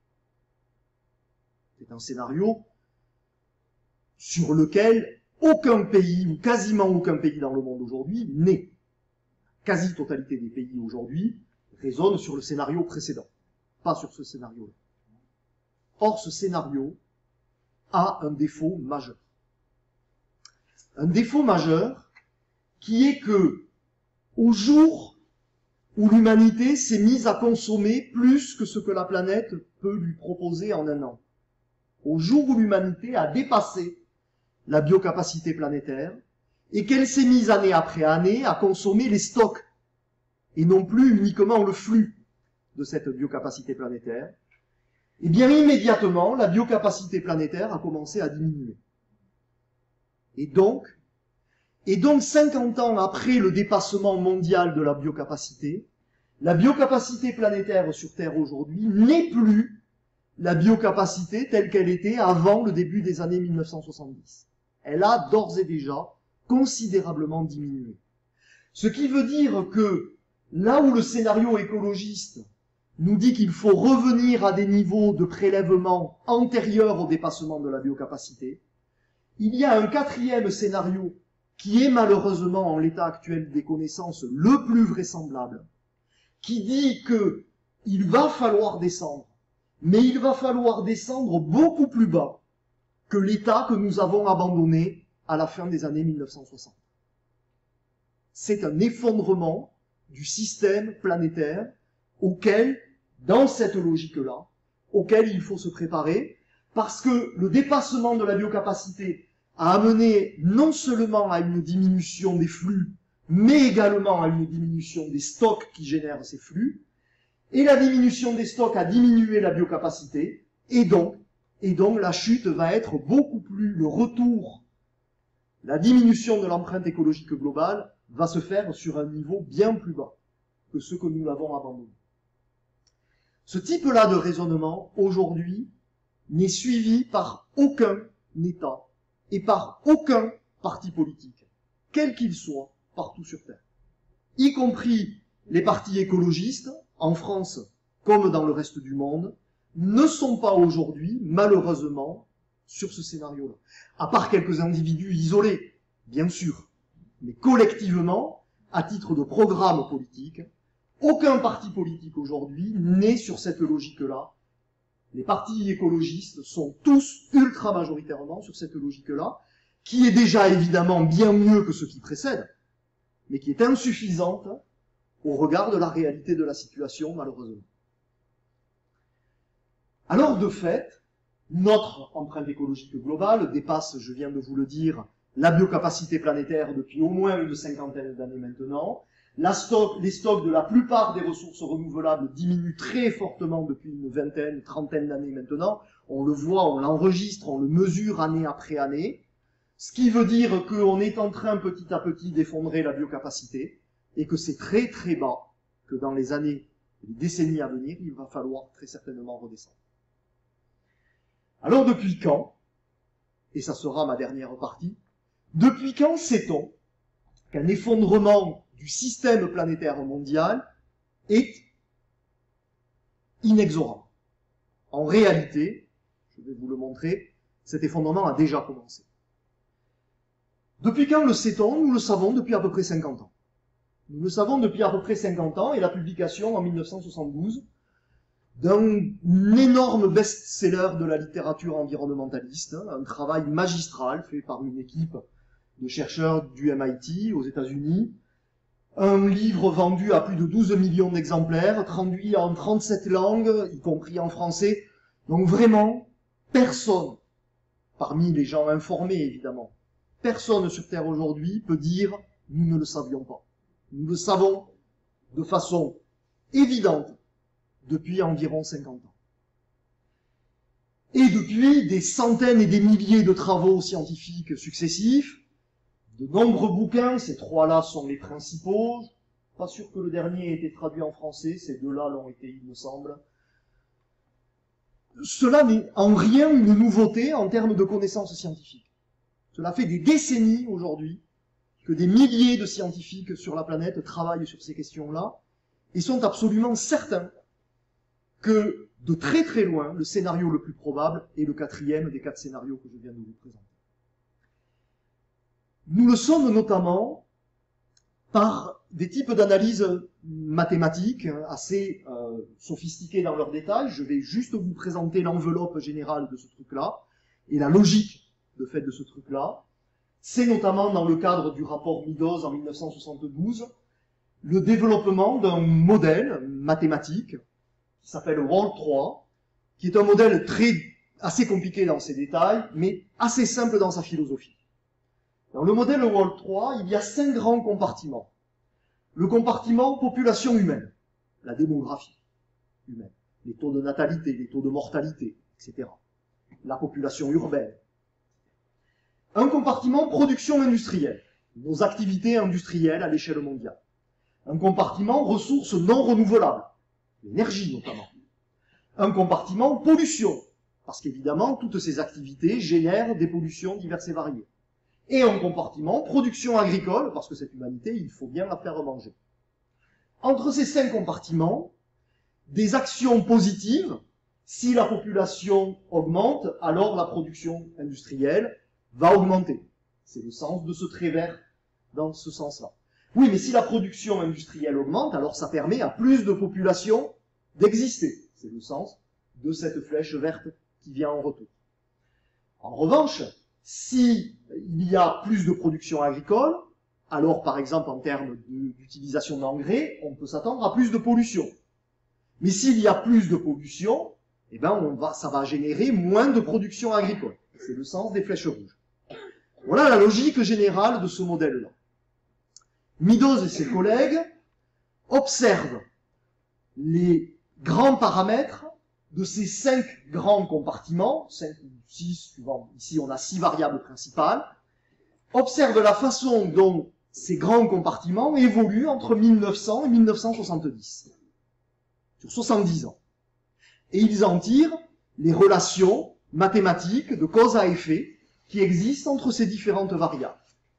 C'est un scénario sur lequel aucun pays, ou quasiment aucun pays dans le monde aujourd'hui, n'est. La quasi-totalité des pays aujourd'hui raisonnent sur le scénario précédent, pas sur ce scénario-là. Or, ce scénario a un défaut majeur. Un défaut majeur qui est que, au jour où l'humanité s'est mise à consommer plus que ce que la planète peut lui proposer en un an, au jour où l'humanité a dépassé la biocapacité planétaire, et qu'elle s'est mise année après année à consommer les stocks, et non plus uniquement le flux de cette biocapacité planétaire, et bien immédiatement, la biocapacité planétaire a commencé à diminuer. Et donc, et donc cinquante ans après le dépassement mondial de la biocapacité, la biocapacité planétaire sur Terre aujourd'hui n'est plus la biocapacité telle qu'elle était avant le début des années mille neuf cent soixante-dix. Elle a d'ores et déjà considérablement diminué. Ce qui veut dire que là où le scénario écologiste nous dit qu'il faut revenir à des niveaux de prélèvement antérieurs au dépassement de la biocapacité, il y a un quatrième scénario qui est malheureusement en l'état actuel des connaissances le plus vraisemblable, qui dit que il va falloir descendre, mais il va falloir descendre beaucoup plus bas que l'état que nous avons abandonné à la fin des années mille neuf cent soixante. C'est un effondrement du système planétaire auquel, dans cette logique-là, auquel il faut se préparer, parce que le dépassement de la biocapacité a amené non seulement à une diminution des flux, mais également à une diminution des stocks qui génèrent ces flux, et la diminution des stocks a diminué la biocapacité, et donc, et donc la chute va être beaucoup plus, le retour, la diminution de l'empreinte écologique globale va se faire sur un niveau bien plus bas que ce que nous l'avons abandonné. Ce type-là de raisonnement, aujourd'hui, n'est suivi par aucun État et par aucun parti politique, quel qu'il soit, partout sur Terre, y compris les partis écologistes, en France comme dans le reste du monde, ne sont pas aujourd'hui, malheureusement, sur ce scénario-là. À part quelques individus isolés, bien sûr, mais collectivement, à titre de programme politique, aucun parti politique aujourd'hui n'est sur cette logique-là. Les partis écologistes sont tous ultra majoritairement sur cette logique-là, qui est déjà évidemment bien mieux que ce qui précède, mais qui est insuffisante au regard de la réalité de la situation, malheureusement. Alors, de fait, notre empreinte écologique globale dépasse, je viens de vous le dire, la biocapacité planétaire depuis au moins une cinquantaine d'années maintenant. La stock, les stocks de la plupart des ressources renouvelables diminuent très fortement depuis une vingtaine, une trentaine d'années maintenant. On le voit, on l'enregistre, on le mesure année après année. Ce qui veut dire qu'on est en train petit à petit d'effondrer la biocapacité et que c'est très très bas, que dans les années, les décennies à venir, il va falloir très certainement redescendre. Alors depuis quand, et ça sera ma dernière partie, depuis quand sait-on qu'un effondrement du système planétaire mondial est inexorable? En réalité, je vais vous le montrer, cet effondrement a déjà commencé. Depuis quand le sait-on? Nous le savons depuis à peu près cinquante ans. Nous le savons depuis à peu près cinquante ans, et la publication en mille neuf cent soixante-douze d'un énorme best-seller de la littérature environnementaliste, hein, un travail magistral fait par une équipe de chercheurs du M I T aux États-Unis, un livre vendu à plus de douze millions d'exemplaires, traduit en trente-sept langues, y compris en français. Donc vraiment, personne, parmi les gens informés évidemment, personne sur Terre aujourd'hui peut dire « nous ne le savions pas ». Nous le savons de façon évidente depuis environ cinquante ans. Et depuis des centaines et des milliers de travaux scientifiques successifs, de nombreux bouquins, ces trois-là sont les principaux, pas sûr que le dernier ait été traduit en français, ces deux-là l'ont été, il me semble. Cela n'est en rien une nouveauté en termes de connaissances scientifiques. Cela fait des décennies aujourd'hui que des milliers de scientifiques sur la planète travaillent sur ces questions-là et sont absolument certains que, de très très loin, le scénario le plus probable est le quatrième des quatre scénarios que je viens de vous présenter. Nous le sommes notamment par des types d'analyses mathématiques assez euh, sophistiquées dans leurs détails. Je vais juste vous présenter l'enveloppe générale de ce truc-là et la logique de fait de ce truc-là. C'est notamment dans le cadre du rapport Meadows en mille neuf cent soixante-douze le développement d'un modèle mathématique qui s'appelle World trois, qui est un modèle très assez compliqué dans ses détails, mais assez simple dans sa philosophie. Dans le modèle World trois, il y a cinq grands compartiments. Le compartiment population humaine, la démographie humaine, les taux de natalité, les taux de mortalité, et cetera. La population urbaine. Un compartiment production industrielle, nos activités industrielles à l'échelle mondiale. Un compartiment ressources non renouvelables, l'énergie notamment. Un compartiment pollution, parce qu'évidemment toutes ces activités génèrent des pollutions diverses et variées. Et un compartiment production agricole, parce que cette humanité, il faut bien la faire manger. Entre ces cinq compartiments, des actions positives, si la population augmente, alors la production industrielle va augmenter. C'est le sens de ce trait vert dans ce sens-là. Oui, mais si la production industrielle augmente, alors ça permet à plus de population d'exister. C'est le sens de cette flèche verte qui vient en retour. En revanche, si il y a plus de production agricole, alors par exemple en termes d'utilisation d'engrais, on peut s'attendre à plus de pollution. Mais s'il y a plus de pollution, eh ben on va, ça va générer moins de production agricole. C'est le sens des flèches rouges. Voilà la logique générale de ce modèle-là. Meadows et ses collègues observent les grands paramètres de ces cinq grands compartiments, cinq ou six, suivant, ici on a six variables principales, observent la façon dont ces grands compartiments évoluent entre mille neuf cents et mille neuf cent soixante-dix, sur soixante-dix ans. Et ils en tirent les relations mathématiques de cause à effet qui existent entre ces différentes variables.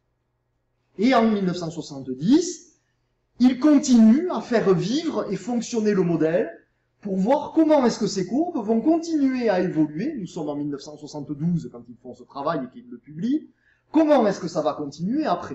Et en mille neuf cent soixante-dix, ils continuent à faire vivre et fonctionner le modèle pour voir comment est-ce que ces courbes vont continuer à évoluer. Nous sommes en mille neuf cent soixante-douze quand ils font ce travail et qu'ils le publient. Comment est-ce que ça va continuer après?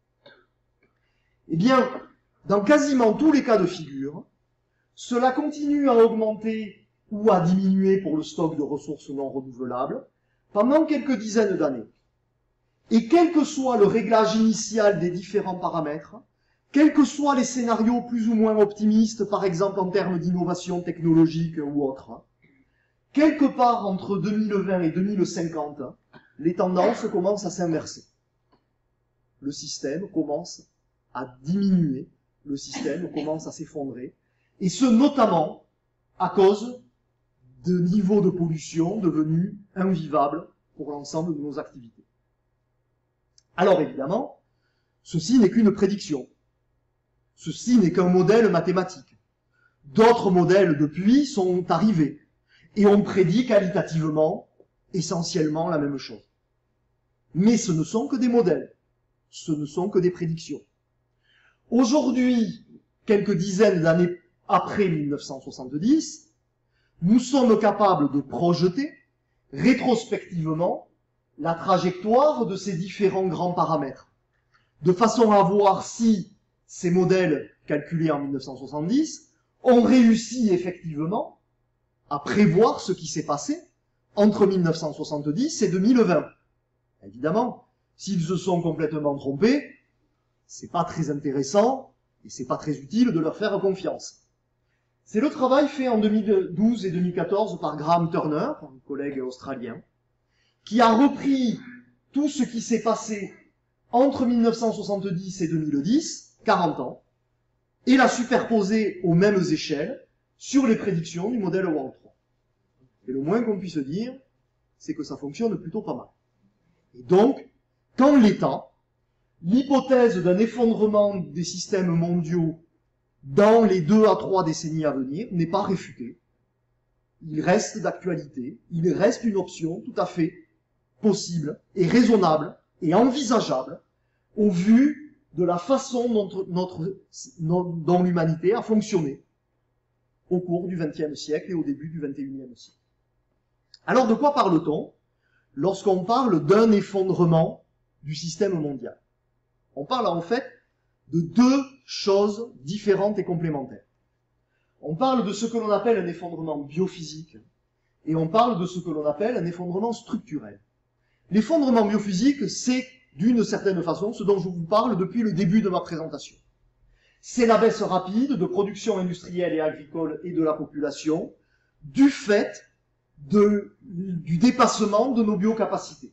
Eh bien, dans quasiment tous les cas de figure, cela continue à augmenter ou à diminuer pour le stock de ressources non renouvelables pendant quelques dizaines d'années. Et quel que soit le réglage initial des différents paramètres, quels que soient les scénarios plus ou moins optimistes, par exemple en termes d'innovation technologique ou autre, quelque part entre deux mille vingt et deux mille cinquante, les tendances commencent à s'inverser. Le système commence à diminuer, le système commence à s'effondrer, et ce notamment à cause de niveaux de pollution devenus invivables pour l'ensemble de nos activités. Alors évidemment, ceci n'est qu'une prédiction. Ceci n'est qu'un modèle mathématique. D'autres modèles depuis sont arrivés et ont prédit qualitativement essentiellement la même chose. Mais ce ne sont que des modèles, ce ne sont que des prédictions. Aujourd'hui, quelques dizaines d'années après mille neuf cent soixante-dix, nous sommes capables de projeter rétrospectivement la trajectoire de ces différents grands paramètres, de façon à voir si ces modèles calculés en mille neuf cent soixante-dix ont réussi effectivement à prévoir ce qui s'est passé entre mille neuf cent soixante-dix et deux mille vingt. Évidemment, s'ils se sont complètement trompés, c'est pas très intéressant et c'est pas très utile de leur faire confiance. C'est le travail fait en deux mille douze et deux mille quatorze par Graham Turner, un collègue australien, qui a repris tout ce qui s'est passé entre mille neuf cent soixante-dix et deux mille dix, quarante ans, et l'a superposé aux mêmes échelles sur les prédictions du modèle World trois. Et le moins qu'on puisse dire, c'est que ça fonctionne plutôt pas mal. Et donc, quand l'État, l'hypothèse d'un effondrement des systèmes mondiaux dans les deux à trois décennies à venir n'est pas réfutée, il reste d'actualité, il reste une option tout à fait possible et raisonnable et envisageable au vu de la façon dont, notre, dont l'humanité a fonctionné au cours du vingtième siècle et au début du vingt et unième siècle. Alors de quoi parle-t-on lorsqu'on parle d'un effondrement du système mondial? On parle en fait de deux choses différentes et complémentaires. On parle de ce que l'on appelle un effondrement biophysique et on parle de ce que l'on appelle un effondrement structurel. L'effondrement biophysique, c'est d'une certaine façon ce dont je vous parle depuis le début de ma présentation. C'est la baisse rapide de production industrielle et agricole et de la population du fait de, du dépassement de nos biocapacités.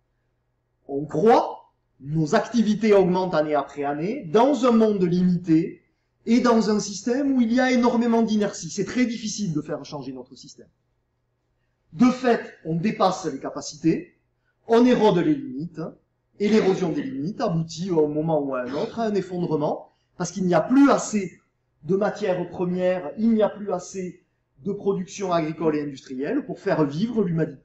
On croit, nos activités augmentent année après année, dans un monde limité et dans un système où il y a énormément d'inertie. C'est très difficile de faire changer notre système. De fait, on dépasse les capacités, on érode les limites, et l'érosion des limites aboutit au moment ou à un autre à un effondrement, parce qu'il n'y a plus assez de matières premières, il n'y a plus assez de production agricole et industrielle pour faire vivre l'humanité.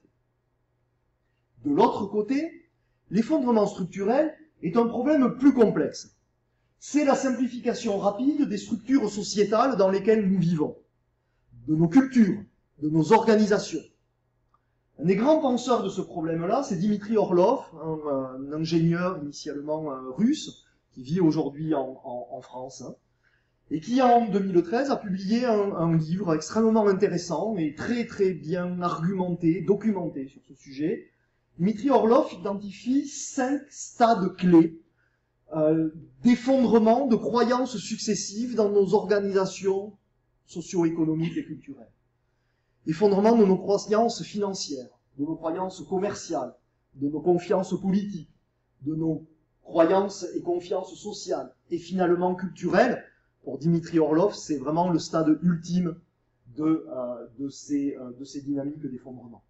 De l'autre côté, l'effondrement structurel est un problème plus complexe. C'est la simplification rapide des structures sociétales dans lesquelles nous vivons, de nos cultures, de nos organisations. Un des grands penseurs de ce problème-là, c'est Dimitri Orlov, un, un ingénieur initialement euh, russe, qui vit aujourd'hui en, en, en France, hein, et qui en deux mille treize a publié un, un livre extrêmement intéressant et très très bien argumenté, documenté sur ce sujet. Dimitri Orlov identifie cinq stades clés euh, d'effondrement de croyances successives dans nos organisations socio-économiques et culturelles. Effondrement de nos croyances financières, de nos croyances commerciales, de nos confiances politiques, de nos croyances et confiances sociales, et finalement culturelles. Pour Dimitri Orlov, c'est vraiment le stade ultime de, euh, de, ces, euh, de ces dynamiques d'effondrement.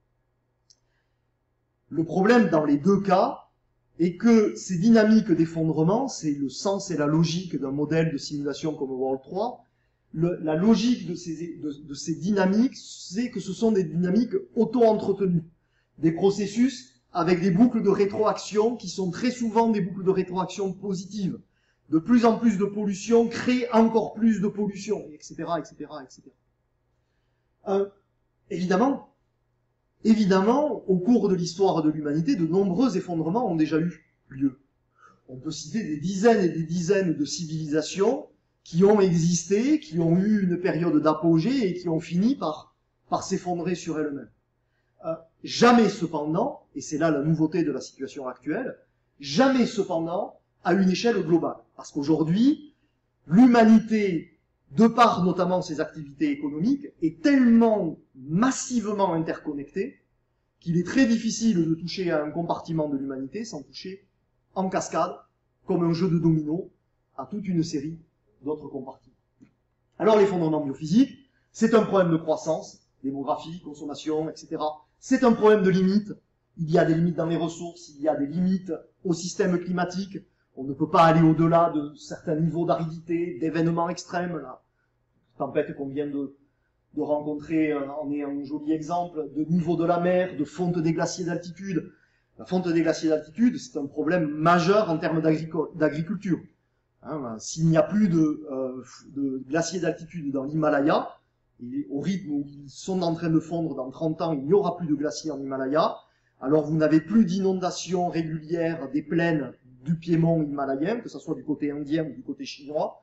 Le problème dans les deux cas est que ces dynamiques d'effondrement, c'est le sens et la logique d'un modèle de simulation comme World trois, Le, la logique de ces, de, de ces dynamiques, c'est que ce sont des dynamiques auto-entretenues, des processus avec des boucles de rétroaction qui sont très souvent des boucles de rétroaction positives. De plus en plus de pollution crée encore plus de pollution, et cetera, et cetera, et cetera. Euh, évidemment, évidemment, au cours de l'histoire de l'humanité, de nombreux effondrements ont déjà eu lieu. On peut citer des dizaines et des dizaines de civilisations qui ont existé, qui ont eu une période d'apogée et qui ont fini par, par s'effondrer sur elles-mêmes. Euh, jamais cependant, et c'est là la nouveauté de la situation actuelle, jamais cependant à une échelle globale. Parce qu'aujourd'hui, l'humanité, de par notamment ses activités économiques, est tellement massivement interconnectée qu'il est très difficile de toucher à un compartiment de l'humanité sans toucher en cascade, comme un jeu de dominos, à toute une série d'autres compartiments. Alors l'effondrement biophysique, c'est un problème de croissance, démographie, consommation, et cetera. C'est un problème de limites. Il y a des limites dans les ressources, il y a des limites au système climatique. On ne peut pas aller au-delà de certains niveaux d'aridité, d'événements extrêmes. La tempête qu'on vient de, de rencontrer en est un joli exemple, de niveau de la mer, de fonte des glaciers d'altitude. La fonte des glaciers d'altitude, c'est un problème majeur en termes d'agriculture. Hein, s'il n'y a plus de, euh, de glaciers d'altitude dans l'Himalaya, et au rythme où ils sont en train de fondre dans trente ans, il n'y aura plus de glaciers en Himalaya, alors vous n'avez plus d'inondations régulières des plaines du piémont himalayen, que ce soit du côté indien ou du côté chinois,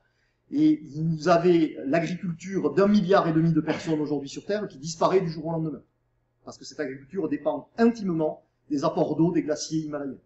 Et vous avez l'agriculture d'un milliard et demi de personnes aujourd'hui sur Terre qui disparaît du jour au lendemain. Parce que cette agriculture dépend intimement des apports d'eau des glaciers himalayens.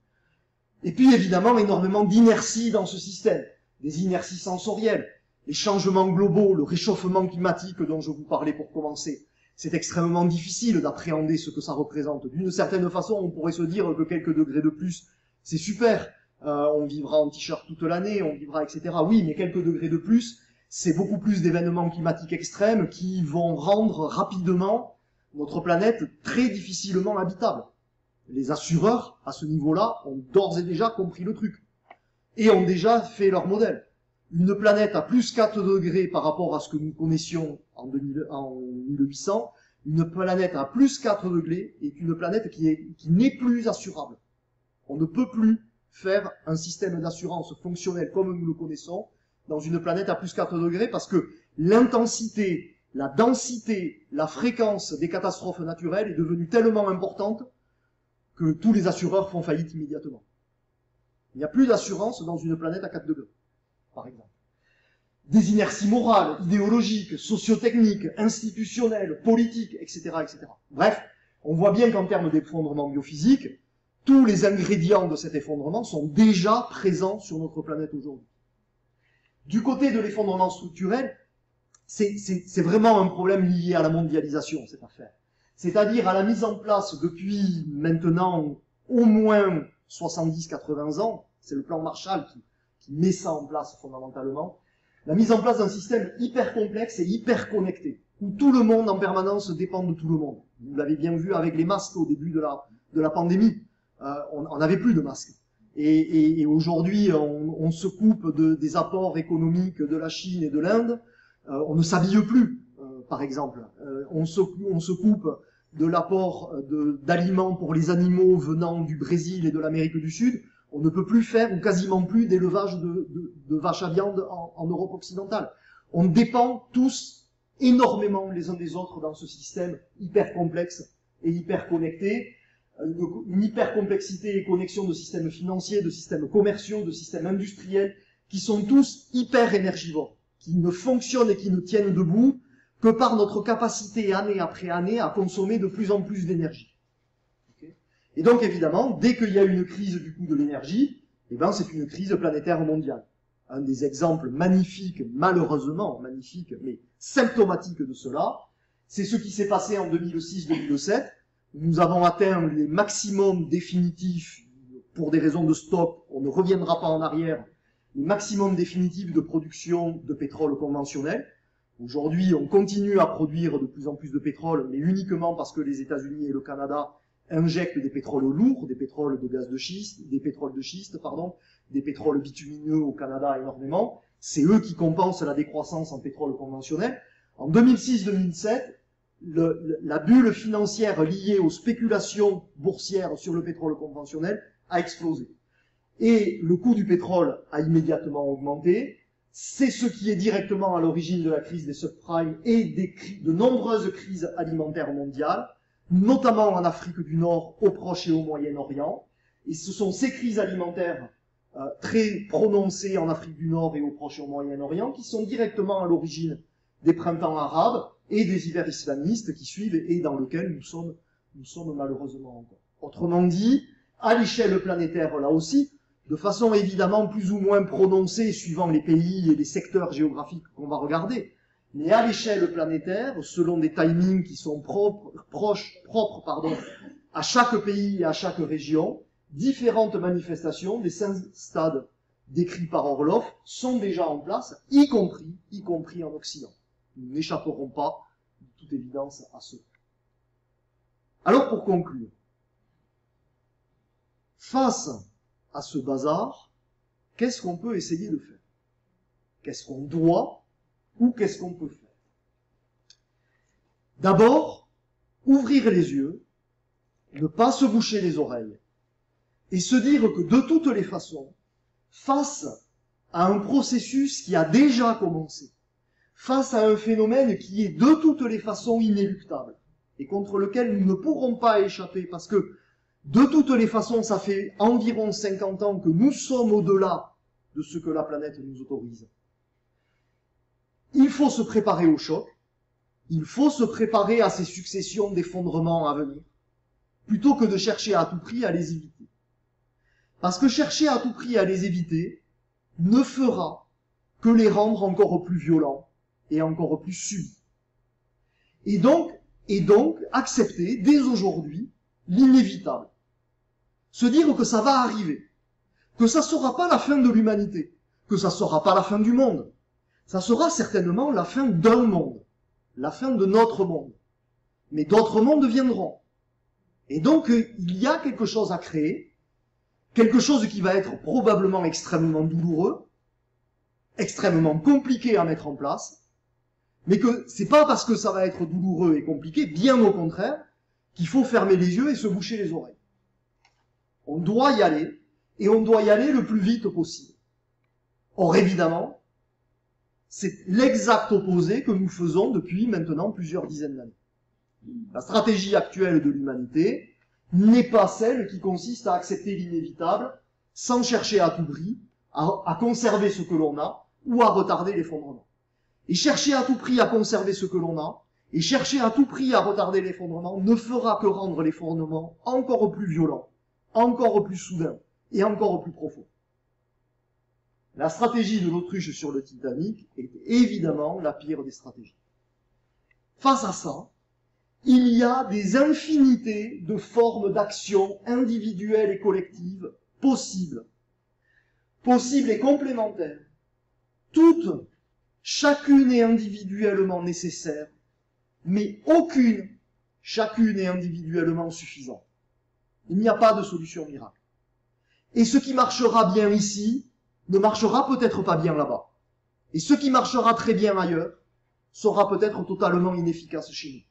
Et puis évidemment, énormément d'inertie dans ce système. Des inerties sensorielles, les changements globaux, le réchauffement climatique dont je vous parlais pour commencer. C'est extrêmement difficile d'appréhender ce que ça représente. D'une certaine façon, on pourrait se dire que quelques degrés de plus, c'est super. Euh, on vivra en t-shirt toute l'année, on vivra, et cetera. Oui, mais quelques degrés de plus, c'est beaucoup plus d'événements climatiques extrêmes qui vont rendre rapidement notre planète très difficilement habitable. Les assureurs, à ce niveau-là, ont d'ores et déjà compris le truc. Et ont déjà fait leur modèle. Une planète à plus quatre degrés par rapport à ce que nous connaissions en, deux mille, en mille huit cents, une planète à plus quatre degrés est une planète qui est, qui n'est plus assurable. On ne peut plus faire un système d'assurance fonctionnel comme nous le connaissons dans une planète à plus quatre degrés parce que l'intensité, la densité, la fréquence des catastrophes naturelles est devenue tellement importante que tous les assureurs font faillite immédiatement. Il n'y a plus d'assurance dans une planète à quatre degrés, par exemple. Des inerties morales, idéologiques, sociotechniques, institutionnelles, politiques, et cetera, et cetera. Bref, on voit bien qu'en termes d'effondrement biophysique, tous les ingrédients de cet effondrement sont déjà présents sur notre planète aujourd'hui. Du côté de l'effondrement structurel, c'est vraiment un problème lié à la mondialisation, cette affaire. C'est-à-dire à la mise en place depuis maintenant au moins soixante-dix à quatre-vingts ans, c'est le plan Marshall qui, qui met ça en place fondamentalement, la mise en place d'un système hyper complexe et hyper connecté, où tout le monde en permanence dépend de tout le monde. Vous l'avez bien vu avec les masques au début de la, de la pandémie. Euh, on n'avait plus de masques. Et, et, et aujourd'hui, on, on se coupe de, des apports économiques de la Chine et de l'Inde. Euh, on ne s'habille plus, euh, par exemple. Euh, on, se, on se coupe de l'apport d'aliments pour les animaux venant du Brésil et de l'Amérique du Sud. On ne peut plus faire, ou quasiment plus, d'élevage de, de, de vaches à viande en, en Europe occidentale. On dépend tous énormément les uns des autres dans ce système hyper complexe et hyper connecté. Une, une hyper complexité et connexion de systèmes financiers, de systèmes commerciaux, de systèmes industriels, qui sont tous hyper énergivores, qui ne fonctionnent et qui ne tiennent debout que par notre capacité année après année à consommer de plus en plus d'énergie. Okay. Et donc évidemment, dès qu'il y a une crise du coût de l'énergie, eh ben, c'est une crise planétaire mondiale. Un des exemples magnifiques, malheureusement magnifiques, mais symptomatiques de cela, c'est ce qui s'est passé en deux mille six deux mille sept. Nous avons atteint les maximums définitifs, pour des raisons de stock, on ne reviendra pas en arrière, les maximums définitifs de production de pétrole conventionnel. Aujourd'hui, on continue à produire de plus en plus de pétrole, mais uniquement parce que les États-Unis et le Canada injectent des pétroles lourds, des pétroles de gaz de schiste, des pétroles de schiste, pardon, des pétroles bitumineux au Canada énormément. C'est eux qui compensent la décroissance en pétrole conventionnel. En deux mille six deux mille sept, le, le, la bulle financière liée aux spéculations boursières sur le pétrole conventionnel a explosé. Et le coût du pétrole a immédiatement augmenté. C'est ce qui est directement à l'origine de la crise des subprimes et des, de nombreuses crises alimentaires mondiales, notamment en Afrique du Nord, au Proche et au Moyen-Orient. Et ce sont ces crises alimentaires euh, très prononcées en Afrique du Nord et au Proche et au Moyen-Orient qui sont directement à l'origine des printemps arabes et des hivers islamistes qui suivent et dans lesquels nous sommes, nous sommes malheureusement encore. Autrement dit, à l'échelle planétaire là aussi, de façon évidemment plus ou moins prononcée suivant les pays et les secteurs géographiques qu'on va regarder, mais à l'échelle planétaire, selon des timings qui sont propres, proches, propres pardon, à chaque pays et à chaque région, différentes manifestations des cinq stades décrits par Orloff sont déjà en place, y compris, y compris en Occident. Nous n'échapperons pas, de toute évidence, à cela. Alors pour conclure, face à ce bazar, qu'est-ce qu'on peut essayer de faire? Qu'est-ce qu'on doit ou qu'est-ce qu'on peut faire? D'abord, ouvrir les yeux, ne pas se boucher les oreilles, et se dire que de toutes les façons, face à un processus qui a déjà commencé, face à un phénomène qui est de toutes les façons inéluctable, et contre lequel nous ne pourrons pas échapper, parce que de toutes les façons, ça fait environ cinquante ans que nous sommes au-delà de ce que la planète nous autorise. il faut se préparer au choc, il faut se préparer à ces successions d'effondrements à venir, plutôt que de chercher à tout prix à les éviter. Parce que chercher à tout prix à les éviter ne fera que les rendre encore plus violents et encore plus subis. Et donc, et donc, accepter dès aujourd'hui l'inévitable. Se dire que ça va arriver, que ça sera pas la fin de l'humanité, que ça sera pas la fin du monde, ça sera certainement la fin d'un monde, la fin de notre monde. Mais d'autres mondes viendront. Et donc, il y a quelque chose à créer, quelque chose qui va être probablement extrêmement douloureux, extrêmement compliqué à mettre en place, mais que c'est pas parce que ça va être douloureux et compliqué, bien au contraire, qu'il faut fermer les yeux et se boucher les oreilles. On doit y aller, et on doit y aller le plus vite possible. Or, évidemment, c'est l'exact opposé que nous faisons depuis maintenant plusieurs dizaines d'années. La stratégie actuelle de l'humanité n'est pas celle qui consiste à accepter l'inévitable sans chercher à tout prix à, à conserver ce que l'on a ou à retarder l'effondrement. Et chercher à tout prix à conserver ce que l'on a et chercher à tout prix à retarder l'effondrement ne fera que rendre l'effondrement encore plus violent, encore plus soudain et encore plus profond. La stratégie de l'autruche sur le Titanic est évidemment la pire des stratégies. Face à ça, il y a des infinités de formes d'action individuelles et collectives possibles, possibles et complémentaires, toutes, chacune est individuellement nécessaire, mais aucune, chacune est individuellement suffisante. Il n'y a pas de solution miracle. Et ce qui marchera bien ici ne marchera peut-être pas bien là-bas. Et ce qui marchera très bien ailleurs sera peut-être totalement inefficace chez nous.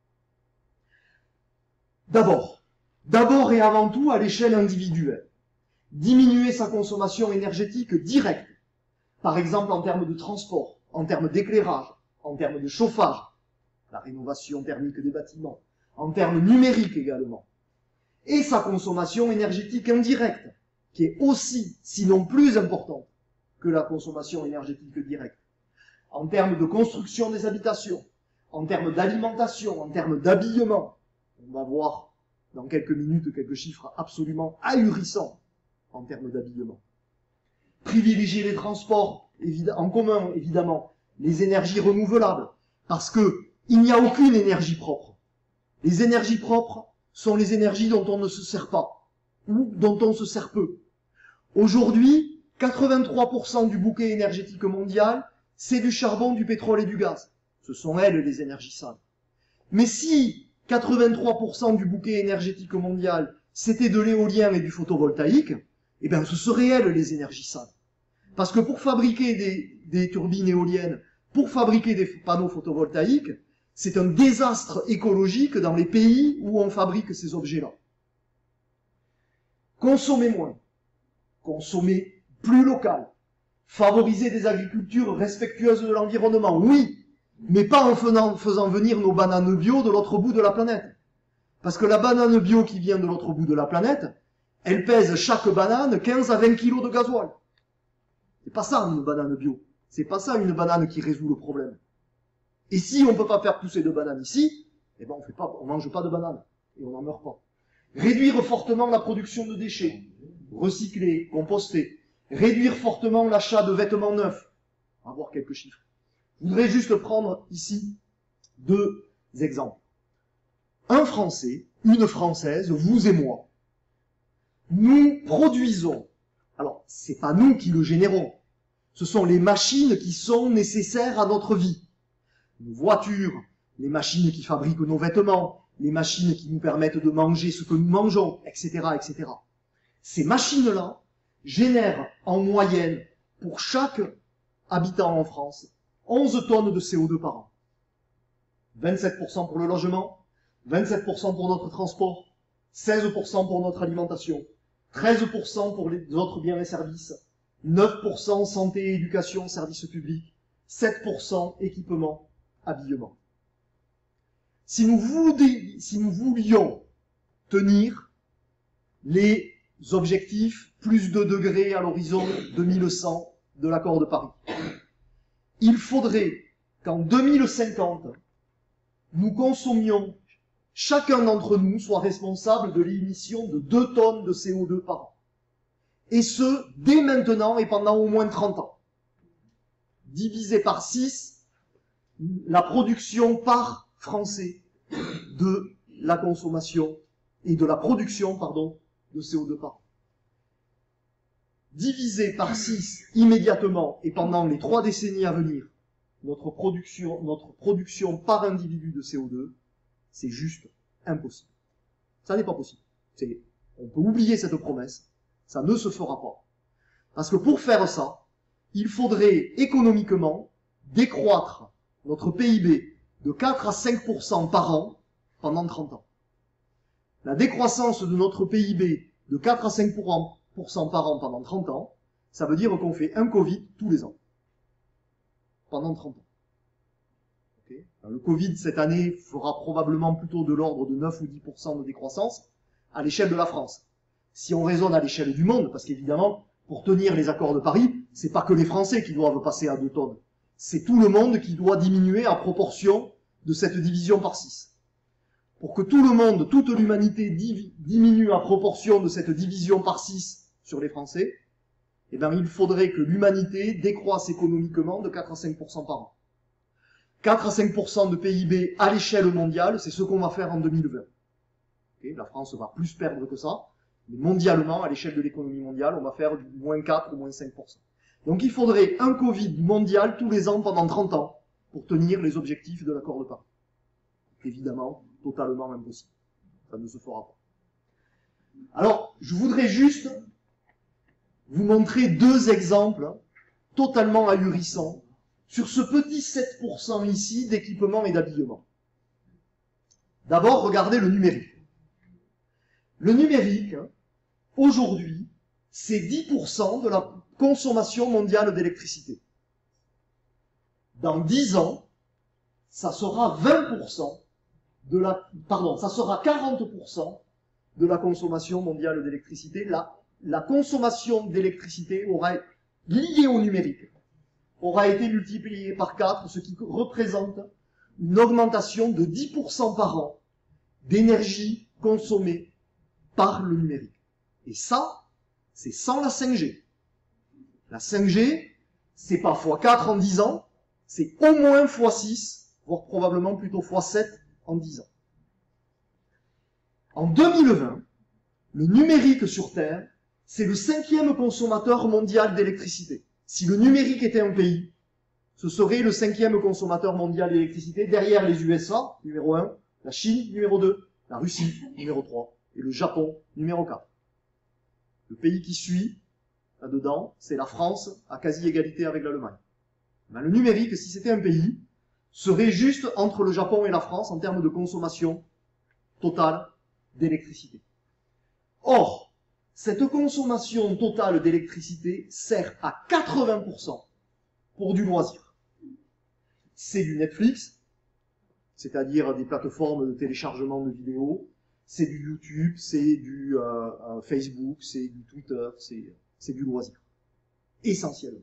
D'abord, d'abord et avant tout à l'échelle individuelle, diminuer sa consommation énergétique directe, par exemple en termes de transport, en termes d'éclairage, en termes de chauffage, la rénovation thermique des bâtiments, en termes numériques également, et sa consommation énergétique indirecte, qui est aussi, sinon plus importante que la consommation énergétique directe, en termes de construction des habitations, en termes d'alimentation, en termes d'habillement. On va voir dans quelques minutes quelques chiffres absolument ahurissants en termes d'habillement. Privilégier les transports en commun, évidemment, les énergies renouvelables, parce que il n'y a aucune énergie propre. Les énergies propres sont les énergies dont on ne se sert pas, ou dont on se sert peu. Aujourd'hui, quatre-vingt-trois pour cent du bouquet énergétique mondial, c'est du charbon, du pétrole et du gaz. Ce sont elles les énergies sales. Mais si quatre-vingt-trois pour cent du bouquet énergétique mondial, c'était de l'éolien et du photovoltaïque, eh bien ce seraient elles les énergies sales. Parce que pour fabriquer des, des turbines éoliennes, pour fabriquer des panneaux photovoltaïques, c'est un désastre écologique dans les pays où on fabrique ces objets-là. Consommer moins, consommer plus local, favoriser des agricultures respectueuses de l'environnement, oui, mais pas en faisant, faisant venir nos bananes bio de l'autre bout de la planète. Parce que la banane bio qui vient de l'autre bout de la planète, elle pèse chaque banane quinze à vingt kilos de gasoil. C'est pas ça une banane bio. C'est pas ça une banane qui résout le problème. Et si on peut pas faire pousser de bananes ici, eh ben on fait pas, on mange pas de bananes et on n'en meurt pas. Réduire fortement la production de déchets, recycler, composter, réduire fortement l'achat de vêtements neufs. On va voir quelques chiffres. Je voudrais juste prendre ici deux exemples. Un Français, une Française, vous et moi, nous produisons, alors c'est pas nous qui le générons, ce sont les machines qui sont nécessaires à notre vie. Nos voitures, les machines qui fabriquent nos vêtements, les machines qui nous permettent de manger ce que nous mangeons, et cetera, et cetera. Ces machines-là génèrent en moyenne, pour chaque habitant en France, onze tonnes de C O deux par an. vingt-sept pour cent pour le logement, vingt-sept pour cent pour notre transport, seize pour cent pour notre alimentation, treize pour cent pour les autres biens et services, neuf pour cent santé, éducation, services publics, sept pour cent équipement, habillement. Si nous, voulions, si nous voulions tenir les objectifs plus de degrés à l'horizon deux mille cent de l'accord de Paris, il faudrait qu'en deux mille cinquante, nous consommions, chacun d'entre nous soit responsable de l'émission de deux tonnes de C O deux par an. Et ce, dès maintenant et pendant au moins trente ans. Divisé par six, la production par Français de la consommation et de la production, pardon, de C O deux par an. Divisé par six immédiatement et pendant les trois décennies à venir, notre production, notre production par individu de C O deux, c'est juste impossible. Ça n'est pas possible. C'est, on peut oublier cette promesse, ça ne se fera pas. Parce que pour faire ça, il faudrait économiquement décroître notre P I B de quatre à cinq pour cent par an pendant trente ans. La décroissance de notre P I B de quatre à cinq pour cent par an pendant trente ans, ça veut dire qu'on fait un Covid tous les ans. Pendant trente ans. Okay. Le Covid, cette année, fera probablement plutôt de l'ordre de neuf ou dix pour cent de décroissance à l'échelle de la France. Si on raisonne à l'échelle du monde, parce qu'évidemment, pour tenir les accords de Paris, c'est pas que les Français qui doivent passer à deux tonnes. C'est tout le monde qui doit diminuer à proportion de cette division par six. Pour que tout le monde, toute l'humanité diminue à proportion de cette division par six sur les Français, eh bien, il faudrait que l'humanité décroisse économiquement de quatre à cinq pour cent par an. quatre à cinq pour cent de P I B à l'échelle mondiale, c'est ce qu'on va faire en deux mille vingt. Okay, la France va plus perdre que ça, mais mondialement, à l'échelle de l'économie mondiale, on va faire du moins quatre ou moins cinq pour cent. Donc il faudrait un Covid mondial tous les ans pendant trente ans pour tenir les objectifs de l'accord de Paris. Évidemment, totalement impossible. Ça ne se fera pas. Alors, je voudrais juste vous montrer deux exemples totalement ahurissants sur ce petit sept pour cent ici d'équipement et d'habillement. D'abord, regardez le numérique. Le numérique, aujourd'hui, c'est dix pour cent de la consommation mondiale d'électricité. Dans dix ans, ça sera vingt pour cent de la, pardon, ça sera quarante pour cent de la consommation mondiale d'électricité. La, la consommation d'électricité aura, liée au numérique, aura été multipliée par quatre, ce qui représente une augmentation de dix pour cent par an d'énergie consommée par le numérique. Et ça, c'est sans la cinq G. La cinq G, c'est pas fois quatre en dix ans, c'est au moins fois six, voire probablement plutôt fois sept en dix ans. En deux mille vingt, le numérique sur Terre, c'est le cinquième consommateur mondial d'électricité. Si le numérique était un pays, ce serait le cinquième consommateur mondial d'électricité, derrière les U S A, numéro un, la Chine, numéro deux, la Russie, numéro trois, et le Japon, numéro quatre. Le pays qui suit, là-dedans, c'est la France, à quasi-égalité avec l'Allemagne. Ben, le numérique, si c'était un pays, serait juste entre le Japon et la France en termes de consommation totale d'électricité. Or, cette consommation totale d'électricité sert à quatre-vingts pour cent pour du loisir. C'est du Netflix, c'est-à-dire des plateformes de téléchargement de vidéos, c'est du YouTube, c'est du euh, euh, Facebook, c'est du Twitter, c'est, c'est du loisir. Essentiellement.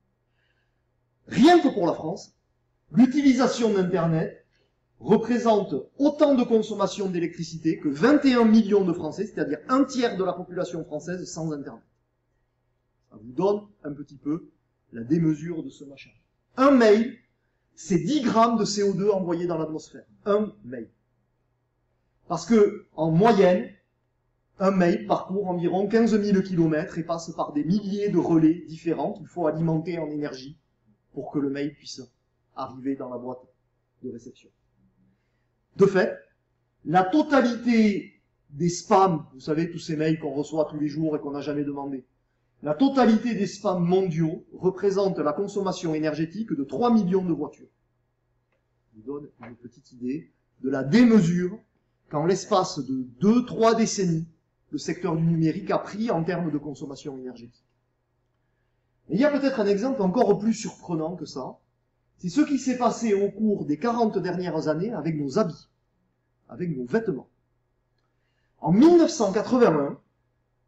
Rien que pour la France, l'utilisation d'Internet représente autant de consommation d'électricité que vingt et un millions de Français, c'est-à-dire un tiers de la population française sans Internet. Ça vous donne un petit peu la démesure de ce machin. Un mail, c'est dix grammes de C O deux envoyés dans l'atmosphère. Un mail. Parce que, en moyenne, un mail parcourt environ quinze mille kilomètres et passe par des milliers de relais différents qu'il faut alimenter en énergie pour que le mail puisse arriver dans la boîte de réception. De fait, la totalité des spams, vous savez, tous ces mails qu'on reçoit tous les jours et qu'on n'a jamais demandé, la totalité des spams mondiaux représente la consommation énergétique de trois millions de voitures. Je vous donne une petite idée de la démesure qu'en l'espace de deux trois décennies, le secteur du numérique a pris en termes de consommation énergétique. Et il y a peut-être un exemple encore plus surprenant que ça, c'est ce qui s'est passé au cours des quarante dernières années avec nos habits, avec nos vêtements. En mille neuf cent quatre-vingt-un,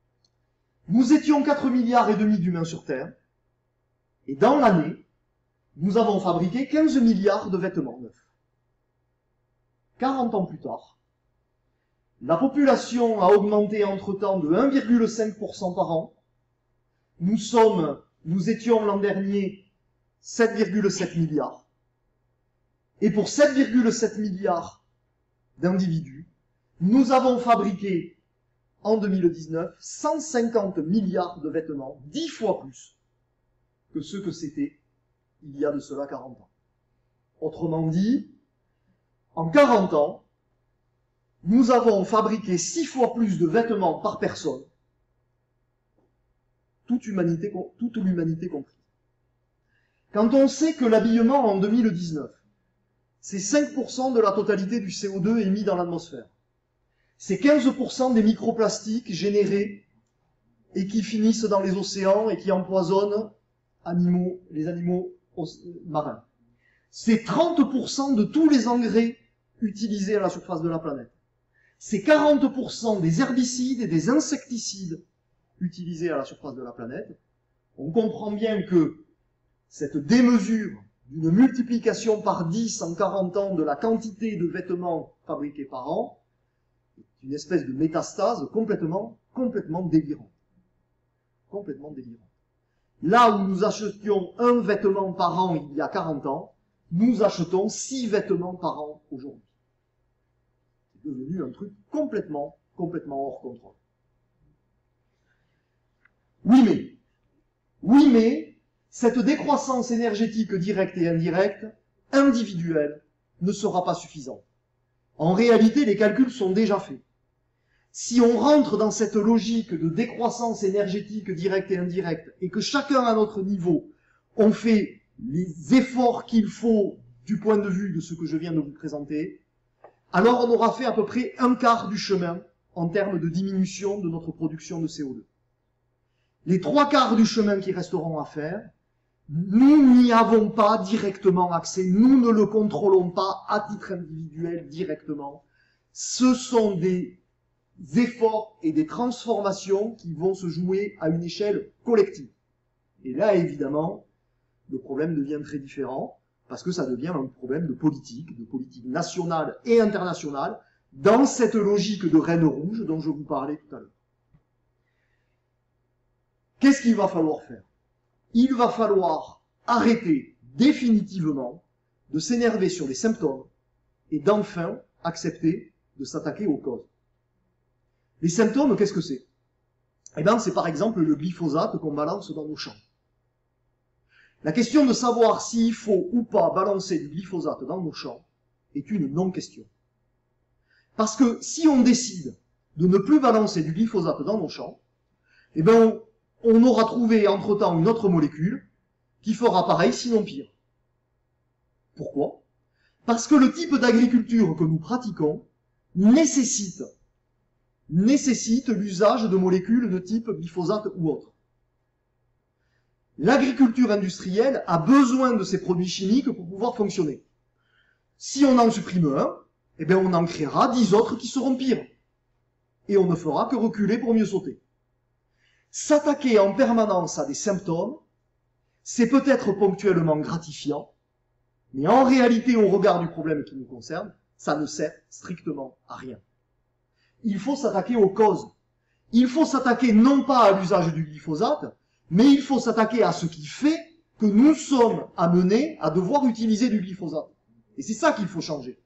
nous étions quatre milliards et demi d'humains sur Terre, et dans l'année, nous avons fabriqué quinze milliards de vêtements neufs. quarante ans plus tard, la population a augmenté entre-temps de un virgule cinq pour cent par an. Nous sommes, nous étions l'an dernier sept virgule sept milliards. Et pour sept virgule sept milliards d'individus, nous avons fabriqué en deux mille dix-neuf cent cinquante milliards de vêtements, dix fois plus que ce que c'était il y a de cela quarante ans. Autrement dit, en quarante ans, nous avons fabriqué six fois plus de vêtements par personne, toute humanité, toute l'humanité comprise. Quand on sait que l'habillement en deux mille dix-neuf, c'est cinq pour cent de la totalité du C O deux émis dans l'atmosphère, c'est quinze pour cent des microplastiques générés et qui finissent dans les océans et qui empoisonnent animaux, les animaux marins. C'est trente pour cent de tous les engrais utilisés à la surface de la planète. C'est quarante pour cent des herbicides et des insecticides utilisés à la surface de la planète. On comprend bien que cette démesure d'une multiplication par dix en quarante ans de la quantité de vêtements fabriqués par an est une espèce de métastase complètement, complètement délirante. Complètement délirante. Là où nous achetions un vêtement par an il y a quarante ans, nous achetons six vêtements par an aujourd'hui. C'est devenu un truc complètement, complètement hors contrôle. Oui mais, oui mais, cette décroissance énergétique directe et indirecte, individuelle, ne sera pas suffisante. En réalité, les calculs sont déjà faits. Si on rentre dans cette logique de décroissance énergétique directe et indirecte, et que chacun à notre niveau, on fait les efforts qu'il faut du point de vue de ce que je viens de vous présenter, alors on aura fait à peu près un quart du chemin en termes de diminution de notre production de C O deux. Les trois quarts du chemin qui resteront à faire, nous n'y avons pas directement accès, nous ne le contrôlons pas à titre individuel directement. Ce sont des efforts et des transformations qui vont se jouer à une échelle collective. Et là, évidemment, le problème devient très différent, parce que ça devient un problème de politique, de politique nationale et internationale, dans cette logique de reine rouge dont je vous parlais tout à l'heure. Qu'est-ce qu'il va falloir faire? Il va falloir arrêter définitivement de s'énerver sur les symptômes et d'enfin accepter de s'attaquer aux causes. Les symptômes, qu'est-ce que c'est? Eh bien, c'est par exemple le glyphosate qu'on balance dans nos champs. La question de savoir s'il faut ou pas balancer du glyphosate dans nos champs est une non-question. Parce que si on décide de ne plus balancer du glyphosate dans nos champs, eh bien, on, on aura trouvé entre-temps une autre molécule qui fera pareil, sinon pire. Pourquoi? Parce que le type d'agriculture que nous pratiquons nécessite, nécessite l'usage de molécules de type glyphosate ou autre. L'agriculture industrielle a besoin de ces produits chimiques pour pouvoir fonctionner. Si on en supprime un, eh bien on en créera dix autres qui seront pires. Et on ne fera que reculer pour mieux sauter. S'attaquer en permanence à des symptômes, c'est peut-être ponctuellement gratifiant, mais en réalité, au regard du problème qui nous concerne, ça ne sert strictement à rien. Il faut s'attaquer aux causes. Il faut s'attaquer non pas à l'usage du glyphosate, mais il faut s'attaquer à ce qui fait que nous sommes amenés à devoir utiliser du glyphosate. Et c'est ça qu'il faut changer.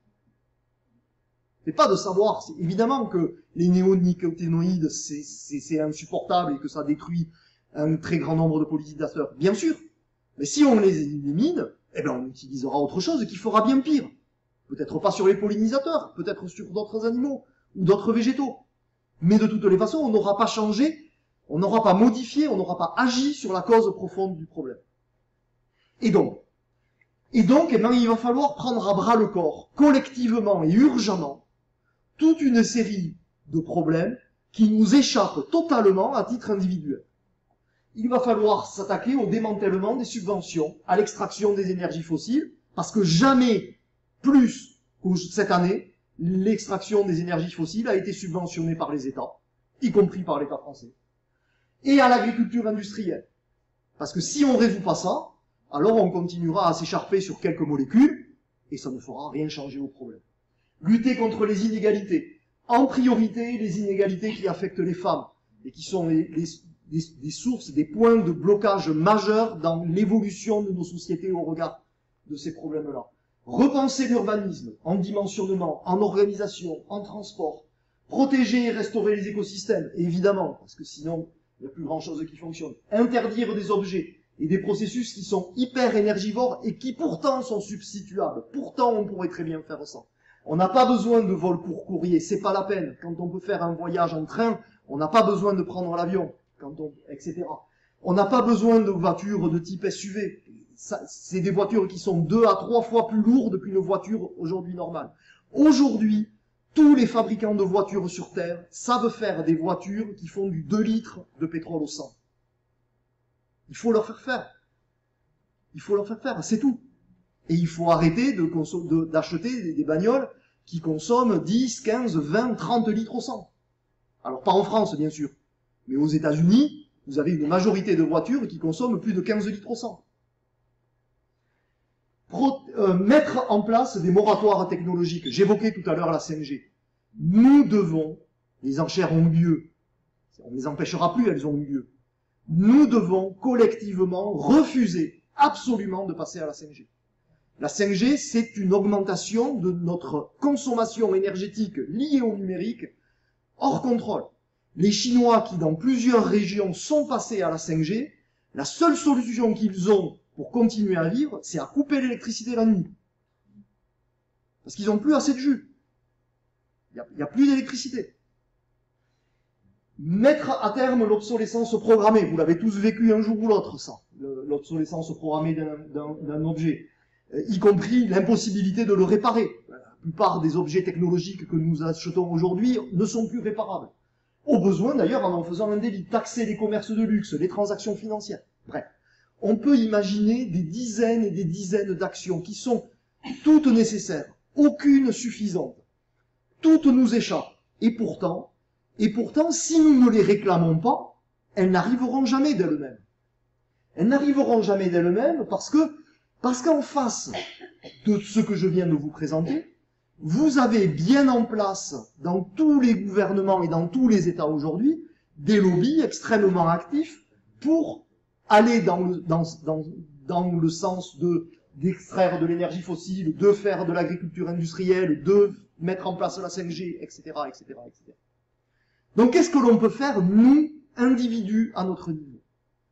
C'est pas de savoir, c'est évidemment que les néonicotinoïdes, c'est insupportable et que ça détruit un très grand nombre de pollinisateurs, bien sûr. Mais si on les élimine, eh ben on utilisera autre chose qui fera bien pire. Peut-être pas sur les pollinisateurs, peut-être sur d'autres animaux ou d'autres végétaux. Mais de toutes les façons, on n'aura pas changé, on n'aura pas modifié, on n'aura pas agi sur la cause profonde du problème. Et donc, et donc, eh ben, il va falloir prendre à bras le corps, collectivement et urgemment, toute une série de problèmes qui nous échappent totalement à titre individuel. Il va falloir s'attaquer au démantèlement des subventions, à l'extraction des énergies fossiles, parce que jamais plus que cette année, l'extraction des énergies fossiles a été subventionnée par les États, y compris par l'État français, et à l'agriculture industrielle. Parce que si on ne résout pas ça, alors on continuera à s'écharper sur quelques molécules, et ça ne fera rien changer au problème. Lutter contre les inégalités, en priorité les inégalités qui affectent les femmes, et qui sont les, les, les, les sources, des points de blocage majeurs dans l'évolution de nos sociétés au regard de ces problèmes-là. Repenser l'urbanisme en dimensionnement, en organisation, en transport, protéger et restaurer les écosystèmes, évidemment, parce que sinon, il n'y a plus grand-chose qui fonctionne. Interdire des objets et des processus qui sont hyper énergivores et qui pourtant sont substituables. Pourtant, on pourrait très bien faire ça. On n'a pas besoin de vol court courrier, c'est pas la peine. Quand on peut faire un voyage en train, on n'a pas besoin de prendre l'avion, quand on, et cetera. On n'a pas besoin de voitures de type S U V. C'est des voitures qui sont deux à trois fois plus lourdes qu'une voiture aujourd'hui normale. Aujourd'hui, tous les fabricants de voitures sur Terre savent faire des voitures qui font du deux litres de pétrole au cent. Il faut leur faire faire. Il faut leur faire faire, c'est tout. Et il faut arrêter de de, d'acheter des, des bagnoles qui consomment dix, quinze, vingt, trente litres au cent. Alors pas en France, bien sûr. Mais aux États-Unis, vous avez une majorité de voitures qui consomment plus de quinze litres au cent. Pro, euh, mettre en place des moratoires technologiques. J'évoquais tout à l'heure la cinq G. Nous devons, les enchères ont eu lieu, on ne les empêchera plus, elles ont eu lieu. Nous devons collectivement refuser absolument de passer à la cinq G. La cinq G, c'est une augmentation de notre consommation énergétique liée au numérique hors contrôle. Les Chinois qui, dans plusieurs régions, sont passés à la cinq G, la seule solution qu'ils ont pour continuer à vivre, c'est à couper l'électricité la nuit. Parce qu'ils n'ont plus assez de jus. Il n'y a, a plus d'électricité. Mettre à terme l'obsolescence programmée. Vous l'avez tous vécu un jour ou l'autre, ça. L'obsolescence programmée d'un objet. Y compris l'impossibilité de le réparer. La plupart des objets technologiques que nous achetons aujourd'hui ne sont plus réparables. Au besoin, d'ailleurs, en en faisant un délit. Taxer les commerces de luxe, les transactions financières. Bref. On peut imaginer des dizaines et des dizaines d'actions qui sont toutes nécessaires, aucune suffisante. Toutes nous échappent. Et pourtant, et pourtant, si nous ne les réclamons pas, elles n'arriveront jamais d'elles-mêmes. Elles n'arriveront jamais d'elles-mêmes parce que, parce qu'en face de ce que je viens de vous présenter, vous avez bien en place, dans tous les gouvernements et dans tous les États aujourd'hui, des lobbies extrêmement actifs pour aller dans le, dans, dans, dans le sens de d'extraire de l'énergie fossile, de faire de l'agriculture industrielle, de mettre en place la cinq G, et cetera, et cetera, et cetera. Donc, qu'est-ce que l'on peut faire, nous, individus, à notre niveau?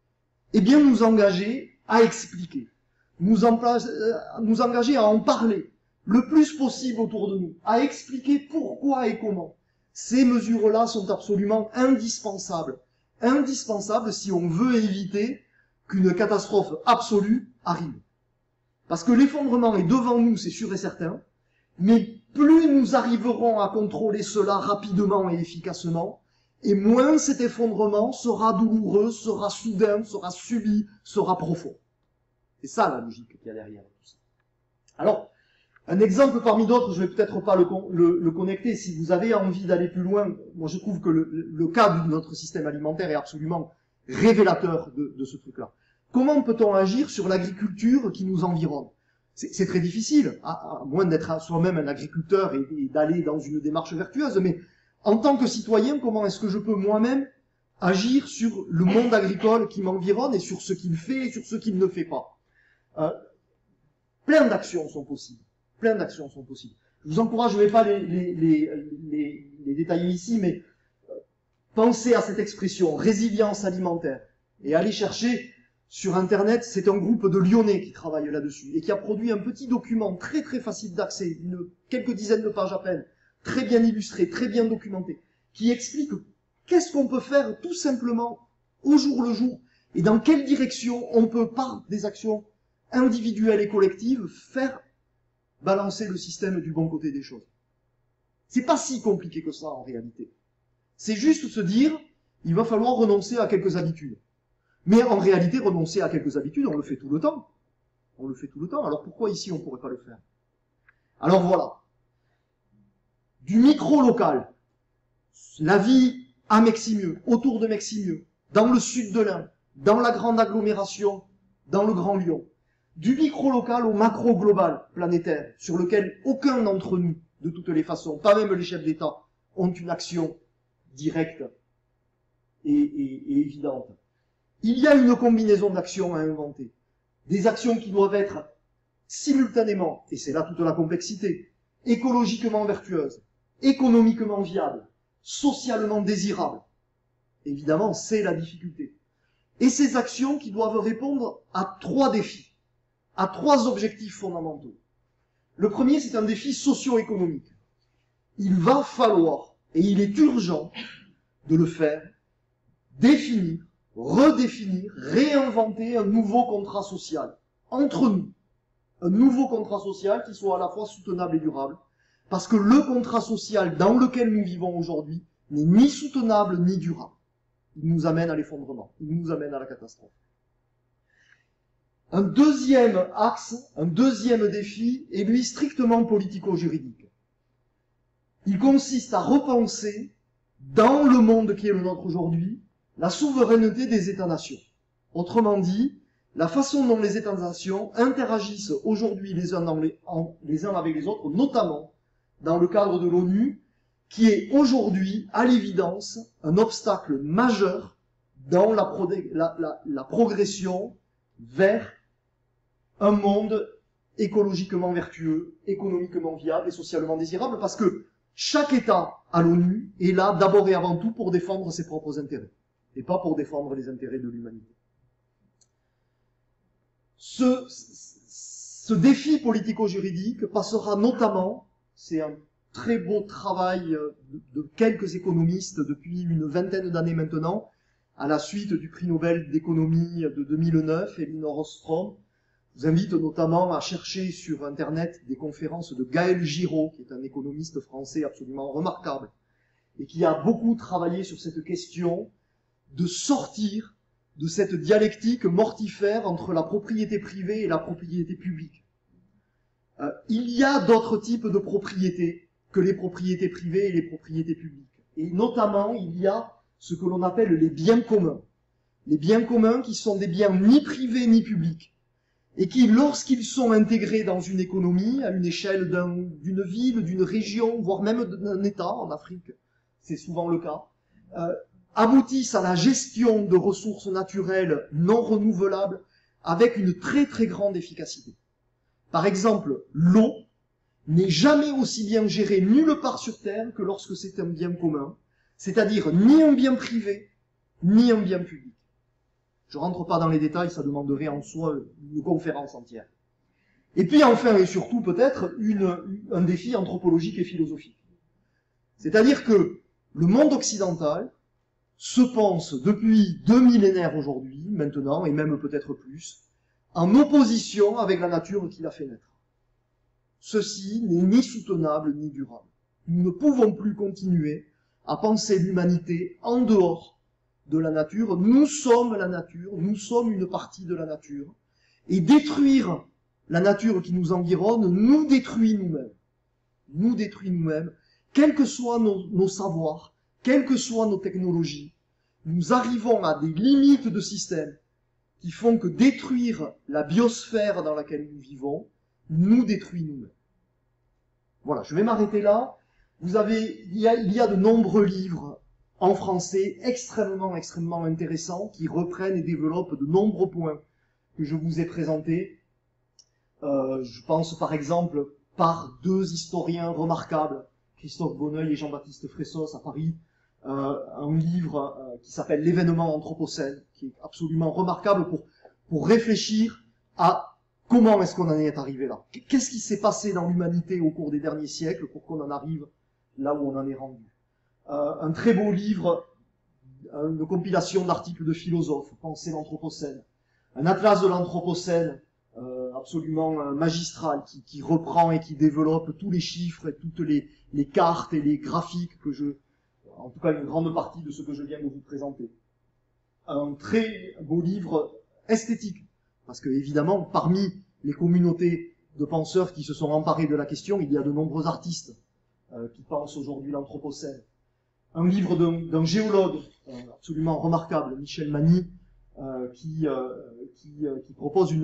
Eh bien, nous engager à expliquer, nous, en place, euh, nous engager à en parler le plus possible autour de nous, à expliquer pourquoi et comment. Ces mesures-là sont absolument indispensables. Indispensables si on veut éviter qu'une catastrophe absolue arrive. Parce que l'effondrement est devant nous, c'est sûr et certain, mais plus nous arriverons à contrôler cela rapidement et efficacement, et moins cet effondrement sera douloureux, sera soudain, sera subi, sera profond. C'est ça la logique qu'il y a derrière tout ça. Alors, un exemple parmi d'autres, je vais peut-être pas le, le, le connecter, si vous avez envie d'aller plus loin, moi je trouve que le, le cas de notre système alimentaire est absolument révélateur de, de ce truc-là. Comment peut-on agir sur l'agriculture qui nous environne? C'est très difficile, à, à moins d'être soi-même un agriculteur et, et d'aller dans une démarche vertueuse, mais en tant que citoyen, comment est-ce que je peux moi-même agir sur le monde agricole qui m'environne et sur ce qu'il fait et sur ce qu'il ne fait pas? euh, Plein d'actions sont possibles. Plein d'actions sont possibles. Je vous encourage, je ne vais pas les, les, les, les, les détailler ici, mais euh, pensez à cette expression, résilience alimentaire, et allez chercher sur Internet, c'est un groupe de Lyonnais qui travaille là-dessus, et qui a produit un petit document très très facile d'accès, quelques dizaines de pages à peine, très bien illustré, très bien documenté, qui explique qu'est-ce qu'on peut faire tout simplement au jour le jour, et dans quelle direction on peut, par des actions individuelles et collectives, faire balancer le système du bon côté des choses. C'est pas si compliqué que ça en réalité. C'est juste se dire, il va falloir renoncer à quelques habitudes. Mais en réalité, renoncer à quelques habitudes, on le fait tout le temps. On le fait tout le temps. Alors pourquoi ici on ne pourrait pas le faire? Alors voilà. Du micro-local, la vie à Meximieux, autour de Meximieux, dans le sud de l'Ain, dans la grande agglomération, dans le Grand Lyon, du micro-local au macro-global planétaire, sur lequel aucun d'entre nous, de toutes les façons, pas même les chefs d'État, ont une action directe et, et, et évidente. Il y a une combinaison d'actions à inventer. Des actions qui doivent être simultanément, et c'est là toute la complexité, écologiquement vertueuses, économiquement viables, socialement désirables. Évidemment, c'est la difficulté. Et ces actions qui doivent répondre à trois défis, à trois objectifs fondamentaux. Le premier, c'est un défi socio-économique. Il va falloir, et il est urgent de le faire, définir, redéfinir, réinventer un nouveau contrat social entre nous. Un nouveau contrat social qui soit à la fois soutenable et durable. Parce que le contrat social dans lequel nous vivons aujourd'hui n'est ni soutenable ni durable. Il nous amène à l'effondrement, il nous amène à la catastrophe. Un deuxième axe, un deuxième défi est lui strictement politico-juridique. Il consiste à repenser, dans le monde qui est le nôtre aujourd'hui, la souveraineté des États-nations. Autrement dit, la façon dont les États-nations interagissent aujourd'hui les uns, dans les, en, les uns avec les autres, notamment dans le cadre de l'ONU, qui est aujourd'hui, à l'évidence, un obstacle majeur dans la, pro la, la, la progression vers un monde écologiquement vertueux, économiquement viable et socialement désirable, parce que chaque État à l'ONU est là d'abord et avant tout pour défendre ses propres intérêts, et pas pour défendre les intérêts de l'humanité. Ce, ce défi politico-juridique passera notamment, c'est un très beau travail de, de quelques économistes depuis une vingtaine d'années maintenant, à la suite du prix Nobel d'économie de deux mille neuf, Elinor Ostrom. Je vous invite notamment à chercher sur Internet des conférences de Gaël Giraud, qui est un économiste français absolument remarquable, et qui a beaucoup travaillé sur cette question de sortir de cette dialectique mortifère entre la propriété privée et la propriété publique. Euh, il y a d'autres types de propriétés que les propriétés privées et les propriétés publiques. Et notamment, il y a ce que l'on appelle les biens communs. Les biens communs qui sont des biens ni privés ni publics, et qui, lorsqu'ils sont intégrés dans une économie, à une échelle d'une ville, d'une région, voire même d'un État, en Afrique, c'est souvent le cas, euh, aboutissent à la gestion de ressources naturelles non renouvelables avec une très très grande efficacité. Par exemple, l'eau n'est jamais aussi bien gérée nulle part sur Terre que lorsque c'est un bien commun, c'est-à-dire ni un bien privé, ni un bien public. Je rentre pas dans les détails, ça demanderait en soi une conférence entière. Et puis enfin et surtout peut-être une, un défi anthropologique et philosophique. C'est-à-dire que le monde occidental se pense depuis deux millénaires aujourd'hui, maintenant, et même peut-être plus, en opposition avec la nature qui l'a fait naître. Ceci n'est ni soutenable ni durable. Nous ne pouvons plus continuer à penser l'humanité en dehors de la nature. Nous sommes la nature, nous sommes une partie de la nature. Et détruire la nature qui nous environne nous détruit nous-mêmes. Nous détruit nous-mêmes, quels que soient nos, nos savoirs, quelles que soient nos technologies. Nous arrivons à des limites de système qui font que détruire la biosphère dans laquelle nous vivons nous détruit nous-mêmes. Voilà, je vais m'arrêter là. Vous avez, il y a, il y a de nombreux livres en français extrêmement, extrêmement intéressants qui reprennent et développent de nombreux points que je vous ai présentés. Euh, je pense par exemple par deux historiens remarquables, Christophe Bonneuil et Jean-Baptiste Fressos à Paris, euh, un livre euh, qui s'appelle L'événement anthropocène, qui est absolument remarquable pour, pour réfléchir à comment est-ce qu'on en est arrivé là. Qu'est-ce qui s'est passé dans l'humanité au cours des derniers siècles pour qu'on en arrive là où on en est rendu. Euh, un très beau livre, une compilation d'articles de philosophes, Penser l'Anthropocène, un atlas de l'Anthropocène euh, absolument euh, magistral qui, qui reprend et qui développe tous les chiffres et toutes les, les cartes et les graphiques que je, en tout cas une grande partie de ce que je viens de vous présenter. Un très beau livre esthétique, parce que évidemment parmi les communautés de penseurs qui se sont emparés de la question, il y a de nombreux artistes Euh, qui pense aujourd'hui l'Anthropocène. Un livre d'un géologue euh, absolument remarquable, Michel Magny, euh, qui, euh, qui, euh, qui propose une,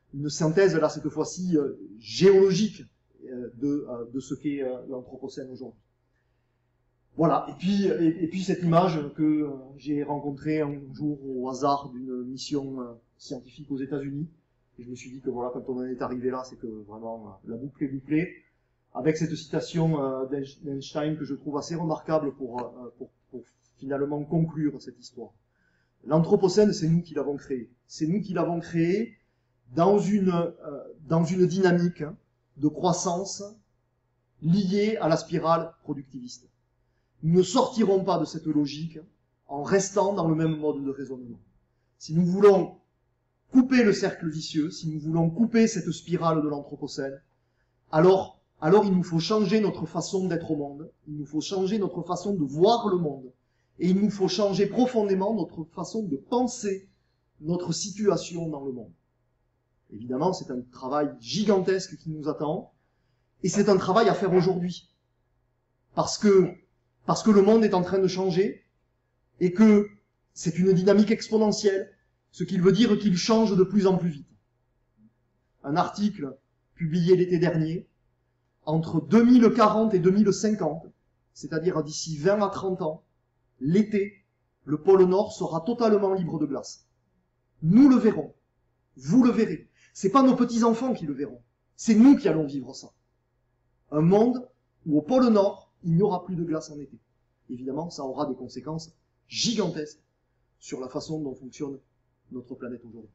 une synthèse, là, cette fois-ci, euh, géologique euh, de, euh, de ce qu'est euh, l'Anthropocène aujourd'hui. Voilà, et puis, et, et puis cette image que euh, j'ai rencontrée un jour au hasard d'une mission euh, scientifique aux États-Unis, et je me suis dit que voilà, quand on en est arrivé là, c'est que vraiment euh, la boucle est bouclée, avec cette citation euh, d'Einstein que je trouve assez remarquable pour, euh, pour, pour finalement conclure cette histoire. L'Anthropocène, c'est nous qui l'avons créé. C'est nous qui l'avons créé dans une, euh, dans une dynamique de croissance liée à la spirale productiviste. Nous ne sortirons pas de cette logique en restant dans le même mode de raisonnement. Si nous voulons couper le cercle vicieux, si nous voulons couper cette spirale de l'Anthropocène, alors, alors il nous faut changer notre façon d'être au monde, il nous faut changer notre façon de voir le monde, et il nous faut changer profondément notre façon de penser notre situation dans le monde. Évidemment, c'est un travail gigantesque qui nous attend, et c'est un travail à faire aujourd'hui. Parce que, parce que le monde est en train de changer, et que c'est une dynamique exponentielle, ce qui veut dire qu'il change de plus en plus vite. Un article publié l'été dernier, entre deux mille quarante et deux mille cinquante, c'est-à-dire d'ici vingt à trente ans, l'été, le pôle Nord sera totalement libre de glace. Nous le verrons. Vous le verrez. C'est pas nos petits-enfants qui le verront. C'est nous qui allons vivre ça. Un monde où au pôle Nord, il n'y aura plus de glace en été. Évidemment, ça aura des conséquences gigantesques sur la façon dont fonctionne notre planète aujourd'hui.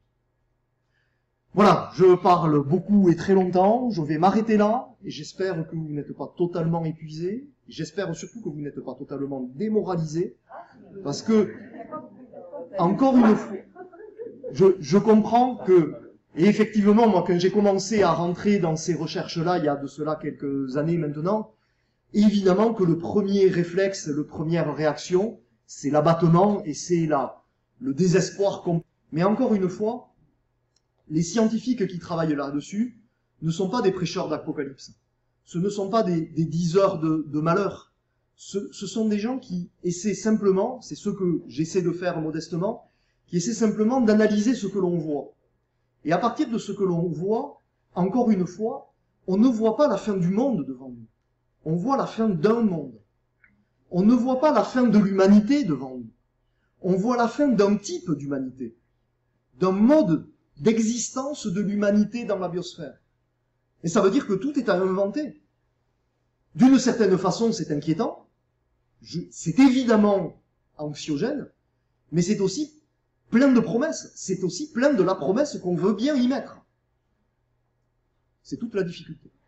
Voilà, je parle beaucoup et très longtemps, je vais m'arrêter là, et j'espère que vous n'êtes pas totalement épuisés, j'espère surtout que vous n'êtes pas totalement démoralisés, parce que, encore une fois, je, je comprends que, et effectivement, moi, quand j'ai commencé à rentrer dans ces recherches-là, il y a de cela quelques années maintenant, évidemment que le premier réflexe, la première réaction, c'est l'abattement et c'est la, le désespoir complet. Mais encore une fois, les scientifiques qui travaillent là-dessus ne sont pas des prêcheurs d'apocalypse. Ce ne sont pas des, des diseurs de, de malheur. Ce, ce sont des gens qui essaient simplement, c'est ce que j'essaie de faire modestement, qui essaient simplement d'analyser ce que l'on voit. Et à partir de ce que l'on voit, encore une fois, on ne voit pas la fin du monde devant nous. On voit la fin d'un monde. On ne voit pas la fin de l'humanité devant nous. On voit la fin d'un type d'humanité, d'un mode d'existence de l'humanité dans la biosphère. Et ça veut dire que tout est à inventer. D'une certaine façon, c'est inquiétant, c'est évidemment anxiogène, mais c'est aussi plein de promesses, c'est aussi plein de la promesse qu'on veut bien y mettre. C'est toute la difficulté.